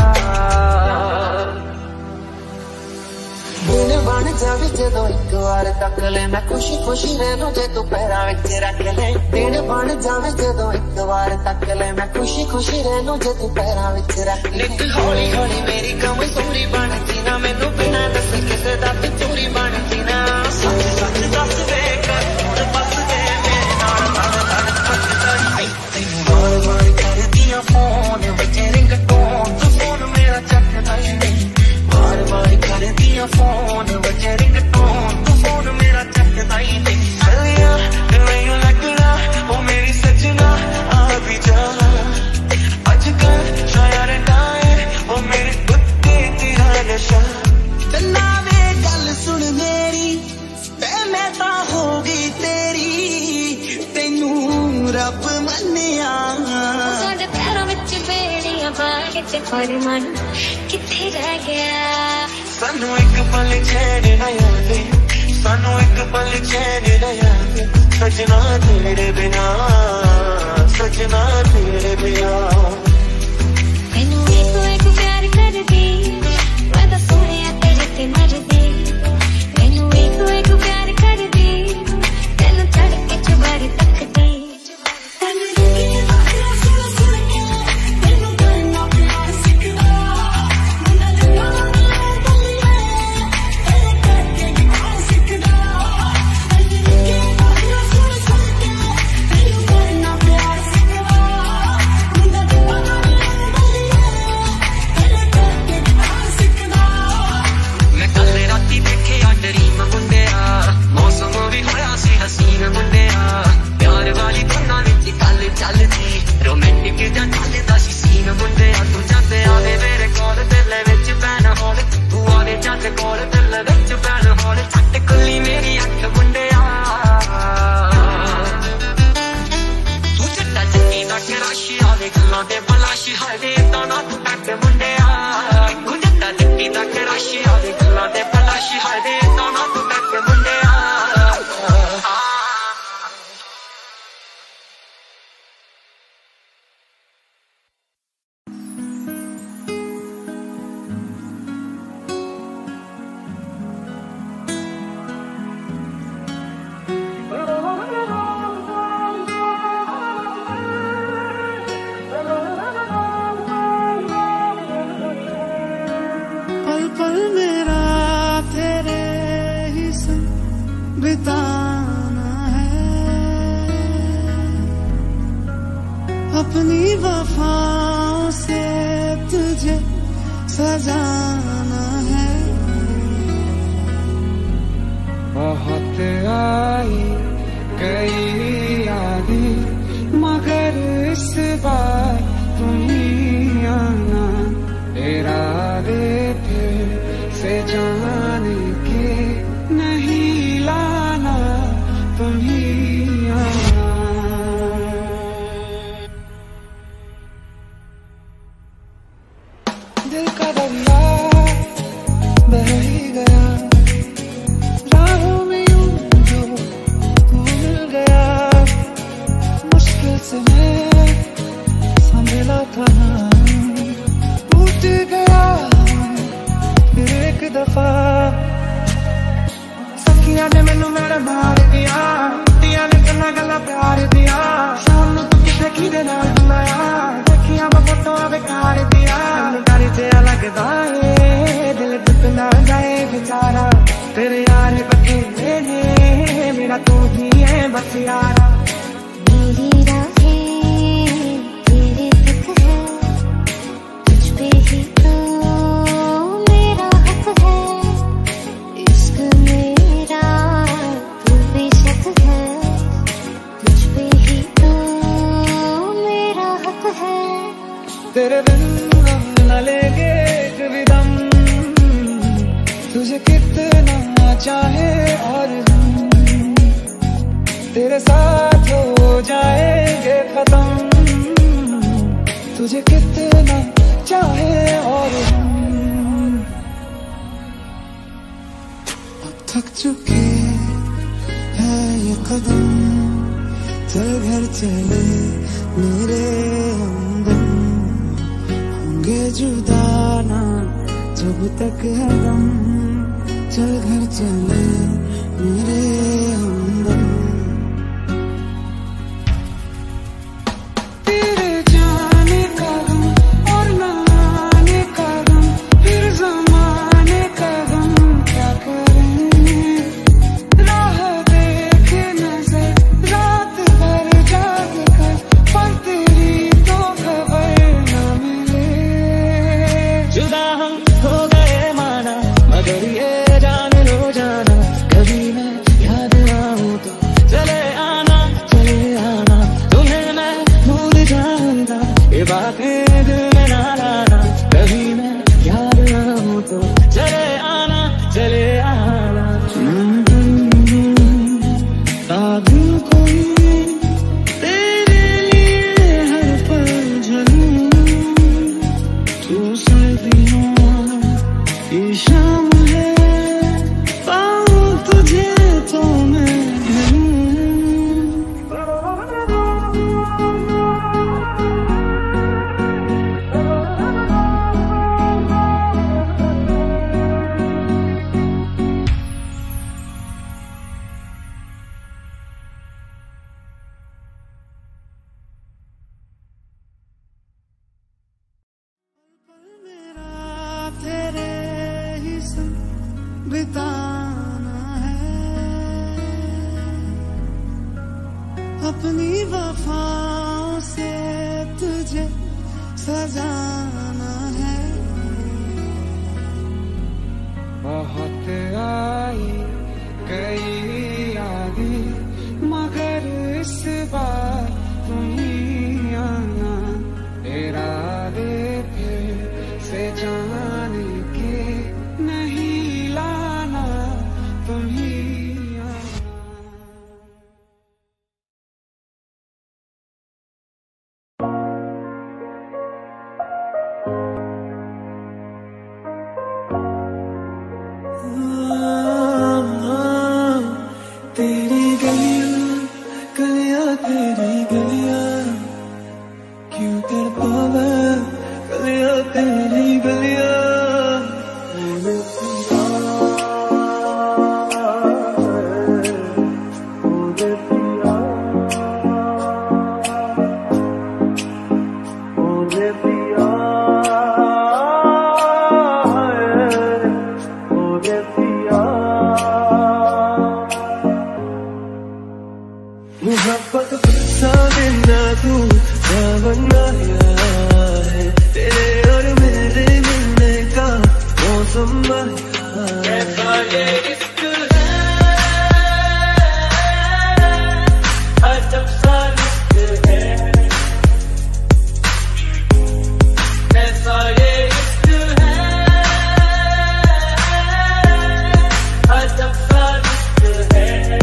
दिन बन जावे जदों एक बार तक ले मैं खुशी खुशी रहूं जे तू पैरां विच रख ले दिन बन जावे जदों एक बार तक ले मैं खुशी खुशी रहूं जे तू पैरां विच रख ले हौली हौली मेरी कमजोरी बनदी ना मैनू बिना दसे किसे दा तू चोरी बनदी ना सच सच दस वे कर हुण बस दे मेरे नाल नाल नाल फटदा तैनू वार वार करदियां फोन विच रिंगटोन तू फोन मेरा चकदा ही नहीं वार वार करदियां फोन विच रिंगटोन तू फोन मेरा चकदा ही नहीं चलिया मैनू लगना ओ मेरी सजना आ भी जा अजकल शायर डाए ओ मेरे कुत्ते तेरा नशा चला वे गल सुन मेरी ते मैं तां हो गई तेरी तैनू रब मन्निया साडे पैरां विच बेड़ियां पा के ते फरमान किथे रह गया सानू एक पल चैन न आवे सानू एक पल चैन न आवे सजना तेरे बिना सजना तेरे बिना मैनू एक एक प्यार कर दी मैं तो सोनिया तेरे ते मर दी मैनू एक एक प्यार कर दी तेनू चढ़ के चुबारी तक दी अपनी वफाओं से तुझे सजाना है बहुत आई गई यादें मगर इस बार तुम ही आना इरादे फिर से जाने के नहीं लाना तुम ही आना दिल का दरिया बह ही गया राहों में यूं जो तू मिल गया मुश्किल से मैं संभला था टूट गया फिर एक दफा सखिया ने मैनू मेरे मार दिया दिया ने कन्ना गला प्यार दिया शाम नू तू किसे किदे नाल बुलाया देखिया मैं फोटो बेकार दिया डर जिहा लगदा है दिल टुट ना जाए बेचारा तेरे यार बथेरे ने मेरा तू ही है बस यारा मेरी राहें तेरे तक है तुझ पे ही तो मेरा हक है इश्क मेरा तू बेशक है तुझ पे ही तो मेरा हक है तेरे बिन हम न लेंगे कभी दम तुझे कितना चाहे और हम तेरे साथ हो जाएंगे खत्म, तुझे कितना चाहे और हम। अब थक चुके हैं ये कदम, चल घर चले मेरे हमदम, होंगे जुदा ना जब तक है दम, चल घर चले मेरे हमदम। तेरे जाने का गम और ना आने का गम, फिर ज़माने का गम क्या करें, राह देखे नजर रात भर जाग कर, पर तेरी तो खबर न मिले। जुदा हम हो गए माना, मगर ये जान लो जाना, कभी मैं याद आऊं तो चले आना चले आना, तुम्हें मैं भूल जाऊंगा ये बातें दिल में ना लाना, कभी मैं याद आऊं तो चले आना चले आना। दिल कोई तेरे लिए हर पल जलूं, तू सर्दियों की शाम है, पाऊं तुझे तो मैं तेरे ही संग बिताना है, अपनी वफाओं से तुझे सजाना है। बहुत आई गई यादें, मगर इस बार तुम ही आना, इरादे फिर से जाने के नहीं लाना, तुम ही तेरी गलियां गलियां तेरी गलियां, क्यों कर पावा गलियां तेरी गलियां। मोहब्बत सामना तू बनाया है, तेरे और मेरे मिलने का मौसम कैसा ये इश्क है, अजब सा रिश्क है, कैसा ये इश्क है, अजब सा रिश्क है।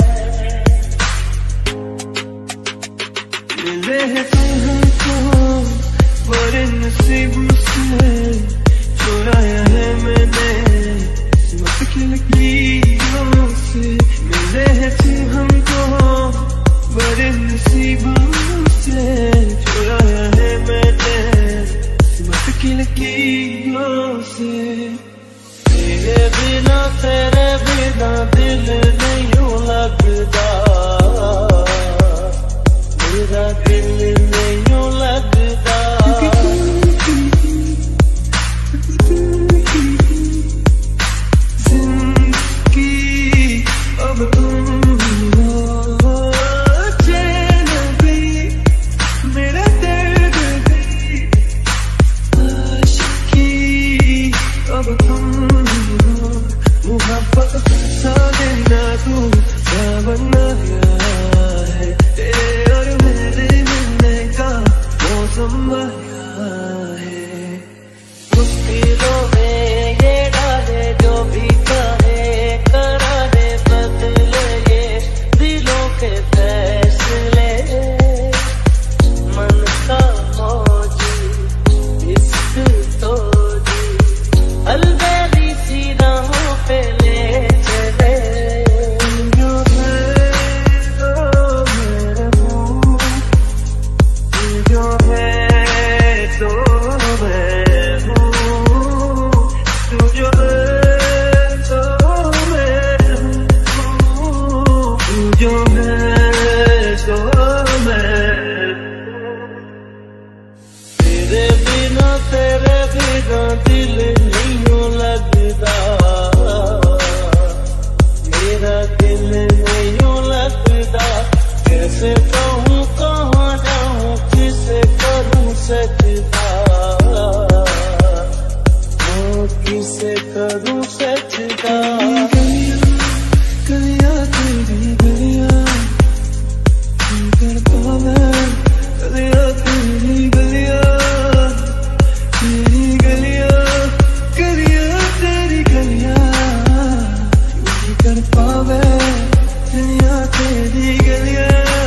मिले हैं तुम हमको बड़े नसीब से, चुराया है मैंने किस्मत की लकीरों से। मिले हैं तुम हमको बड़े नसीब से, चुराया है मैंने किस्मत की लकीरों से। तेरे बिना तेरे बिना दिल नहीं लगता, मेरा दिल नहीं लगता। जिंदगी अब तुम हो, चैन भी मेरा दर्द भी, आशिकी अब तुम हो, मोहब्बत सा मेरा दिल नहीं लगता, कैसे कहूँ कहाँ जाऊँ, किसे करूँ सजदा, ओ किसे करूँ सजदा। गलियां तेरी गलियां करता मैं, गलियां तेरी गलियां तेरी गलियां, गलियां तेरी गलियां कर पावे, गलियां तेरी गलियां।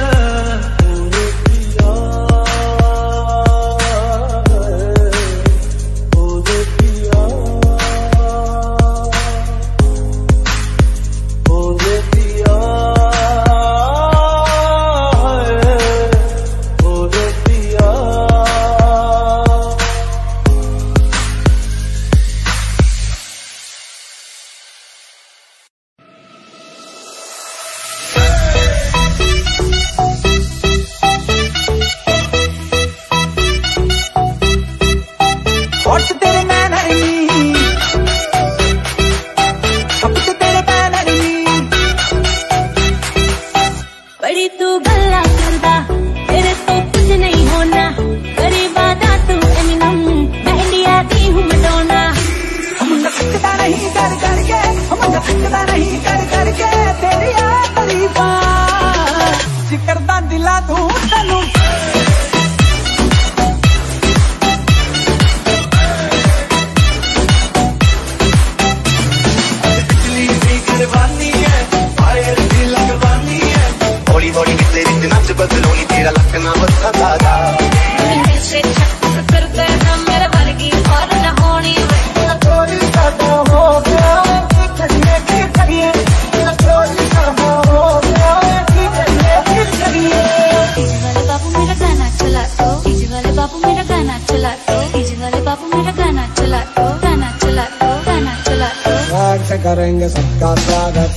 करेंगे सबका स्वागत।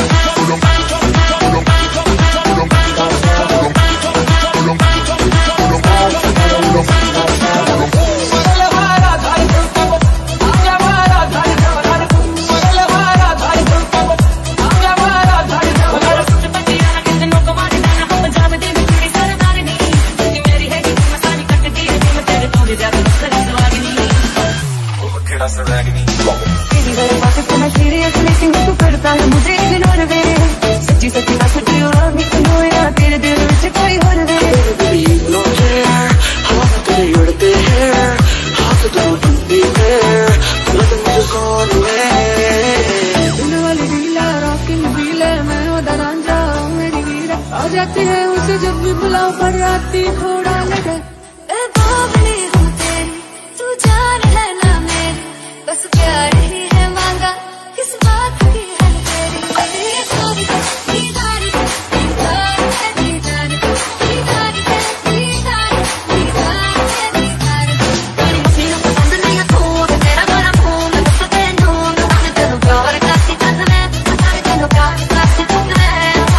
जाती है उसे जब भी बुलाओ पर राती थोड़ा लगे। ए बावली हूँ तेरी, तू जान है ना मेरी, बस प्यार ही है मांगा, किस बात की है तेरी। ये सारी दीदार दीदार है दीदार दीदार है दीदार दीदार है दीदार। तेरी मसीनों पसंद नहीं है तू, तेरा बड़ा खून मैं बस तेनू मैं तेनू प्यार करती तन मैं सारे तेनू प्यार करती तन मैं।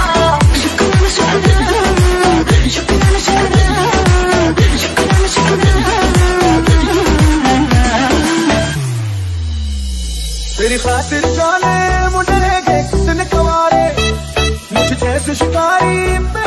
तेरी खातिर जाने मुझे गए कितने कवारे, मुझे जैसे शिकारी